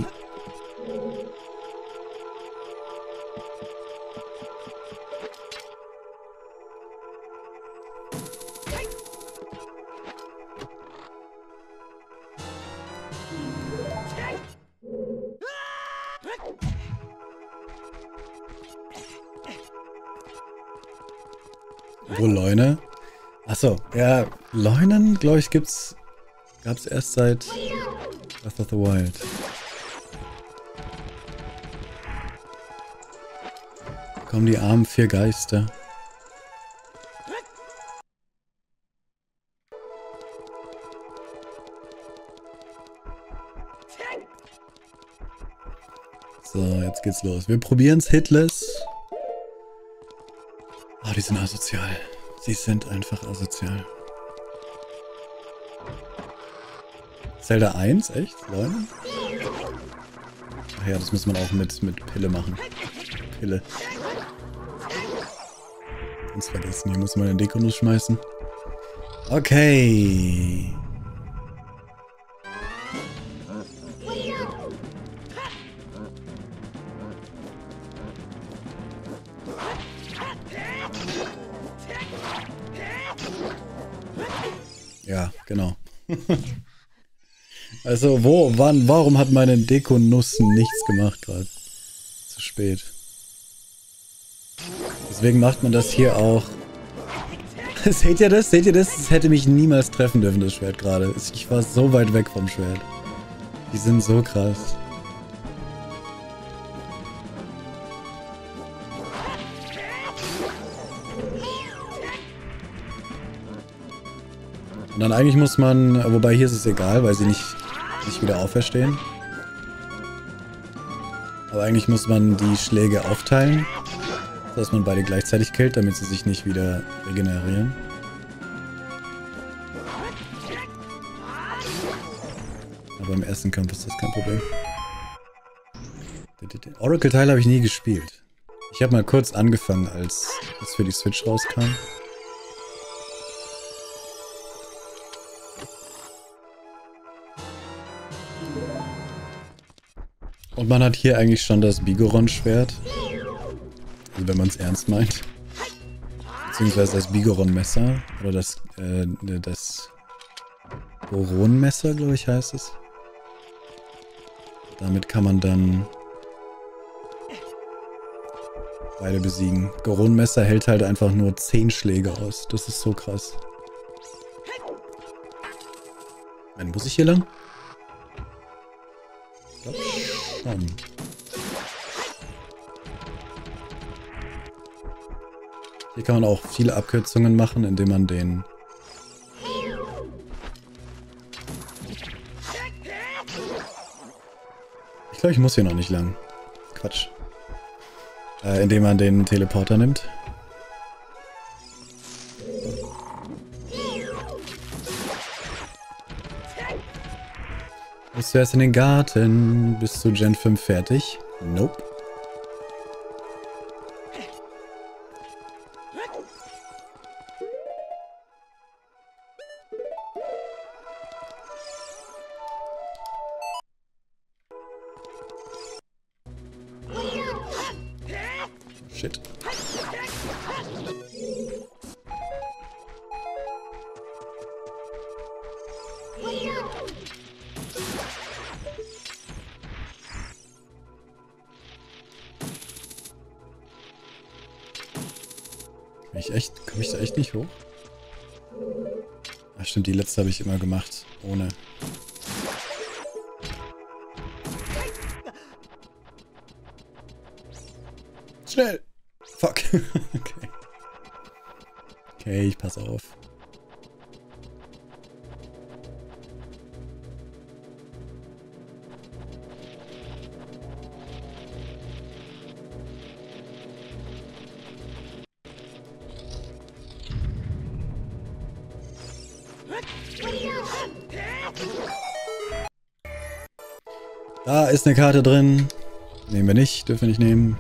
Wo Leune? Achso, ja, Leunen, glaube ich, gibt's. Gab's erst seit Breath of the Wild. Da kommen die armen vier Geister. So, jetzt geht's los. Wir probieren's hitless. Oh, die sind asozial. Sie sind einfach asozial. Zelda eins? Echt? Leute? Ach ja, das muss man auch mit, mit Pille machen. Pille. Ganz vergessen, hier muss man den Dekonuss schmeißen. Okay. Ja, genau. Also, wo, wann, warum hat meine Dekonussen nichts gemacht gerade? Zu spät. Deswegen macht man das hier auch. Seht ihr das? Seht ihr das? Es hätte mich niemals treffen dürfen, das Schwert gerade. Ich war so weit weg vom Schwert. Die sind so krass. Und dann eigentlich muss man, wobei hier ist es egal, weil sie nicht, nicht wieder auferstehen. Aber eigentlich muss man die Schläge aufteilen, dass man beide gleichzeitig killt, damit sie sich nicht wieder regenerieren. Aber im ersten Kampf ist das kein Problem. Oracle-Teil habe ich nie gespielt. Ich habe mal kurz angefangen, als es für die Switch rauskam. Und man hat hier eigentlich schon das Bigoron-Schwert. Also wenn man es ernst meint. Beziehungsweise das Bigoron-Messer. Oder das, äh, das Boron-Messer, glaube ich, heißt es. Damit kann man dann beide besiegen. Goron-Messer hält halt einfach nur zehn Schläge aus. Das ist so krass. Wann muss ich hier lang? Ich glaube schon. Hier kann man auch viele Abkürzungen machen, indem man den... Ich glaube, ich muss hier noch nicht lang. Quatsch. Äh, indem man den Teleporter nimmt. Bist du erst in den Garten? Bist du Gen fünf fertig? Nope. Shit. Komm ich echt, komm ich da echt nicht hoch? Ach stimmt, die letzte habe ich immer gemacht. Ohne. Schnell! Fuck. Okay. Okay, ich pass auf. Da ist eine Karte drin. Nehmen wir nicht, dürfen wir nicht nehmen.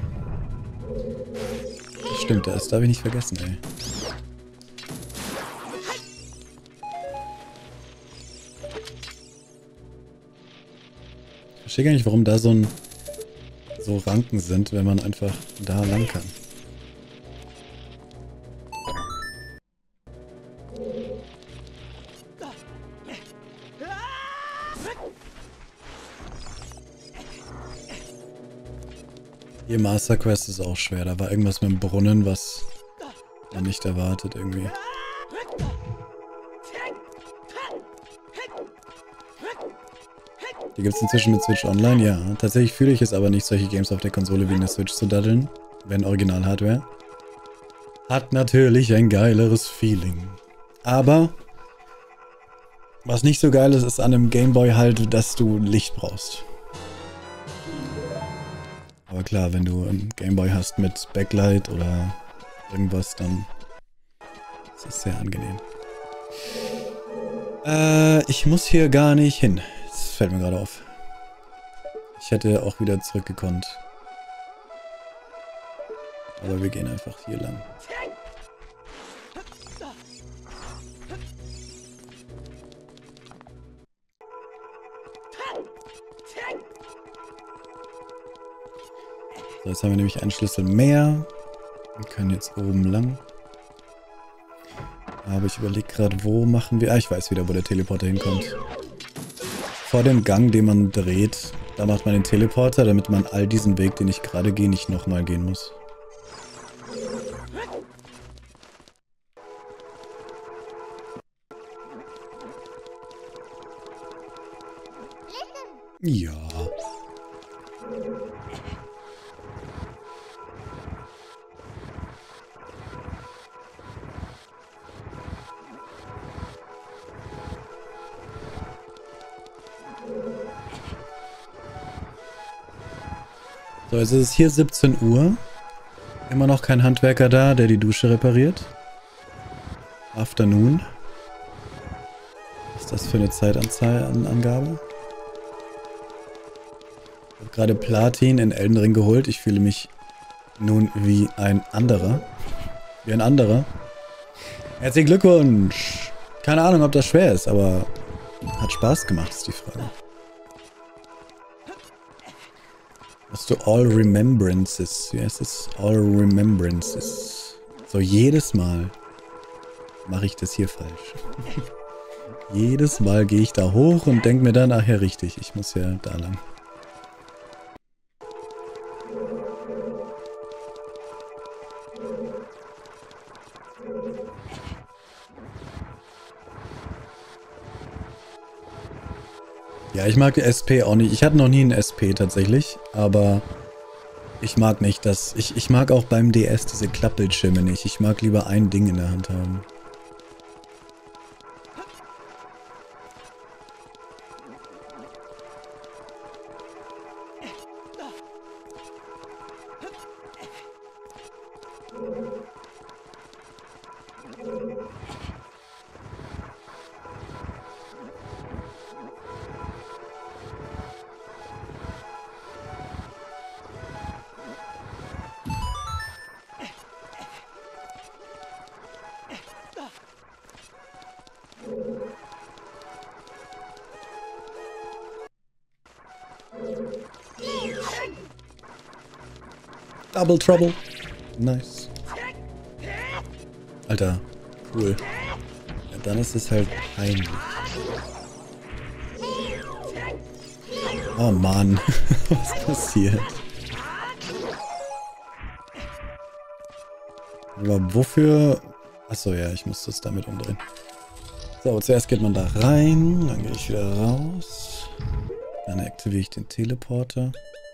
Stimmt, das darf ich nicht vergessen, ey. Ich verstehe gar nicht, warum da so ein so Ranken sind, wenn man einfach da lang kann. Ihr Master Quest ist auch schwer. Da war irgendwas mit dem Brunnen, was man nicht erwartet irgendwie. Die gibt es inzwischen mit Switch Online, ja. Tatsächlich fühle ich es aber nicht, solche Games auf der Konsole wie in der Switch zu daddeln, wenn Original-Hardware. Hat natürlich ein geileres Feeling. Aber was nicht so geil ist, ist an einem Gameboy halt, dass du Licht brauchst. Aber klar, wenn du einen Gameboy hast mit Backlight oder irgendwas, dann ist das sehr angenehm. Äh, ich muss hier gar nicht hin. Das fällt mir gerade auf. Ich hätte auch wieder zurückgekonnt. Aber wir gehen einfach hier lang. So, jetzt haben wir nämlich einen Schlüssel mehr. Wir können jetzt oben lang. Aber ich überlege gerade, wo machen wir... Ah, ich weiß wieder, wo der Teleporter hinkommt. Vor dem Gang, den man dreht, da macht man den Teleporter, damit man all diesen Weg, den ich gerade gehe, nicht nochmal gehen muss. Ja. So, jetzt ist es hier siebzehn Uhr. Immer noch kein Handwerker da, der die Dusche repariert. Afternoon. Was ist das für eine Zeitangabe? Ich habe gerade Platin in Elden Ring geholt. Ich fühle mich nun wie ein anderer. Wie ein anderer. Herzlichen Glückwunsch! Keine Ahnung, ob das schwer ist, aber hat Spaß gemacht, ist die Frage. Hast du All Remembrances? Wie heißt das? All Remembrances. So, jedes Mal mache ich das hier falsch. Jedes Mal gehe ich da hoch und denke mir dann, ach ja, richtig, ich muss ja da lang. Ja, ich mag die S P auch nicht. Ich hatte noch nie einen S P tatsächlich, aber ich mag nicht das. Ich, ich mag auch beim D S diese Klappbildschirme nicht. Ich mag lieber ein Ding in der Hand haben. Double Trouble. Nice. Alter, cool. Ja, dann ist es halt peinlich. Oh Mann, was passiert? Aber wofür? Achso, ja, ich muss das damit umdrehen. So, zuerst geht man da rein, dann gehe ich wieder raus. Dann aktiviere ich den Teleporter.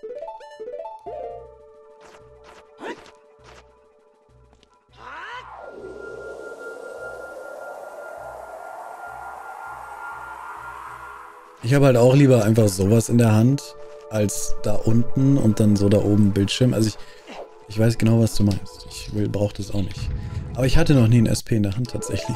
Ich habe halt auch lieber einfach sowas in der Hand, als da unten und dann so da oben Bildschirm. Also ich, ich weiß genau, was du meinst. Ich will, brauche das auch nicht. Aber ich hatte noch nie einen S P in der Hand tatsächlich.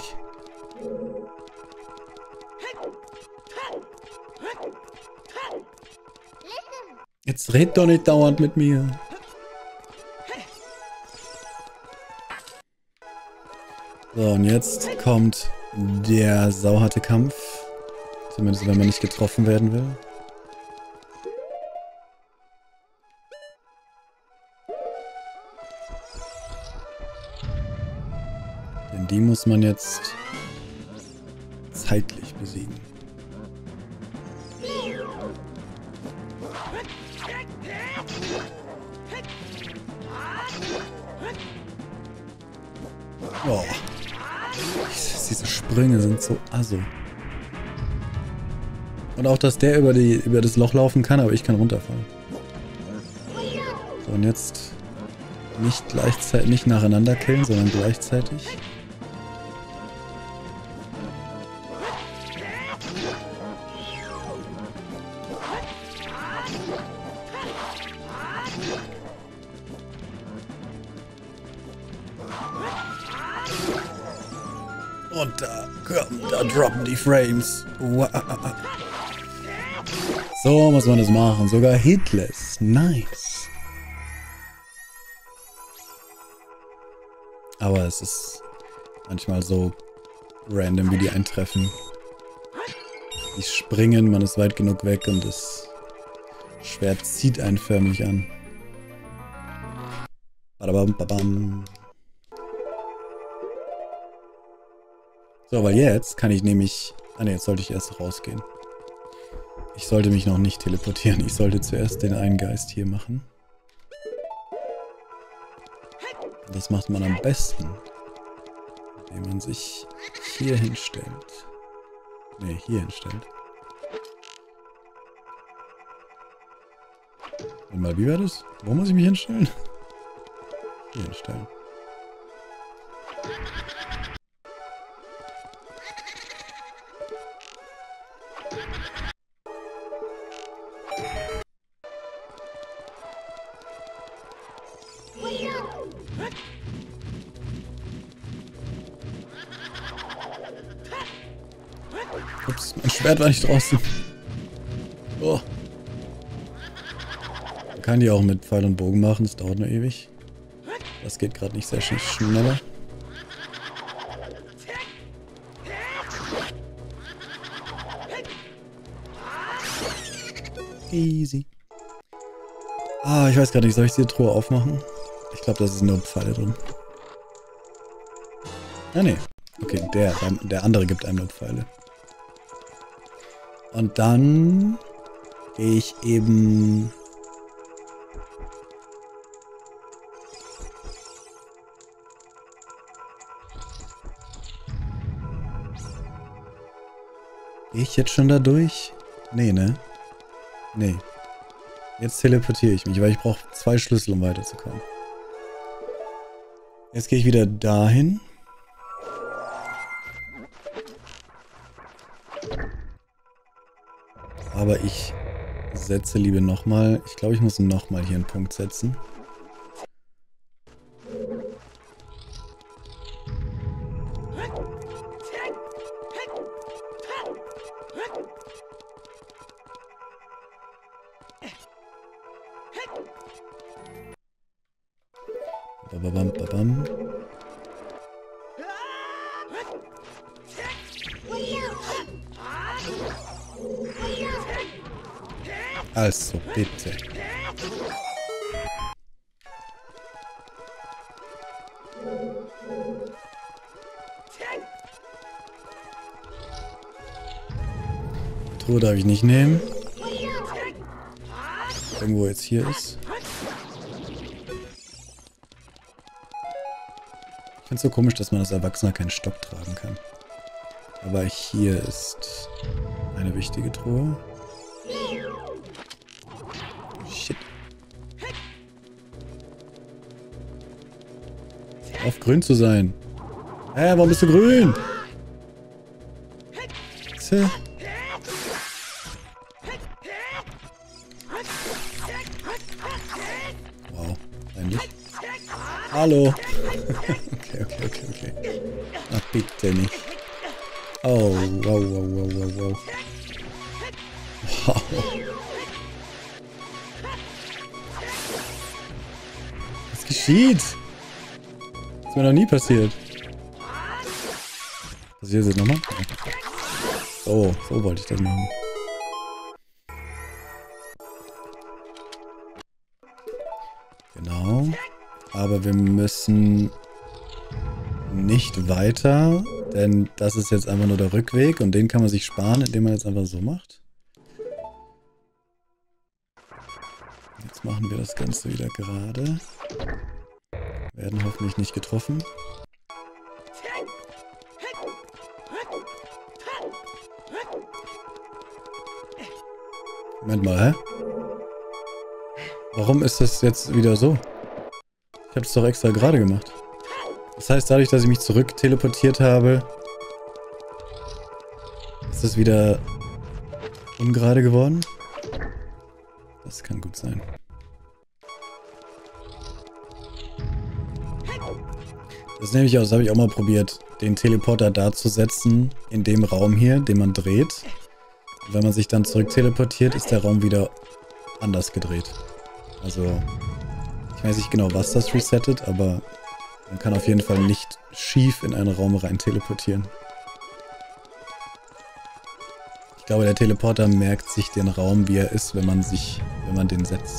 Jetzt red doch nicht dauernd mit mir. So, und jetzt kommt der sauharte Kampf. Zumindest wenn man nicht getroffen werden will. Denn die muss man jetzt zeitlich besiegen. Oh. Diese Sprünge sind so aso. Und auch, dass der über, die, über das Loch laufen kann, aber ich kann runterfallen. So, und jetzt nicht gleichzeitig, nicht nacheinander killen, sondern gleichzeitig. Und da, da droppen die Frames. So muss man das machen. Sogar hitless. Nice. Aber es ist manchmal so random, wie die eintreffen. Die springen, man ist weit genug weg und das Schwert zieht einen förmlich an. Badabam, babam. So, aber jetzt kann ich nämlich... Ah ne, jetzt sollte ich erst rausgehen. Ich sollte mich noch nicht teleportieren. Ich sollte zuerst den einen Geist hier machen. Das macht man am besten, indem man sich hier hinstellt. Ne, hier hinstellt. Und mal, wie war das? Wo muss ich mich hinstellen? Hier hinstellen. Ups, mein Schwert war nicht draußen. Oh. Man kann die auch mit Pfeil und Bogen machen, das dauert nur ewig. Das geht gerade nicht sehr sch schneller. Easy. Ah, ich weiß gerade nicht, soll ich die Truhe aufmachen? Ich glaube, da sind nur Pfeile drin. Ah, nee. Okay, der, der andere gibt einem nur Pfeile. Und dann gehe ich eben... Gehe ich jetzt schon da durch? Nee, ne? Nee. Jetzt teleportiere ich mich, weil ich brauche zwei Schlüssel, um weiterzukommen. Jetzt gehe ich wieder dahin. Aber ich setze lieber nochmal. Ich glaube, ich muss nochmal hier einen Punkt setzen. Babam, babam. Also, bitte. Die Truhe darf ich nicht nehmen. Irgendwo jetzt hier ist. Ich finde es so komisch, dass man als Erwachsener keinen Stock tragen kann. Aber hier ist eine wichtige Truhe. Shit. Auf grün zu sein. Hä, warum bist du grün? Tja. Wow, eigentlich. Hallo. Okay, okay, okay, okay. Ach, bitte nicht. Oh, wow, wow, wow, wow, wow. Wow. Was geschieht? Das ist mir noch nie passiert. Passiert es nochmal? So, so wollte ich das machen. Genau. Aber wir müssen nicht weiter, denn das ist jetzt einfach nur der Rückweg und den kann man sich sparen, indem man jetzt einfach so macht. Jetzt machen wir das Ganze wieder gerade. Werden hoffentlich nicht getroffen. Moment mal, hä? Warum ist das jetzt wieder so? Ich habe es doch extra gerade gemacht. Das heißt, dadurch, dass ich mich zurück teleportiert habe, ist das wieder ungerade geworden? Das kann gut sein. Das nehme ich aus, das habe ich auch mal probiert, den Teleporter da zu setzen, in dem Raum hier, den man dreht. Und wenn man sich dann zurück teleportiert, ist der Raum wieder anders gedreht. Also, ich weiß nicht genau, was das resettet, aber man kann auf jeden Fall nicht schief in einen Raum rein teleportieren. Ich glaube, der Teleporter merkt sich den Raum, wie er ist, wenn man sich, wenn man den setzt.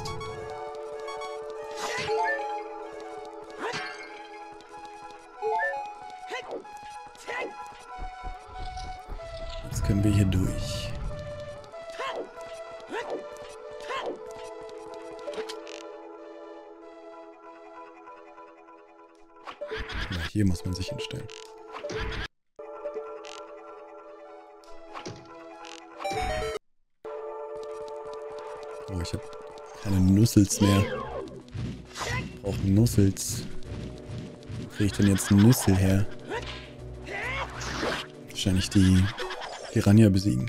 Jetzt können wir hier durch. Ja, hier muss man sich hinstellen. Oh, ich habe keine Nussels mehr. Ich brauche Nussels. Wo kriege ich denn jetzt einen Nüssel her? Wahrscheinlich die Piranha besiegen.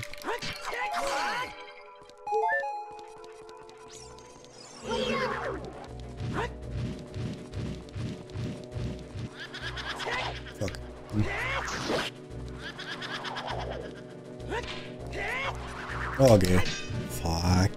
Fuck. Hm. Okay. Fuck.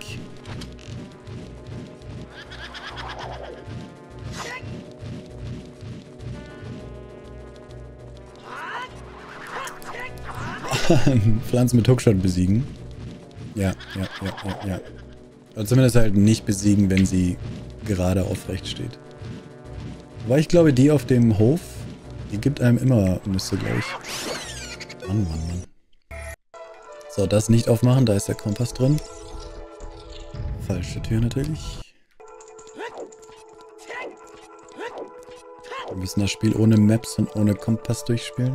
Pflanzen mit Hookshot besiegen. Ja, ja, ja, ja, ja. Oder zumindest halt nicht besiegen, wenn sie gerade aufrecht steht. Weil ich glaube, die auf dem Hof, die gibt einem immer Nüsse, glaube ich. Mann, Mann, Mann. So, das nicht aufmachen, da ist der Kompass drin. Falsche Tür natürlich. Wir müssen das Spiel ohne Maps und ohne Kompass durchspielen.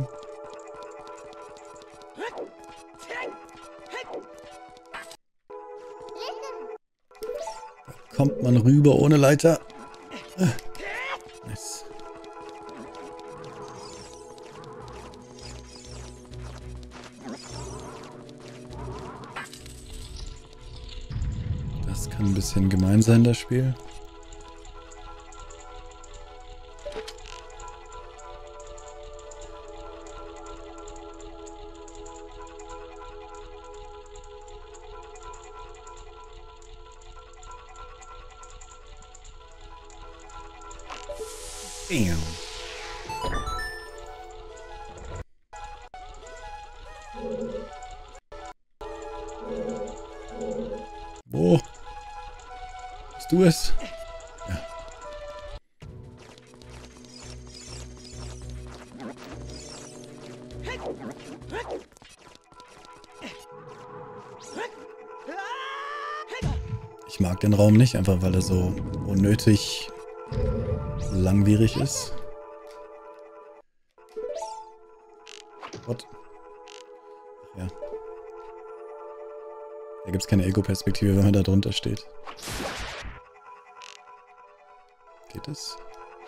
Da kommt man rüber ohne Leiter. Nice. Das kann ein bisschen gemein sein, das Spiel. Bam. Wo? Bist du es? Ja. Ich mag den Raum nicht, einfach weil er so unnötig langwierig ist. What? Ja. Da gibt es keine Ego-Perspektive, wenn man da drunter steht. Geht es?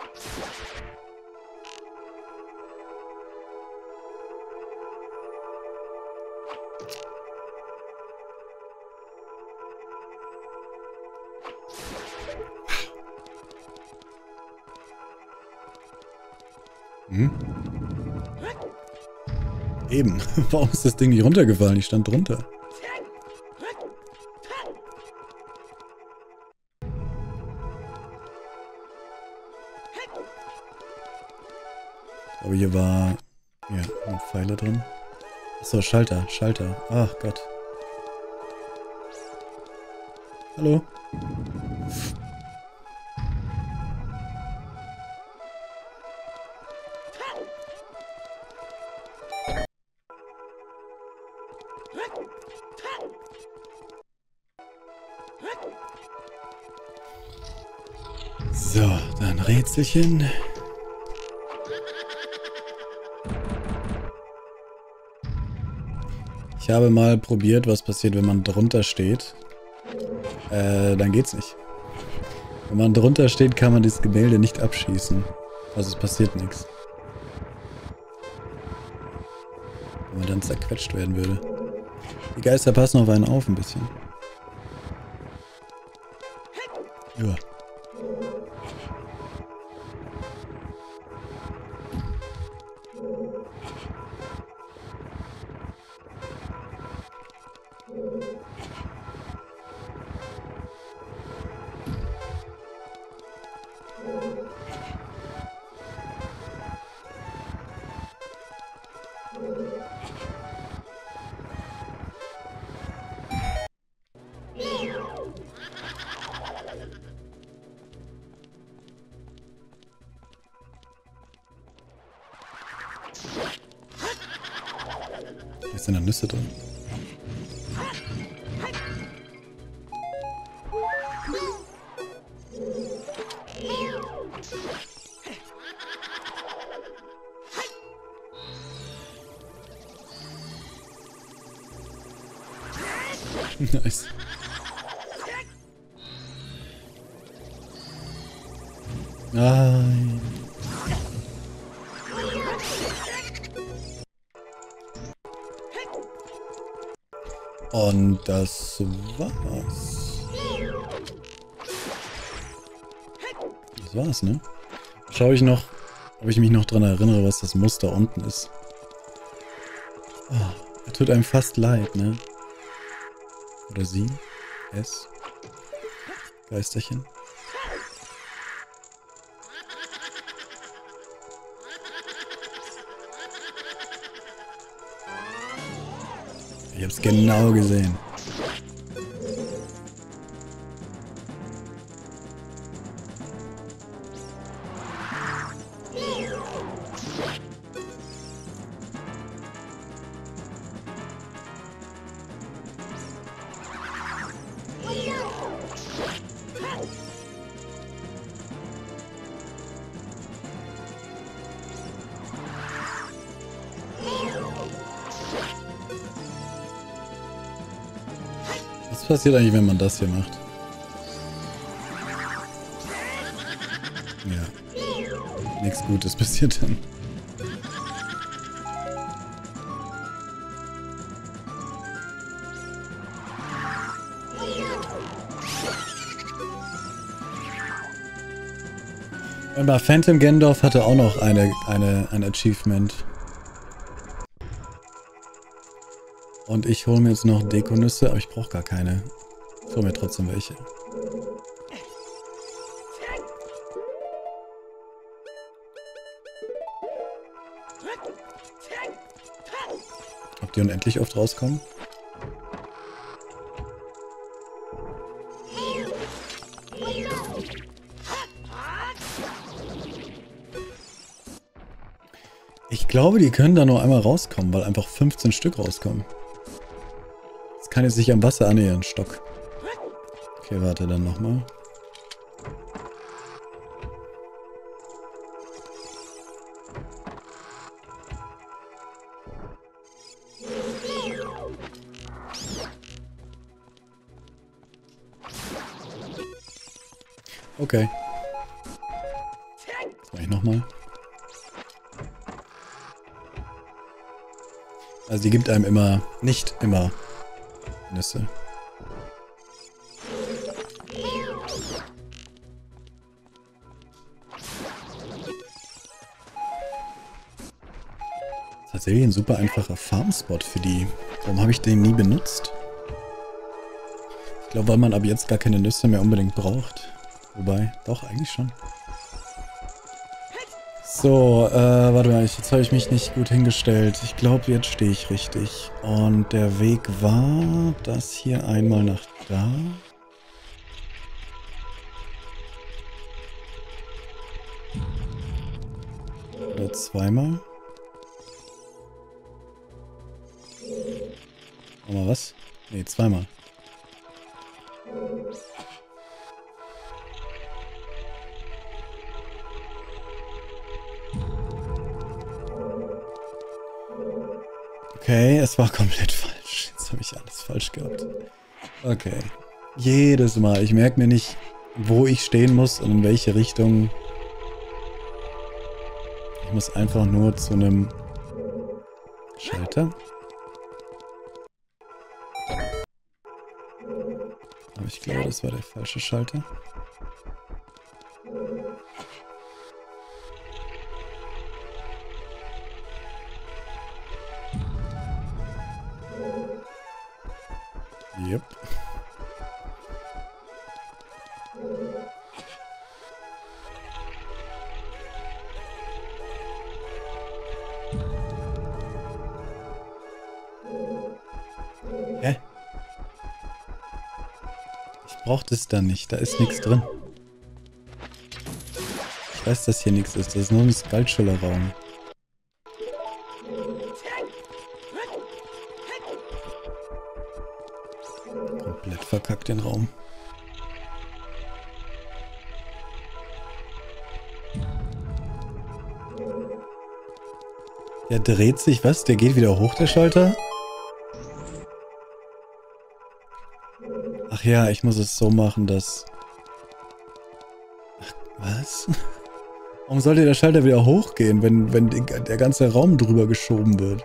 Hm? Eben. Warum ist das Ding nicht runtergefallen? Ich stand drunter. Aber hier war... Ja, eine Pfeile drin. Achso, Schalter, Schalter. Ach Gott. Hallo? So, dann Rätselchen. Ich habe mal probiert, was passiert, wenn man drunter steht. Äh, dann geht's nicht. Wenn man drunter steht, kann man das Gemälde nicht abschießen. Also es passiert nichts. Wenn man dann zerquetscht werden würde. Die Geister passen auf einen auf ein bisschen. Ja. Hier sind da Nüsse drin. Nice. Nein. Und das war's. Das war's, ne? Schaue ich noch, ob ich mich noch dran erinnere, was das Muster unten ist. Oh, tut einem fast leid, ne? Oder sie? Es? Geisterchen? Ich hab's genau gesehen. Was passiert eigentlich, wenn man das hier macht? Ja. Nichts Gutes passiert dann. Aber Phantom Gendorf hatte auch noch eine, eine, ein Achievement. Und ich hole mir jetzt noch Dekonüsse, aber ich brauche gar keine. Ich hole mir trotzdem welche. Ob die unendlich oft rauskommen? Ich glaube, die können da nur einmal rauskommen, weil einfach fünfzehn Stück rauskommen. Das kann jetzt nicht am Wasser annähern, Stock. Okay, warte dann nochmal. Okay. Das mache ich nochmal. Also die gibt einem immer, nicht immer, Nüsse. Tatsächlich ein super einfacher Farmspot für die. Warum habe ich den nie benutzt? Ich glaube, weil man ab jetzt gar keine Nüsse mehr unbedingt braucht. Wobei, doch, eigentlich schon. So, äh, warte mal, jetzt habe ich mich nicht gut hingestellt. Ich glaube, jetzt stehe ich richtig. Und der Weg war das hier einmal nach da. Oder zweimal. Nochmal was? Ne, zweimal. Okay, es war komplett falsch. Jetzt habe ich alles falsch gehabt. Okay. Jedes Mal. Ich merke mir nicht, wo ich stehen muss und in welche Richtung. Ich muss einfach nur zu einem Schalter. Aber ich glaube, das war der falsche Schalter. Yep. Hä? Ich brauche das dann nicht. Da ist nichts drin. Ich weiß, dass hier nichts ist. Das ist nur ein Skulltular-Raum. Komplett verkackt den Raum. Der dreht sich, was? Der geht wieder hoch, der Schalter? Ach ja, ich muss es so machen, dass... Ach, was? Warum sollte der Schalter wieder hochgehen, wenn, wenn die, der ganze Raum drüber geschoben wird?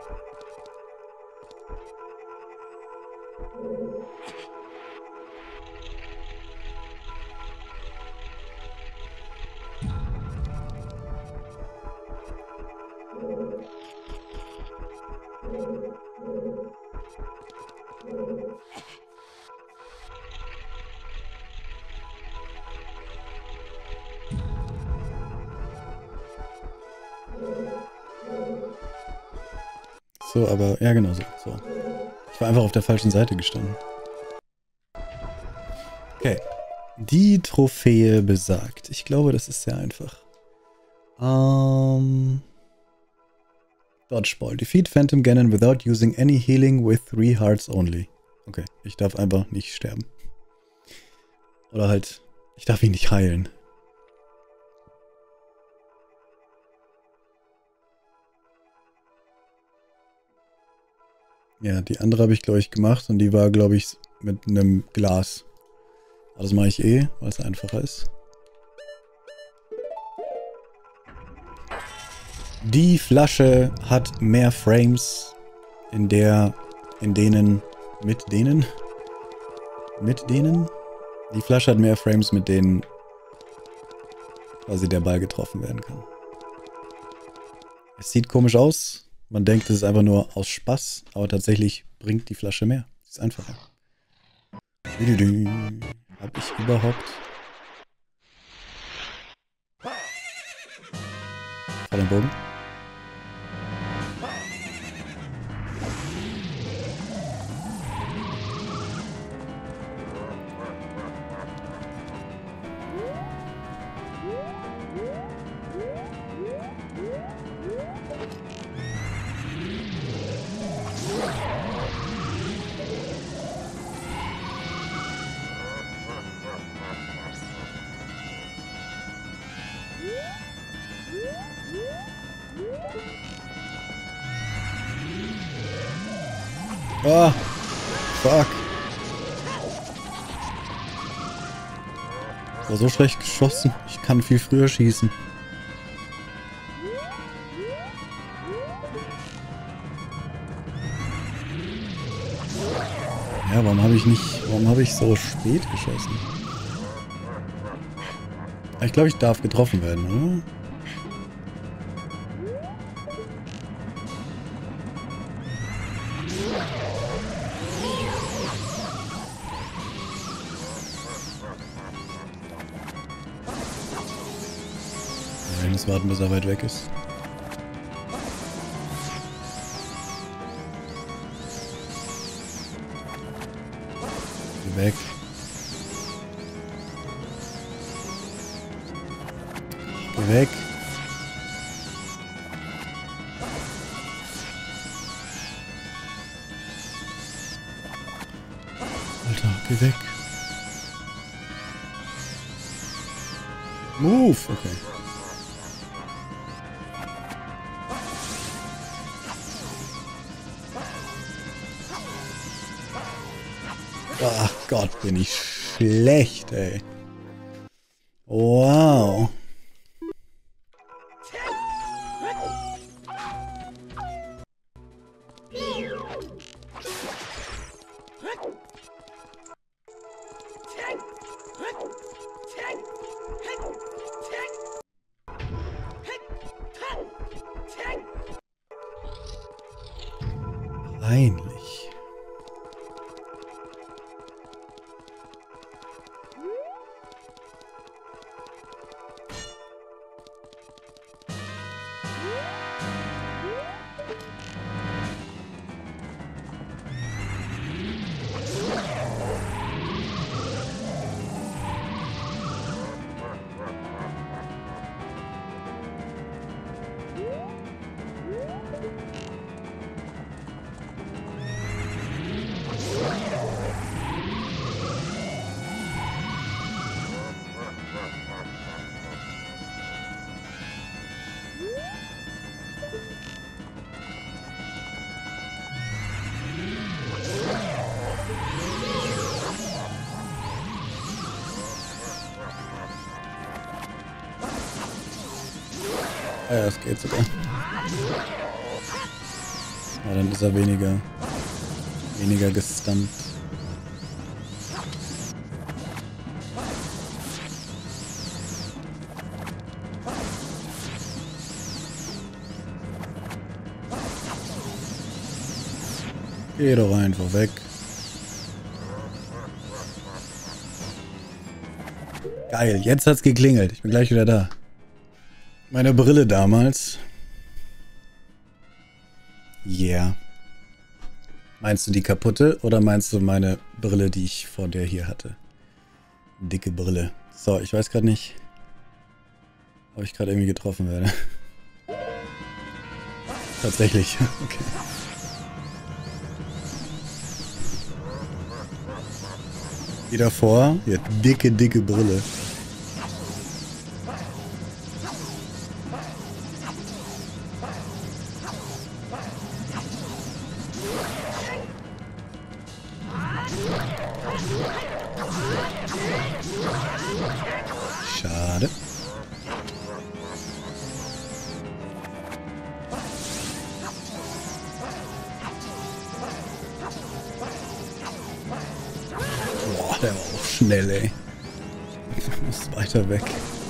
so, aber ja, genau so. so. Ich war einfach auf der falschen Seite gestanden. Okay. Die Trophäe besagt. Ich glaube, das ist sehr einfach. Ähm... Dodgeball. Defeat Phantom Ganon without using any healing with three hearts only. Okay, ich darf einfach nicht sterben. Oder halt, ich darf ihn nicht heilen. Ja, die andere habe ich, glaube ich, gemacht und die war, glaube ich, mit einem Glas. Aber das mache ich eh, weil es einfacher ist. Die Flasche hat mehr Frames, in der, in denen, mit denen, mit denen? Die Flasche hat mehr Frames, mit denen quasi der Ball getroffen werden kann. Es sieht komisch aus. Man denkt, es ist einfach nur aus Spaß, aber tatsächlich bringt die Flasche mehr. Es ist einfacher. Hab ich überhaupt... Voll im Bogen. Ah, fuck. Das war so schlecht geschossen. Ich kann viel früher schießen. Ja, warum habe ich nicht... Warum habe ich so spät geschossen? Ich glaube, ich darf getroffen werden, oder? Ich muss warten, bis er weit weg ist. Geh weg. Geh weg. Alter, geh weg. Move! Okay. Ach Gott, bin ich schlecht, ey. Wow. Peinlich. Ja, es geht sogar. Ja, dann ist er weniger, weniger gestunt. Geh doch einfach weg. Geil, jetzt hat's geklingelt. Ich bin gleich wieder da. Meine Brille damals. Yeah. Meinst du die kaputte oder meinst du meine Brille, die ich vor der hier hatte? Dicke Brille. So, ich weiß gerade nicht, ob ich gerade irgendwie getroffen werde. Tatsächlich. Okay. Die davor, ja, dicke, dicke Brille. Schade. Boah, der war auch schnell, ey. Muss weiter weg.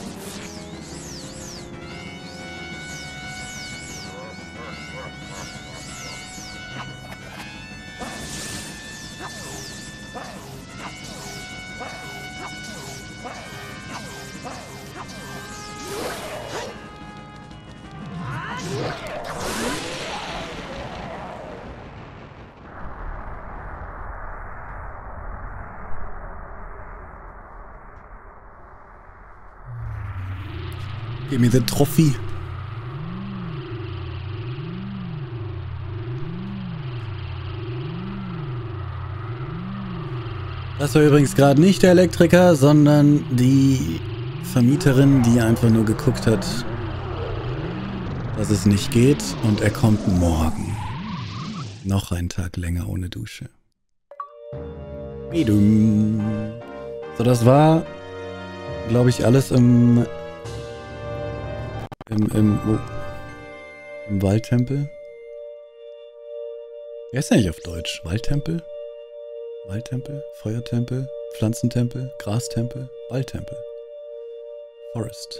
Give me the trophy. Das war übrigens gerade nicht der Elektriker, sondern die Vermieterin, die einfach nur geguckt hat, dass es nicht geht und er kommt morgen. Noch einen Tag länger ohne Dusche. So, das war, glaube ich, alles im Im, im, oh, im Waldtempel. Wie heißt der nicht auf Deutsch? Waldtempel? Waldtempel? Feuertempel? Pflanzentempel? Grastempel? Waldtempel. Forest.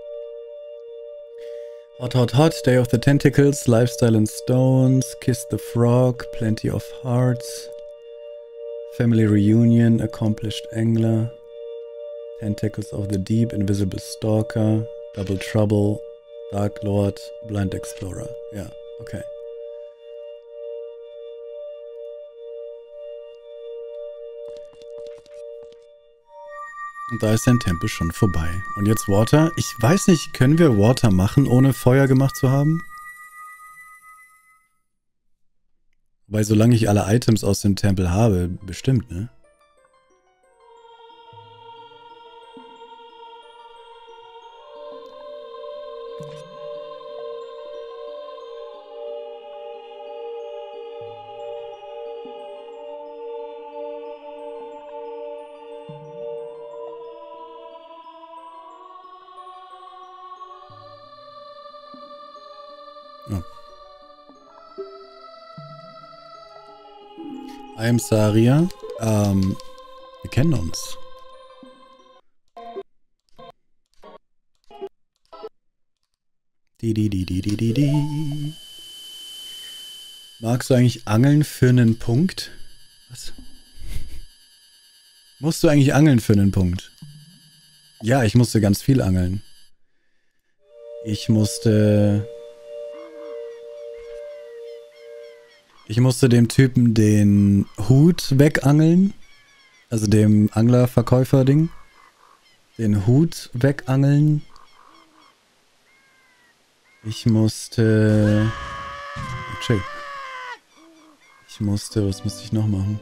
Hot, hot, hot. Day of the Tentacles. Lifestyle and Stones. Kiss the Frog. Plenty of Hearts. Family Reunion. Accomplished Angler. Tentacles of the Deep. Invisible Stalker. Double Trouble. Dark Lord, Blind Explorer. Ja, okay. Und da ist sein Tempel schon vorbei. Und jetzt Water. Ich weiß nicht, können wir Water machen, ohne Feuer gemacht zu haben? Weil solange ich alle Items aus dem Tempel habe, bestimmt, ne? I am Saria. Ähm, wir kennen uns. Die, die, die, die, die, die, die. Magst du eigentlich angeln für einen Punkt? Was? Musst du eigentlich angeln für einen Punkt? Ja, ich musste ganz viel angeln. Ich musste... Ich musste dem Typen den Hut wegangeln. Also dem Anglerverkäufer-Ding. Den Hut wegangeln. Ich musste... Chill. Ich musste... Was musste ich noch machen?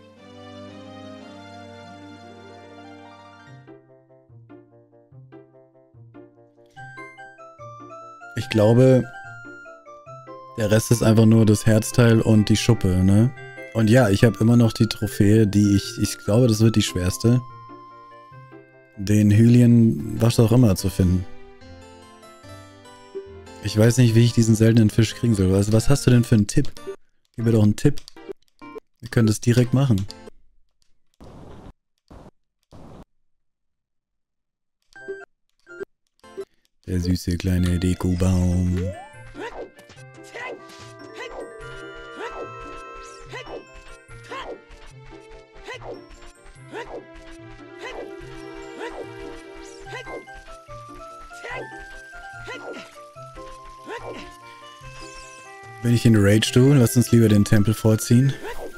Ich glaube... Der Rest ist einfach nur das Herzteil und die Schuppe, ne? Und ja, ich habe immer noch die Trophäe, die ich... Ich glaube, das wird die schwerste. Den Hylien, was auch immer, zu finden. Ich weiß nicht, wie ich diesen seltenen Fisch kriegen soll. Also, was hast du denn für einen Tipp? Gib mir doch einen Tipp. Wir können das direkt machen. Der süße kleine Dekobaum. Wenn ich in Rage tue, lass uns lieber den Tempel vorziehen.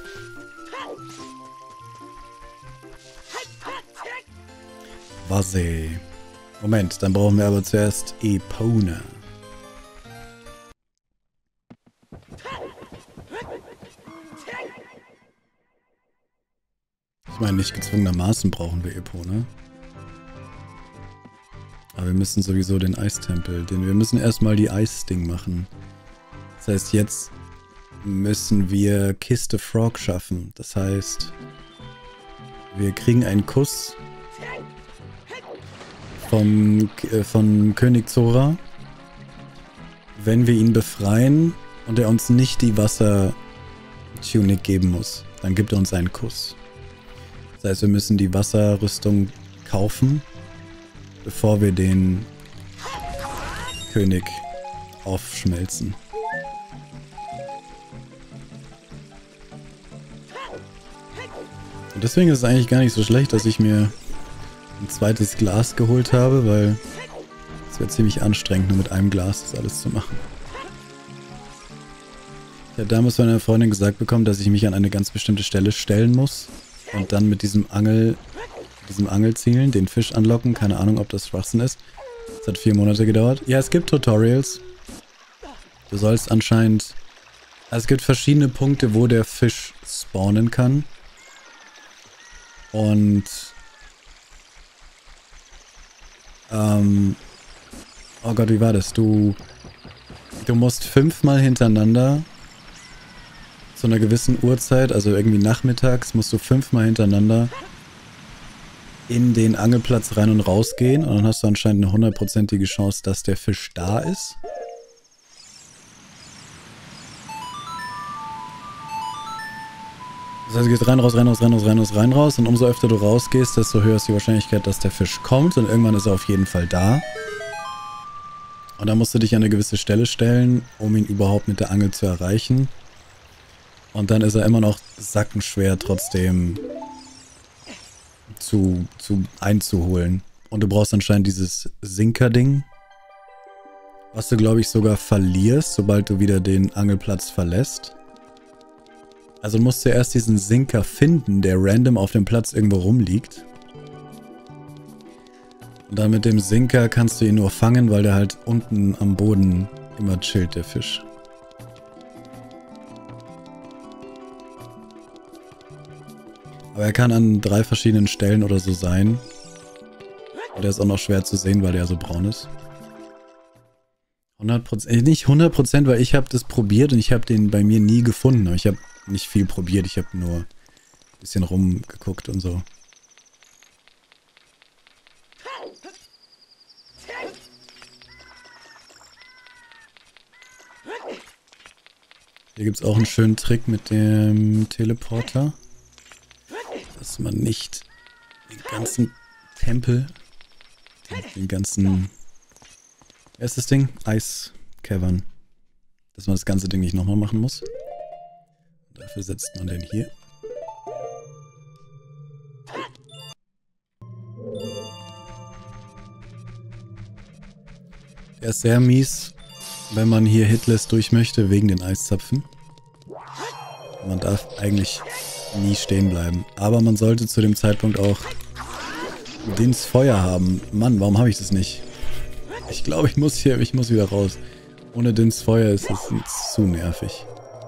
Wasser. Moment, dann brauchen wir aber zuerst Epona. Ich meine, nicht gezwungenermaßen brauchen wir Epona. Aber wir müssen sowieso den Eistempel, den wir müssen erstmal die Eisding machen. Das heißt, jetzt müssen wir Kiste Frog schaffen. Das heißt, wir kriegen einen Kuss vom, äh, von König Zora, wenn wir ihn befreien und er uns nicht die Wasser-Tunic geben muss. Dann gibt er uns einen Kuss. Das heißt, wir müssen die Wasserrüstung kaufen, bevor wir den König aufschmelzen. Und deswegen ist es eigentlich gar nicht so schlecht, dass ich mir ein zweites Glas geholt habe, weil es wäre ziemlich anstrengend, nur mit einem Glas das alles zu machen. Ich habe damals von einer Freundin gesagt bekommen, dass ich mich an eine ganz bestimmte Stelle stellen muss und dann mit diesem Angel, diesem Angelzielen den Fisch anlocken. Keine Ahnung, ob das Schwachsinn ist. Das hat vier Monate gedauert. Ja, es gibt Tutorials. Du sollst anscheinend... Also es gibt verschiedene Punkte, wo der Fisch spawnen kann. Und... Ähm... Oh Gott, wie war das? Du... Du musst fünfmal hintereinander zu einer gewissen Uhrzeit, also irgendwie nachmittags, musst du fünfmal hintereinander in den Angelplatz rein und raus gehen. Und dann hast du anscheinend eine hundertprozentige Chance, dass der Fisch da ist. Das heißt, du gehst rein, raus, rein, raus, rein, raus, rein, raus, rein, raus. Und umso öfter du rausgehst, desto höher ist die Wahrscheinlichkeit, dass der Fisch kommt. Und irgendwann ist er auf jeden Fall da. Und dann musst du dich an eine gewisse Stelle stellen, um ihn überhaupt mit der Angel zu erreichen. Und dann ist er immer noch sackenschwer trotzdem zu, zu einzuholen. Und du brauchst anscheinend dieses Sinker-Ding, was du, glaube ich, sogar verlierst, sobald du wieder den Angelplatz verlässt. Also du musst zuerst diesen Sinker finden, der random auf dem Platz irgendwo rumliegt. Und dann mit dem Sinker kannst du ihn nur fangen, weil der halt unten am Boden immer chillt, der Fisch. Aber er kann an drei verschiedenen Stellen oder so sein. Und der ist auch noch schwer zu sehen, weil der so braun ist. hundert Prozent, nicht hundert Prozent, weil ich habe das probiert und ich habe den bei mir nie gefunden. Aber ich habe nicht viel probiert, ich habe nur ein bisschen rumgeguckt und so. Hier gibt es auch einen schönen Trick mit dem Teleporter. Dass man nicht den ganzen Tempel, den, den ganzen, wer ist das Ding? Eiscavern. Dass man das ganze Ding nicht nochmal machen muss. Dafür setzt man den hier. Der ist sehr mies, wenn man hier Hitless durch möchte, wegen den Eiszapfen. Man darf eigentlich nie stehen bleiben. Aber man sollte zu dem Zeitpunkt auch Dins Feuer haben. Mann, warum habe ich das nicht? Ich glaube, ich muss hier, ich muss wieder raus. Ohne Dins Feuer ist es zu nervig.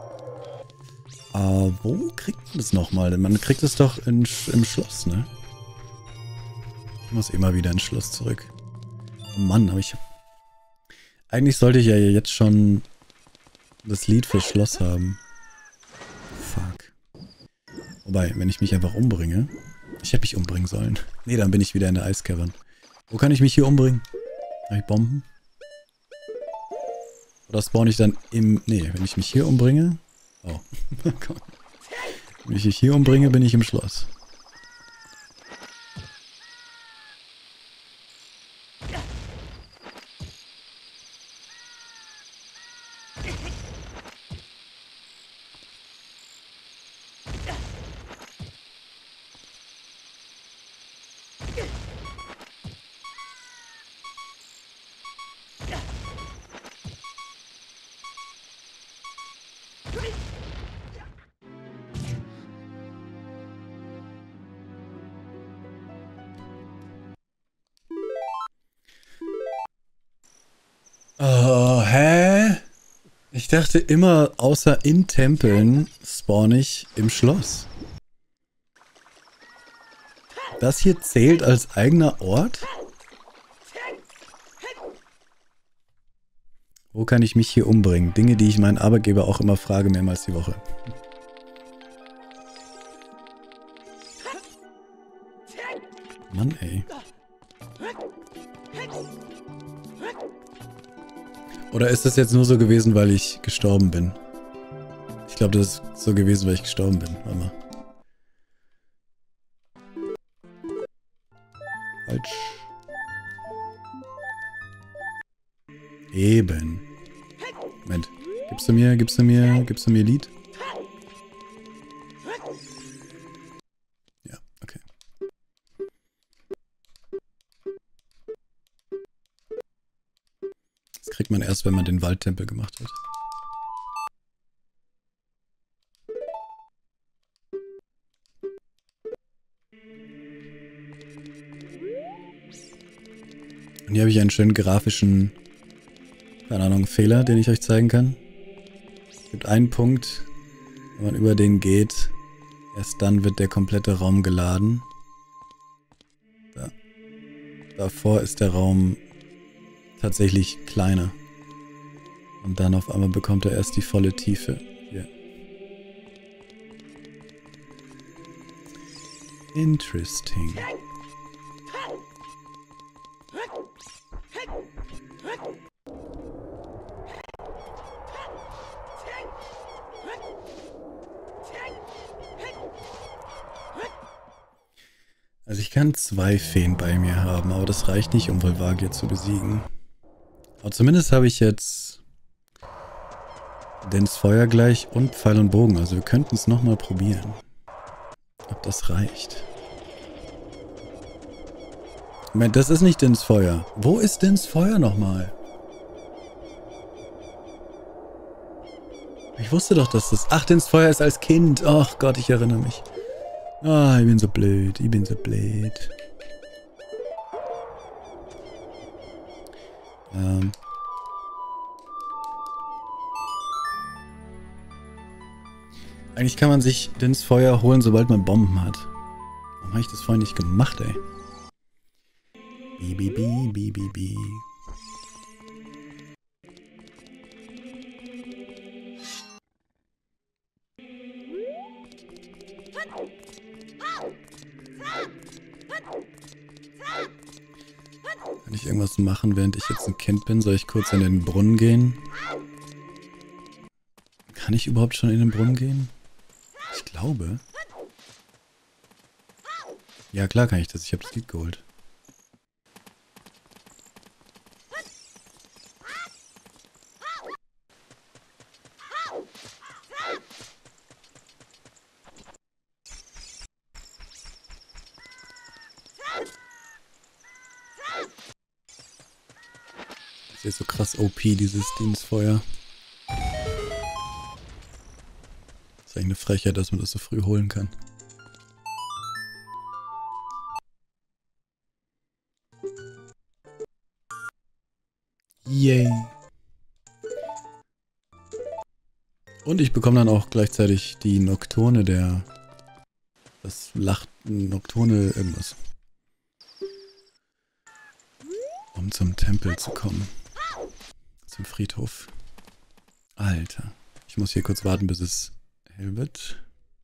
Aber wo kriegt man das nochmal? Man kriegt es doch in, im Schloss, ne? Ich muss immer wieder ins Schloss zurück. Oh Mann, aber ich... Eigentlich sollte ich ja jetzt schon das Lied für Schloss haben. Fuck. Wobei, wenn ich mich einfach umbringe... Ich hätte mich umbringen sollen. Nee, dann bin ich wieder in der Eiscavern. Wo kann ich mich hier umbringen? Habe ich Bomben? Oder spawn ich dann im... Nee, wenn ich mich hier umbringe... Oh. Wenn ich mich hier umbringe, bin ich im Schloss. Ich dachte immer, außer in Tempeln spawn ich im Schloss. Das hier zählt als eigener Ort? Wo kann ich mich hier umbringen? Dinge, die ich meinen Arbeitgeber auch immer frage, mehrmals die Woche. Mann, ey. Oder ist das jetzt nur so gewesen, weil ich gestorben bin? Ich glaube, das ist so gewesen, weil ich gestorben bin. Warte mal. Falsch. Eben. Moment. Gibst du mir, gibst du mir, gibst du mir Lied? Ja, okay. Das kriegt man erst, wenn man den Waldtempel gemacht hat. Und hier habe ich einen schönen grafischen, keine Ahnung, Fehler, den ich euch zeigen kann. Es gibt einen Punkt, wenn man über den geht, erst dann wird der komplette Raum geladen. Da. Davor ist der Raum tatsächlich kleiner. Und dann auf einmal bekommt er erst die volle Tiefe. Hier. Interesting. Also ich kann zwei Feen bei mir haben, aber das reicht nicht, um Volvagia zu besiegen. Aber zumindest habe ich jetzt Dens Feuer gleich und Pfeil und Bogen. Also wir könnten es nochmal probieren. Ob das reicht. Moment, das ist nicht Dens Feuer. Wo ist Dens Feuer nochmal? Ich wusste doch, dass das... Ach, Dens Feuer ist als Kind. Ach Gott, ich erinnere mich. Ah, ich bin so blöd. Ich bin so blöd. Ähm... Eigentlich kann man sich Dens Feuer holen, sobald man Bomben hat. Warum habe ich das vorhin nicht gemacht, ey? Bi, bi, bi, bi, bi, bi. Kann ich irgendwas machen, während ich jetzt ein Kind bin? Soll ich kurz in den Brunnen gehen? Kann ich überhaupt schon in den Brunnen gehen? Ich glaube. Ja, klar kann ich das. Ich habe das Lied geholt. Das ist so krass O P, dieses Dienstfeuer. Das ist eigentlich eine Frechheit, dass man das so früh holen kann. Yay. Und ich bekomme dann auch gleichzeitig die Nocturne der... Das Lacht... Nocturne irgendwas. Um zum Tempel zu kommen. Zum Friedhof. Alter. Ich muss hier kurz warten, bis es hell wird.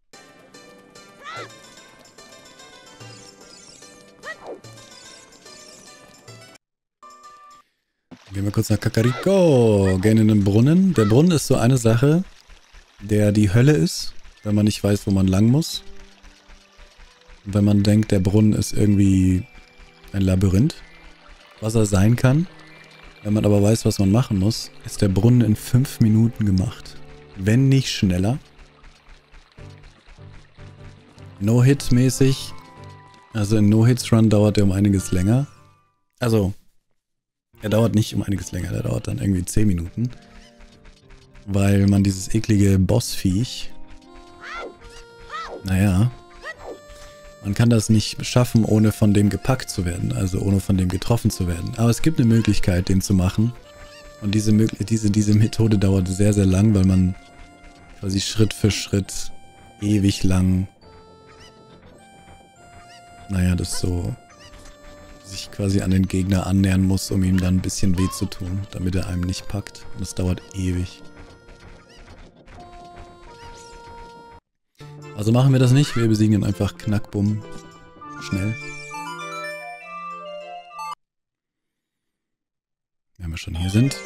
Gehen wir kurz nach Kakariko. Gehen in den Brunnen. Der Brunnen ist so eine Sache, der die Hölle ist, wenn man nicht weiß, wo man lang muss. Und wenn man denkt, der Brunnen ist irgendwie ein Labyrinth, was er sein kann. Wenn man aber weiß, was man machen muss, ist der Brunnen in fünf Minuten gemacht. Wenn nicht schneller. No-Hit-mäßig. Also in No-Hits-Run dauert der um einiges länger. Also, er dauert nicht um einiges länger, der dauert dann irgendwie zehn Minuten. Weil man dieses eklige Bossviech... Naja... Man kann das nicht schaffen, ohne von dem gepackt zu werden, also ohne von dem getroffen zu werden. Aber es gibt eine Möglichkeit, den zu machen. Und diese, diese, diese Methode dauert sehr, sehr lang, weil man quasi Schritt für Schritt ewig lang, naja, das so sich quasi an den Gegner annähern muss, um ihm dann ein bisschen weh zu tun, damit er einem nicht packt. Und das dauert ewig. Also machen wir das nicht, wir besiegen ihn einfach knackbumm schnell. Wenn wir schon hier sind.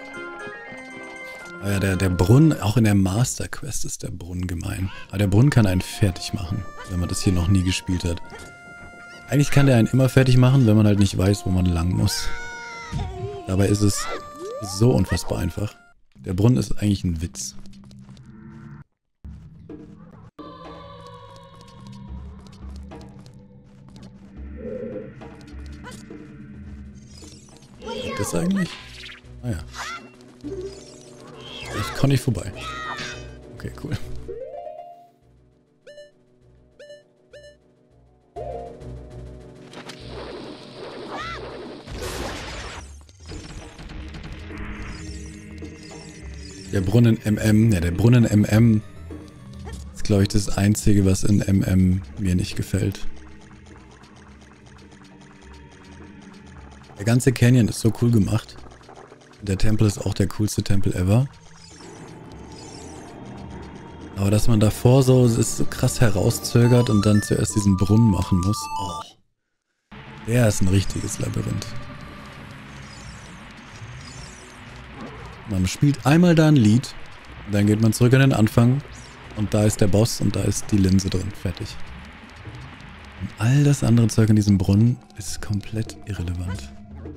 Ah ja, der, der Brunnen, auch in der Master Quest ist der Brunnen gemein. Aber der Brunnen kann einen fertig machen, wenn man das hier noch nie gespielt hat. Eigentlich kann der einen immer fertig machen, wenn man halt nicht weiß, wo man lang muss. Dabei ist es so unfassbar einfach. Der Brunnen ist eigentlich ein Witz. Geht das eigentlich? Ah ja. Ich kann nicht vorbei. Okay, cool. Der Brunnen M M, ja, der Brunnen M M ist, glaube ich, das Einzige, was in M M mir nicht gefällt. Der ganze Canyon ist so cool gemacht. Der Tempel ist auch der coolste Tempel ever. Aber dass man davor so, ist so krass herauszögert und dann zuerst diesen Brunnen machen muss. Oh. Der ist ein richtiges Labyrinth. Man spielt einmal da ein Lied, dann geht man zurück an den Anfang und da ist der Boss und da ist die Linse drin. Fertig. Und all das andere Zeug in diesem Brunnen ist komplett irrelevant.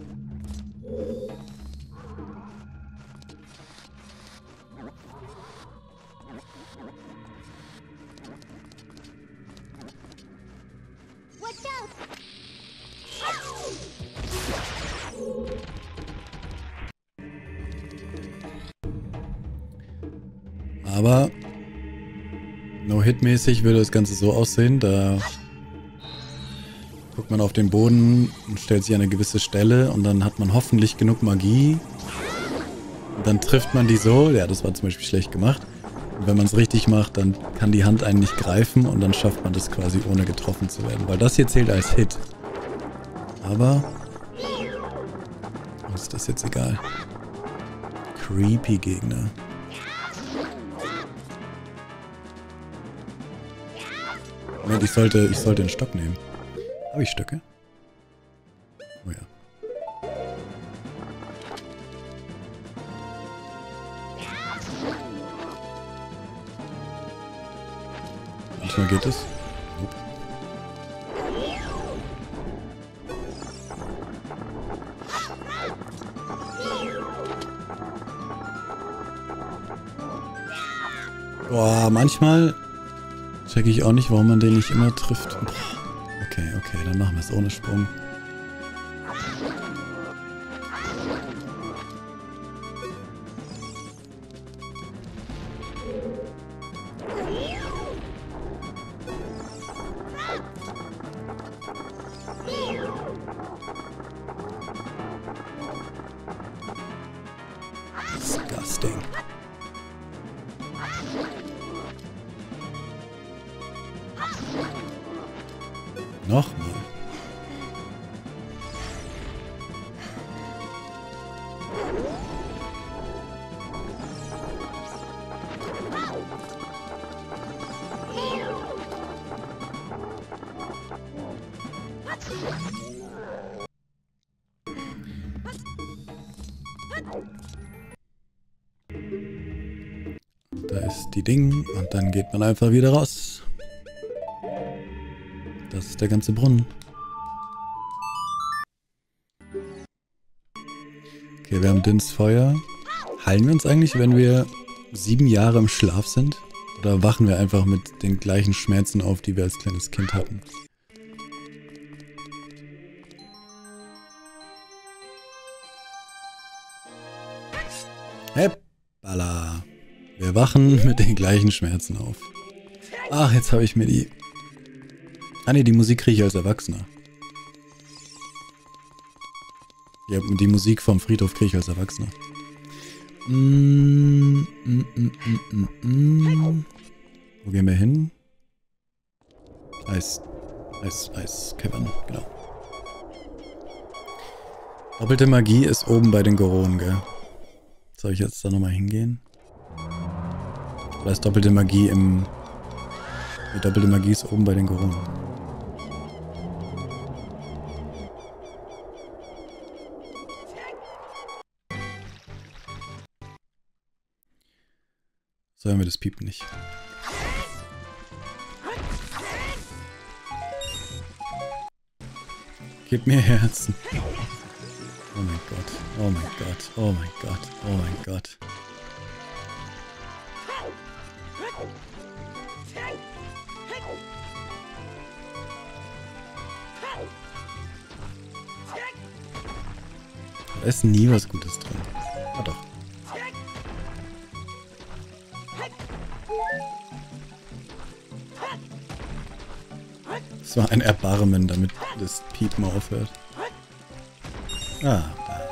Aber No-Hit-mäßig würde das Ganze so aussehen, da guckt man auf den Boden und stellt sich an eine gewisse Stelle und dann hat man hoffentlich genug Magie. Und dann trifft man die so, ja, das war zum Beispiel schlecht gemacht. Und wenn man es richtig macht, dann kann die Hand einen nicht greifen und dann schafft man das quasi ohne getroffen zu werden. Weil das hier zählt als Hit. Aber uns ist das jetzt egal. Creepy Gegner. Moment, ich sollte, ich sollte einen Stock nehmen. Habe ich Stöcke? Oh ja. Manchmal geht es. Nope. Boah, manchmal checke ich auch nicht, warum man den nicht immer trifft. Okay, okay, dann machen wir es ohne Sprung. Disgusting. Nochmal. Da ist die Ding und dann geht man einfach wieder raus. Das ist der ganze Brunnen. Okay, wir haben dünnes Feuer. Heilen wir uns eigentlich, wenn wir sieben Jahre im Schlaf sind? Oder wachen wir einfach mit den gleichen Schmerzen auf, die wir als kleines Kind hatten? Heppala. Wir wachen mit den gleichen Schmerzen auf. Ach, jetzt habe ich mir die... Ah ne, die Musik kriege ich als Erwachsener. Ja, die Musik vom Friedhof kriege ich als Erwachsener. Mm, mm, mm, mm, mm. Wo gehen wir hin? Eis, Eis, Eis, Cavern, genau. Doppelte Magie ist oben bei den Goronen, gell? Soll ich jetzt da nochmal hingehen? Oder ist doppelte Magie im... Die doppelte Magie ist oben bei den Goronen. So hören wir das Piepen nicht. Gib mir Herzen. Oh mein Gott, oh mein Gott, oh mein Gott, oh mein Gott. Da ist nie was Gutes drin. Ah doch. Das war ein Erbarmen, damit das Piepen aufhört. Ah, da.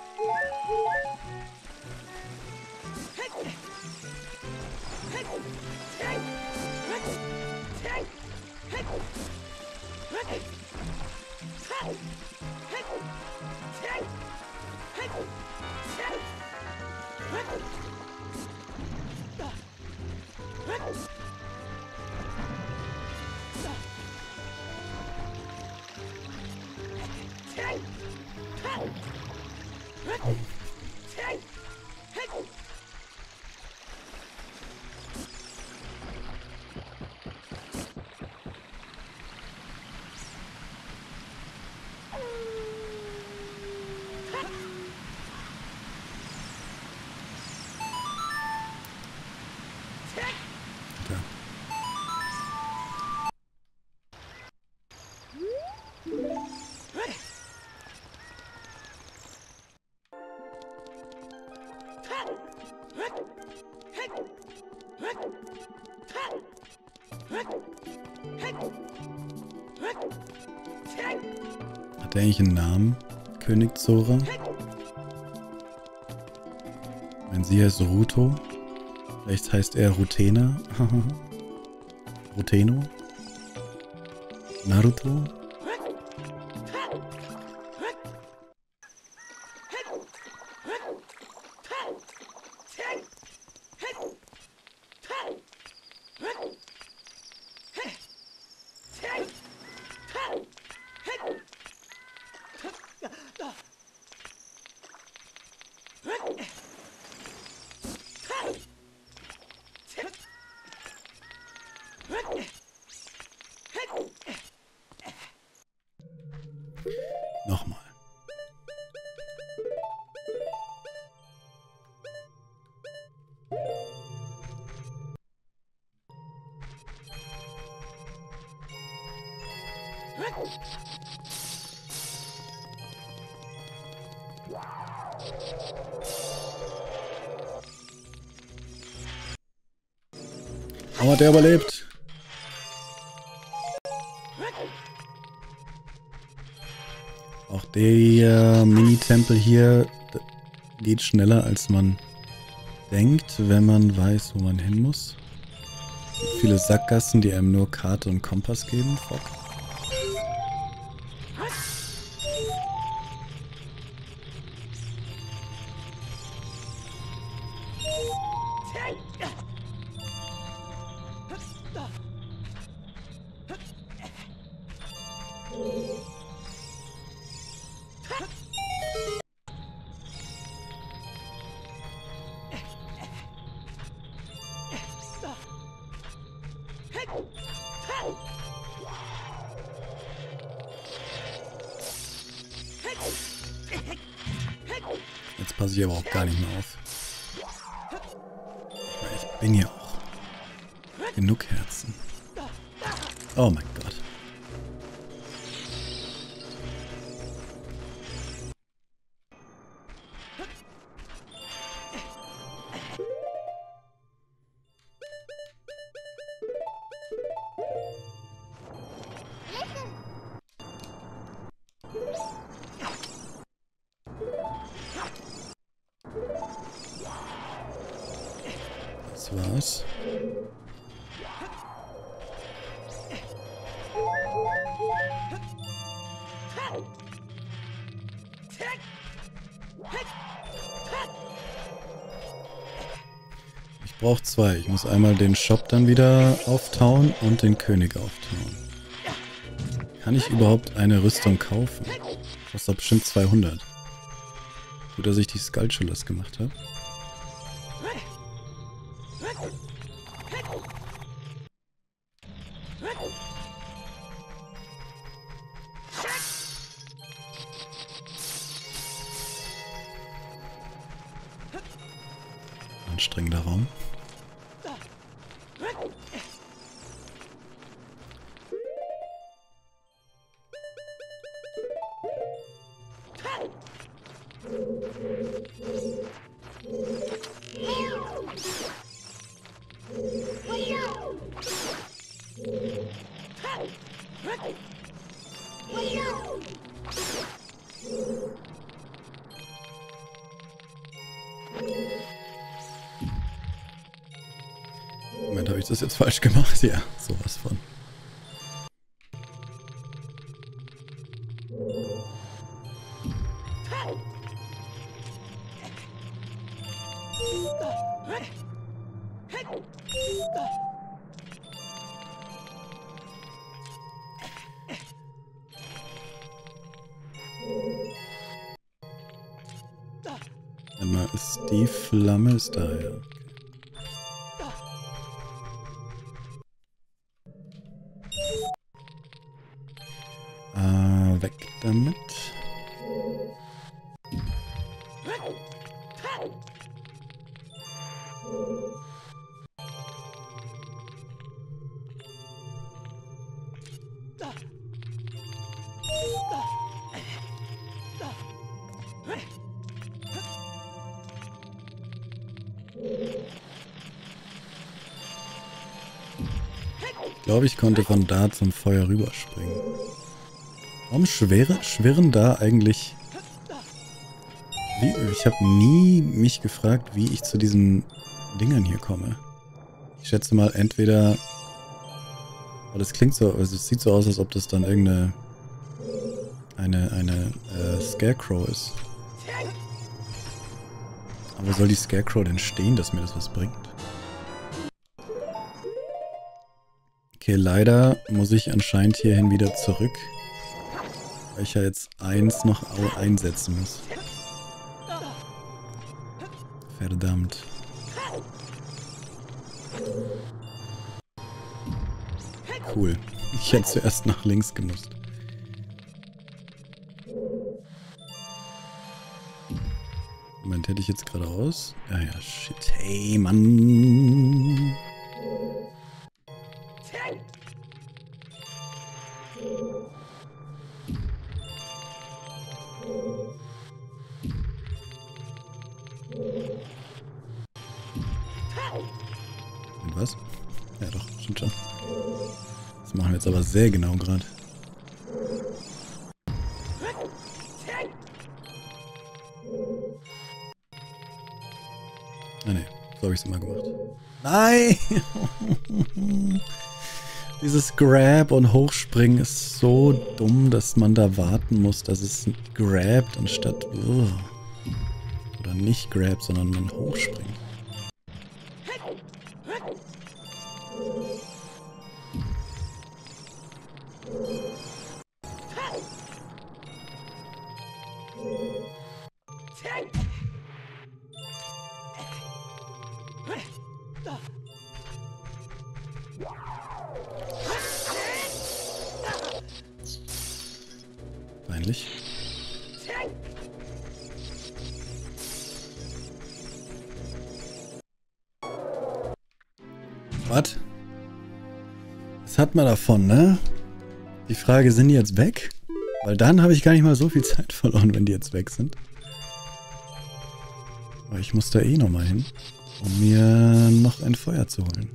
Hat er eigentlich einen Namen? König Zora? Wenn sie heißt Ruto? Vielleicht heißt er Rutena? Ruteno? Naruto? Nochmal. Oh, hat er überlebt. Auch der Mini-Tempel hier geht schneller, als man denkt, wenn man weiß, wo man hin muss. Viele Sackgassen, die einem nur Karte und Kompass geben. Fuck. Jetzt passe ich aber auch gar nicht mehr auf. Ich bin ja auch genug Herzen. Oh mein Gott. war's. Ich brauche zwei. Ich muss einmal den Shop dann wieder auftauen und den König auftauen. Kann ich überhaupt eine Rüstung kaufen? Kostet bestimmt zweihundert. Gut, dass ich die Skulltulas gemacht habe. Anstrengender Raum. Moment, habe ich das jetzt falsch gemacht? Ja, sowas von. Einmal ist die Flamme ist da, ja. Äh, weg damit. Ich glaube, ich konnte von da zum Feuer rüberspringen. Warum schwere, schwirren da eigentlich... Wie, ich habe nie mich gefragt, wie ich zu diesen Dingern hier komme. Ich schätze mal, entweder... Aber das klingt so... Also es sieht so aus, als ob das dann irgendeine... Eine, eine äh, Scarecrow ist. Aber soll die Scarecrow denn stehen, dass mir das was bringt? Okay, leider muss ich anscheinend hierhin wieder zurück. Weil ich ja jetzt eins noch einsetzen muss. Verdammt. Cool. Ich hätte zuerst nach links gemusst. Moment, hätte ich jetzt geradeaus? Ja, ja, shit. Hey, Mann. Und was? Ja doch, stimmt schon. Das machen wir jetzt aber sehr genau gerade. Ah ne, so habe ich es immer gemacht. Nein! Dieses Grab und Hochspringen ist so dumm, dass man da warten muss, dass es grabt anstatt... Uh, oder nicht grabt, sondern man hochspringt. Peinlich. Was? Was hat man davon, ne? Die Frage, sind die jetzt weg? Weil dann habe ich gar nicht mal so viel Zeit verloren, wenn die jetzt weg sind. Aber ich muss da eh nochmal hin, um mir noch ein Feuer zu holen.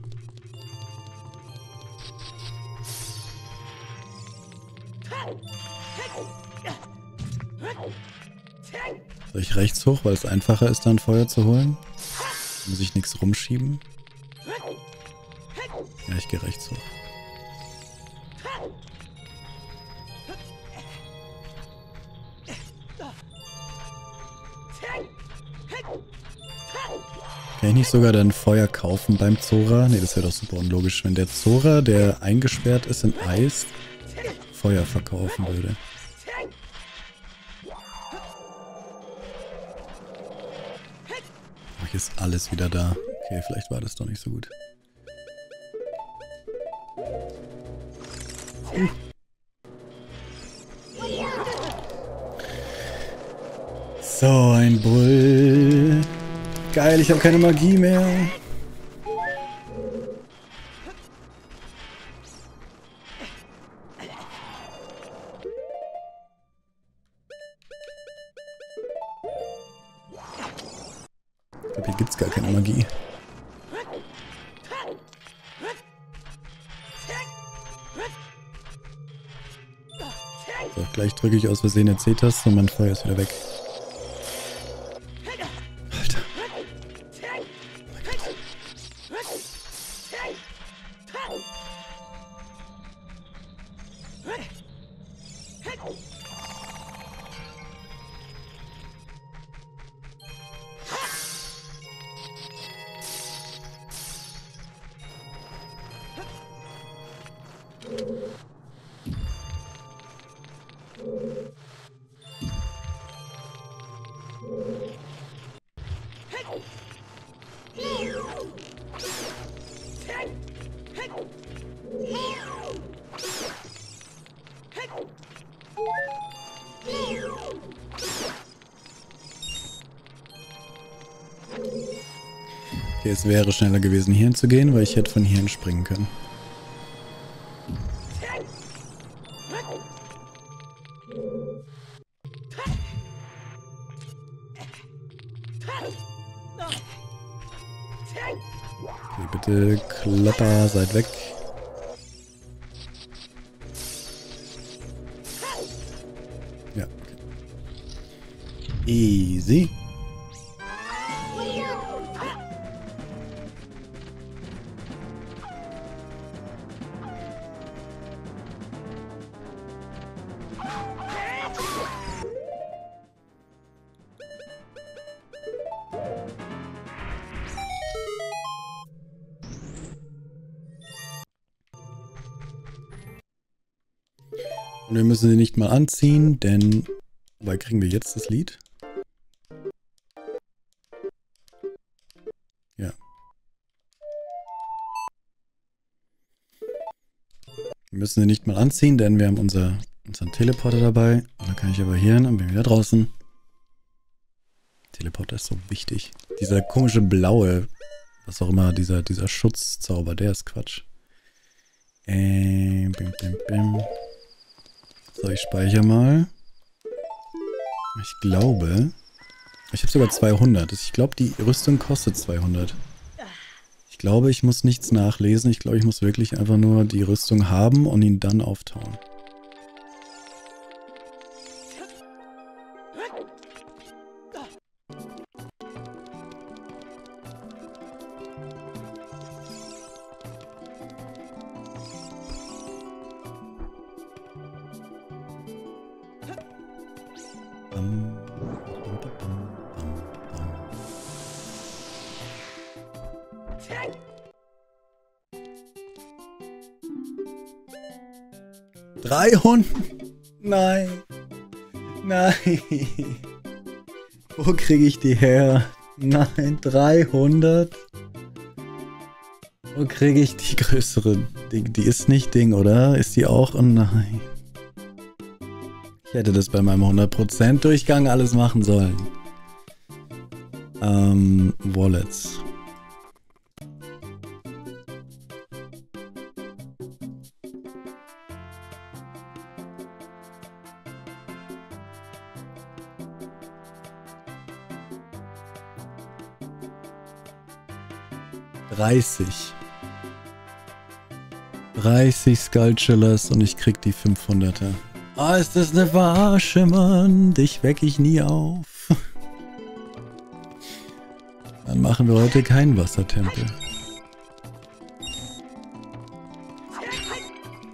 Soll ich rechts hoch, weil es einfacher ist, da ein Feuer zu holen? Muss ich nichts rumschieben? Ja, ich gehe rechts hoch. Kann ich nicht sogar dann Feuer kaufen beim Zora? Ne, das wäre doch super unlogisch, wenn der Zora, der eingesperrt ist in Eis, Feuer verkaufen würde. Ach, hier ist alles wieder da. Okay, vielleicht war das doch nicht so gut. Uh. So, ein Bull. Geil, ich habe keine Magie mehr. Ich glaube, hier gibt's gar keine Magie. So, gleich drücke ich aus Versehen eine C-Taste und mein Feuer ist wieder weg. Alter. Okay, es wäre schneller gewesen, hier hinzugehen, weil ich hätte von hier hin springen können. Okay, bitte Klopper, seid weg. Ja, okay. Easy. Und wir müssen sie nicht mal anziehen, denn... Wobei, kriegen wir jetzt das Lied? Ja. Wir müssen sie nicht mal anziehen, denn wir haben unser, unseren Teleporter dabei. Und dann kann ich aber hier hin und bin wieder draußen. Teleporter ist so wichtig. Dieser komische blaue, was auch immer, dieser, dieser Schutzzauber, der ist Quatsch. Ähm, bim, bim, bim. So, ich speichere mal. Ich glaube... Ich habe sogar zweihundert. Ich glaube, die Rüstung kostet zweihundert. Ich glaube, ich muss nichts nachlesen. Ich glaube, ich muss wirklich einfach nur die Rüstung haben und ihn dann auftauen. dreihundert? Nein. Nein. Wo kriege ich die her? Nein, dreihundert. Wo kriege ich die größere? Die, die ist nicht Ding, oder? Ist die auch? Oh nein. Ich hätte das bei meinem hundert Prozent Durchgang alles machen sollen. Ähm, Wallets. dreißig. dreißig Skullchillers und ich krieg die fünfhunderter. Ah, ist das eine Verarsche, Mann? Dich weck ich nie auf. Dann machen wir heute keinen Wassertempel.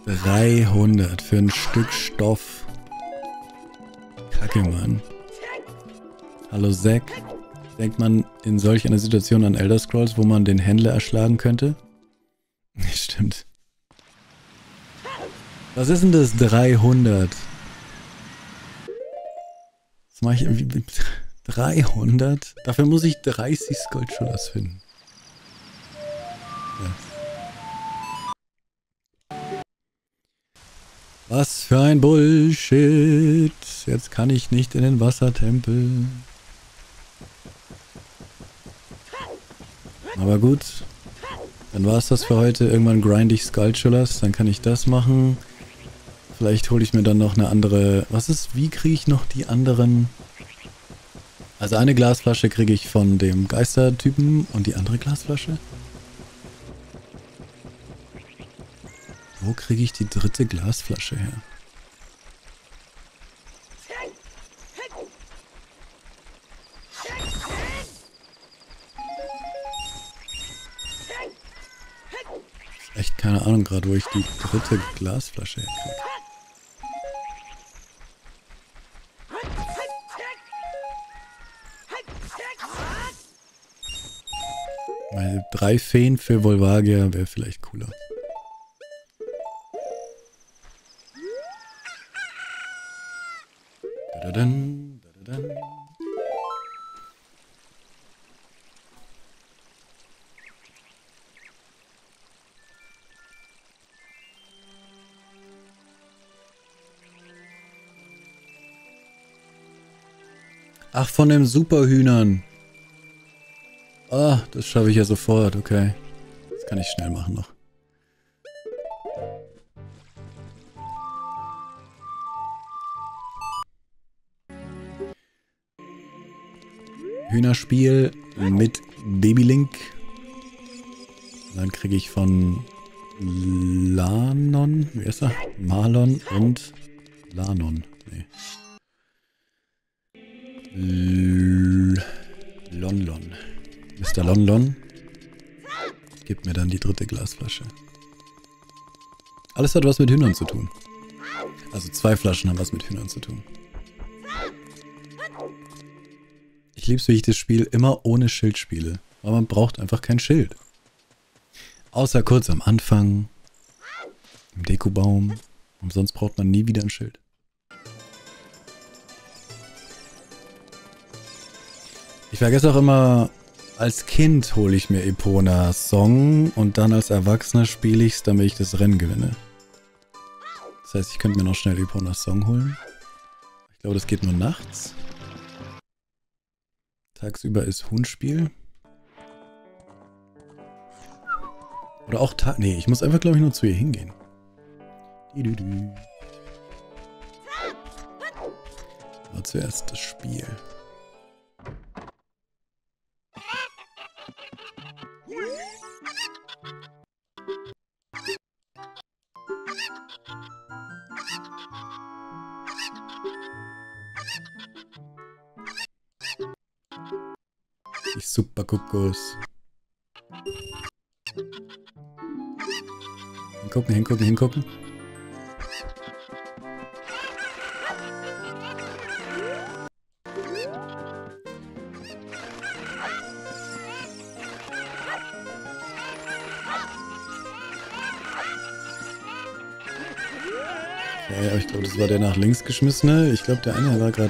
dreihundert für ein Stück Stoff. Kacke, Mann. Hallo, Zack. Denkt man in solch einer Situation an Elder Scrolls, wo man den Händler erschlagen könnte? Stimmt. Was ist denn das dreihundert? Was mache ich irgendwie? dreihundert? Dafür muss ich dreißig Skulltulas finden. Ja. Was für ein Bullshit. Jetzt kann ich nicht in den Wassertempel. Aber gut. Dann war es das für heute. Irgendwann grind ich Skulltulas. Dann kann ich das machen. Vielleicht hole ich mir dann noch eine andere... Was ist... Wie kriege ich noch die anderen... Also eine Glasflasche kriege ich von dem Geistertypen und die andere Glasflasche? Wo kriege ich die dritte Glasflasche her? Echt keine Ahnung gerade, wo ich die dritte Glasflasche herkriege. Weil drei Feen für Volvagia wäre vielleicht cooler. Dadadun, dadadun. Ach, von den Superhühnern. Ah, das schaffe ich ja sofort, okay. Das kann ich schnell machen noch. Hühnerspiel mit Babylink. Dann kriege ich von Lanon, wie ist er? Marlon und Lanon. Nee. L Lonlon. Mister Lonlon gibt mir dann die dritte Glasflasche. Alles hat was mit Hühnern zu tun. Also zwei Flaschen haben was mit Hühnern zu tun. Ich liebe es, wie ich das Spiel immer ohne Schild spiele. Aber man braucht einfach kein Schild. Außer kurz am Anfang. Im Dekobaum. Und sonst braucht man nie wieder ein Schild. Ich vergesse auch immer, als Kind hole ich mir Eponas Song und dann als Erwachsener spiele ich es, damit ich das Rennen gewinne. Das heißt, ich könnte mir noch schnell Eponas Song holen. Ich glaube, das geht nur nachts. Tagsüber ist Huhnspiel. Oder auch Tag... Nee, ich muss einfach, glaube ich, nur zu ihr hingehen. Aber zuerst das Spiel. Die Superkokos. Hingucken, hingucken, hingucken. Okay, aber ich glaube, das war der nach links geschmissene. Ich glaube, der eine war gerade...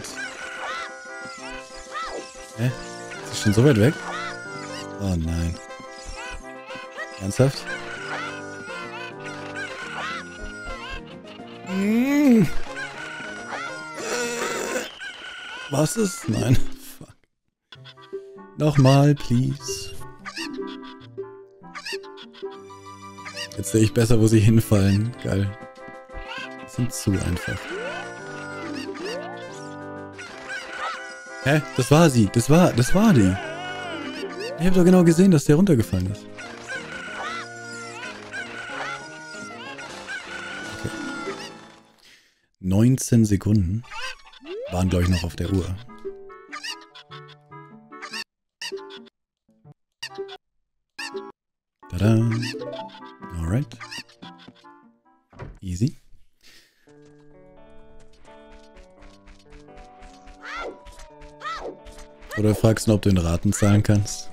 Hä? Ist das schon so weit weg? Oh nein. Ernsthaft? Mmh. Was ist? Nein. Fuck. Nochmal, please. Jetzt sehe ich besser, wo sie hinfallen. Geil. Die sind zu einfach. Hä? Das war sie. Das war, das war die. Ich habe doch genau gesehen, dass der runtergefallen ist. Okay. neunzehn Sekunden waren, glaube ich, noch auf der Uhr. Tada. Alright. Easy. Oder fragst du, ob du in Raten zahlen kannst?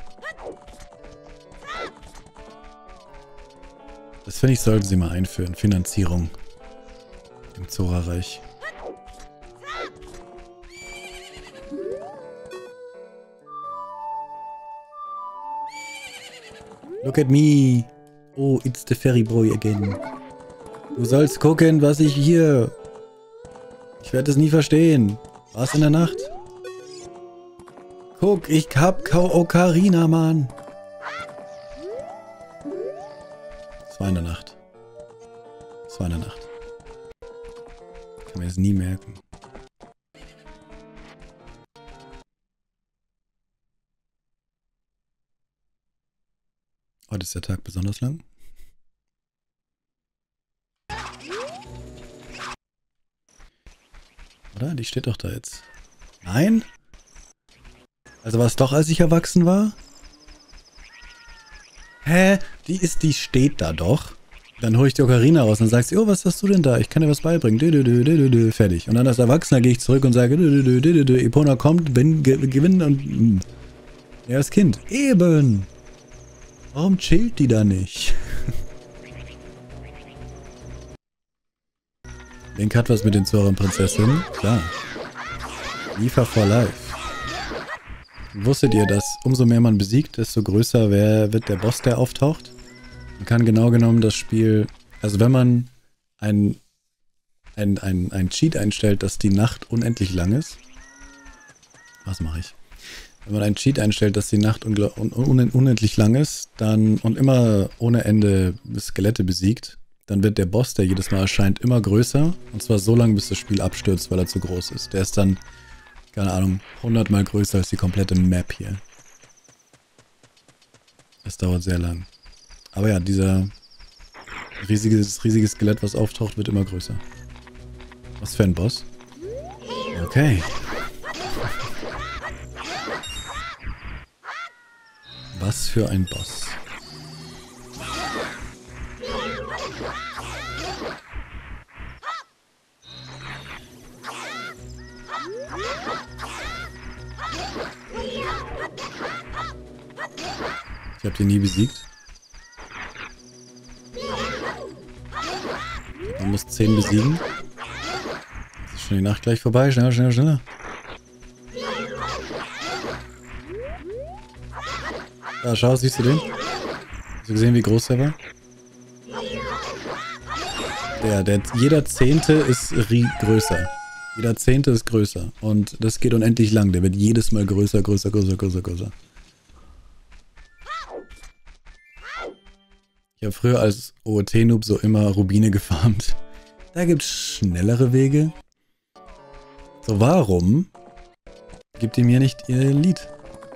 Das finde ich, sollten sie mal einführen. Finanzierung im Zora-Reich. Look at me. Oh, it's the Fairy Boy again. Du sollst gucken, was ich hier... Ich werde es nie verstehen. Was in der Nacht? Guck, ich hab Ocarina, Mann. Es war in der Nacht. Es war in der Nacht. Ich kann mir das nie merken. Heute ist der Tag besonders lang. Oder? Die steht doch da jetzt. Nein? Also war es doch, als ich erwachsen war? Hä? Die ist, die steht da doch. Dann hole ich die Ocarina raus und sagst, oh, was hast du denn da? Ich kann dir was beibringen. Dö, dö, dö, dö, dö. Fertig. Und dann als Erwachsener gehe ich zurück und sage, dö, dö, dö, dö, dö. Epona kommt, bin, ge gewinnt und... Ja, das Kind. Eben. Warum chillt die da nicht? Link hat was mit den Zora-Prinzessinnen. Klar. Liefer for life. Wusstet ihr, dass umso mehr man besiegt, desto größer wer wird der Boss, der auftaucht? Man kann genau genommen das Spiel... Also wenn man ein, ein, ein, ein Cheat einstellt, dass die Nacht unendlich lang ist... Was mache ich? Wenn man einen Cheat einstellt, dass die Nacht un un unendlich lang ist, dann und immer ohne Ende Skelette besiegt, dann wird der Boss, der jedes Mal erscheint, immer größer. Und zwar so lange, bis das Spiel abstürzt, weil er zu groß ist. Der ist dann, keine Ahnung, hundertmal größer als die komplette Map hier. Das dauert sehr lang. Aber ja, dieser riesige, riesige Skelett, was auftaucht, wird immer größer. Was für ein Boss? Okay. Was für ein Boss. Ich hab den nie besiegt. Man muss zehn besiegen. Jetzt ist schon die Nacht gleich vorbei. Schneller, schneller, schneller. Da, schau, siehst du den? Hast du gesehen, wie groß der war? Der, der, jeder Zehnte ist größer. Jeder Zehnte ist größer. Und das geht unendlich lang. Der wird jedes Mal größer, größer, größer, größer, größer. Ich habe früher als O O T-Noob so immer Rubine gefarmt. Da gibt es schnellere Wege. So, warum gibt ihr mir nicht ihr Lied?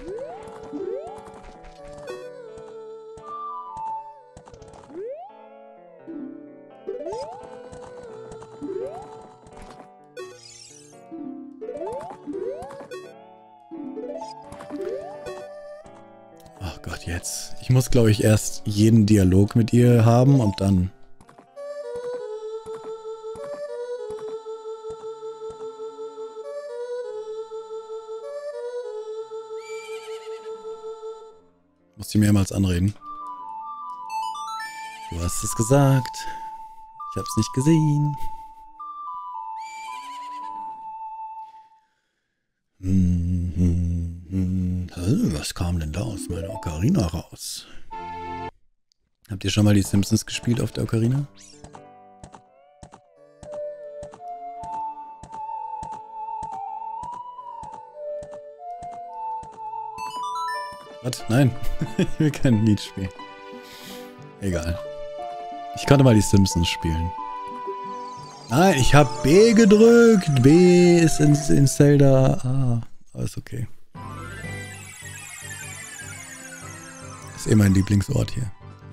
Ach Gott, jetzt. Ich muss, glaube ich, erst jeden Dialog mit ihr haben und dann... Muss sie mehrmals anreden. Du hast es gesagt. Ich hab's nicht gesehen. Hm, hm, hm. Was kam denn da aus meiner Ocarina raus? Habt ihr schon mal die Simpsons gespielt auf der Ocarina? Was? Nein. Ich will kein Lied spielen. Egal. Ich konnte mal die Simpsons spielen. Nein, ich habe B gedrückt. B ist in, in Zelda. Ah, alles okay. Ist eh mein Lieblingsort hier.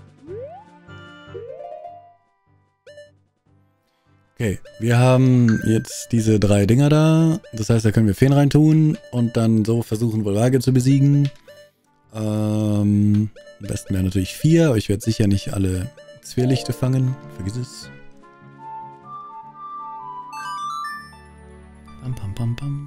Okay, wir haben jetzt diese drei Dinger da. Das heißt, da können wir Feen reintun und dann so versuchen, Volvage zu besiegen. Ähm, am besten wäre natürlich vier, aber ich werde sicher nicht alle Zwerlichte fangen. Vergiss es. Pam, pam, pam, pam.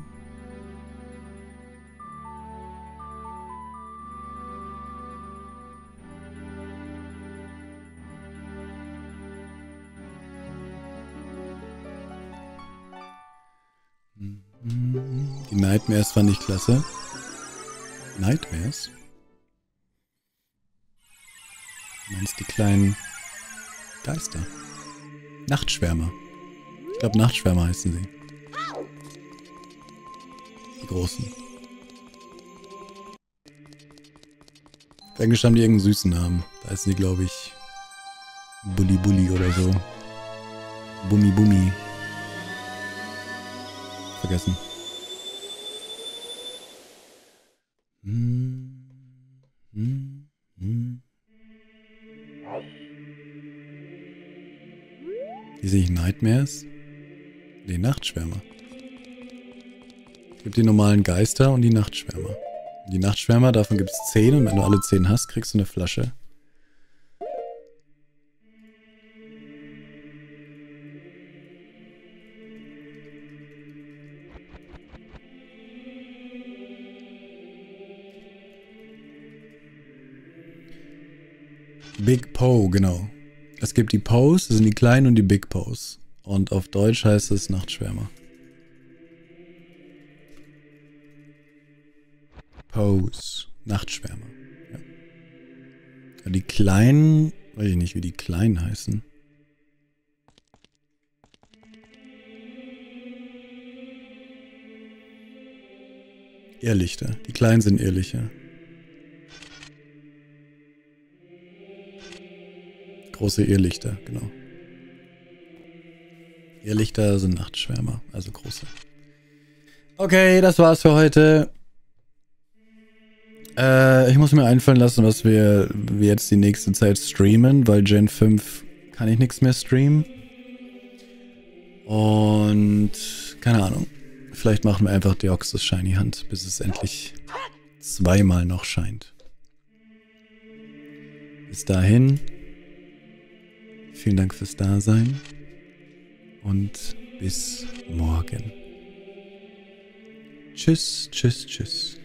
Die Nightmares fand ich klasse. Nightmares? Du meinst die kleinen Geister? Nachtschwärmer. Ich glaube, Nachtschwärmer heißen sie. Die großen. Auf Englisch haben die irgendeinen süßen Namen. Da heißen die, glaube ich, Bulli Bulli oder so. Bummi Bummi. Vergessen. Hm. Hm. Hm. Hier sehe ich Nightmares. Die Nachtschwärmer. Es gibt die normalen Geister und die Nachtschwärmer. Die Nachtschwärmer, davon gibt es zehn und wenn du alle zehn hast, kriegst du eine Flasche. Big Poe, genau. Es gibt die Poes, das sind die kleinen und die Big Poes. Und auf Deutsch heißt es Nachtschwärmer. Poes, Nachtschwärmer. Ja. Ja, die kleinen, weiß ich nicht, wie die kleinen heißen. Irrlichter. Die kleinen sind Irrlichter. Große Irrlichter, genau. Irrlichter sind Nachtschwärmer, also große. Okay, das war's für heute. Äh, ich muss mir einfallen lassen, was wir, wir jetzt die nächste Zeit streamen, weil Gen fünf kann ich nichts mehr streamen. Und keine Ahnung. Vielleicht machen wir einfach Deoxys Shiny Hand, bis es endlich zweimal noch scheint. Bis dahin. Vielen Dank fürs Dasein und bis morgen. Tschüss, tschüss, tschüss.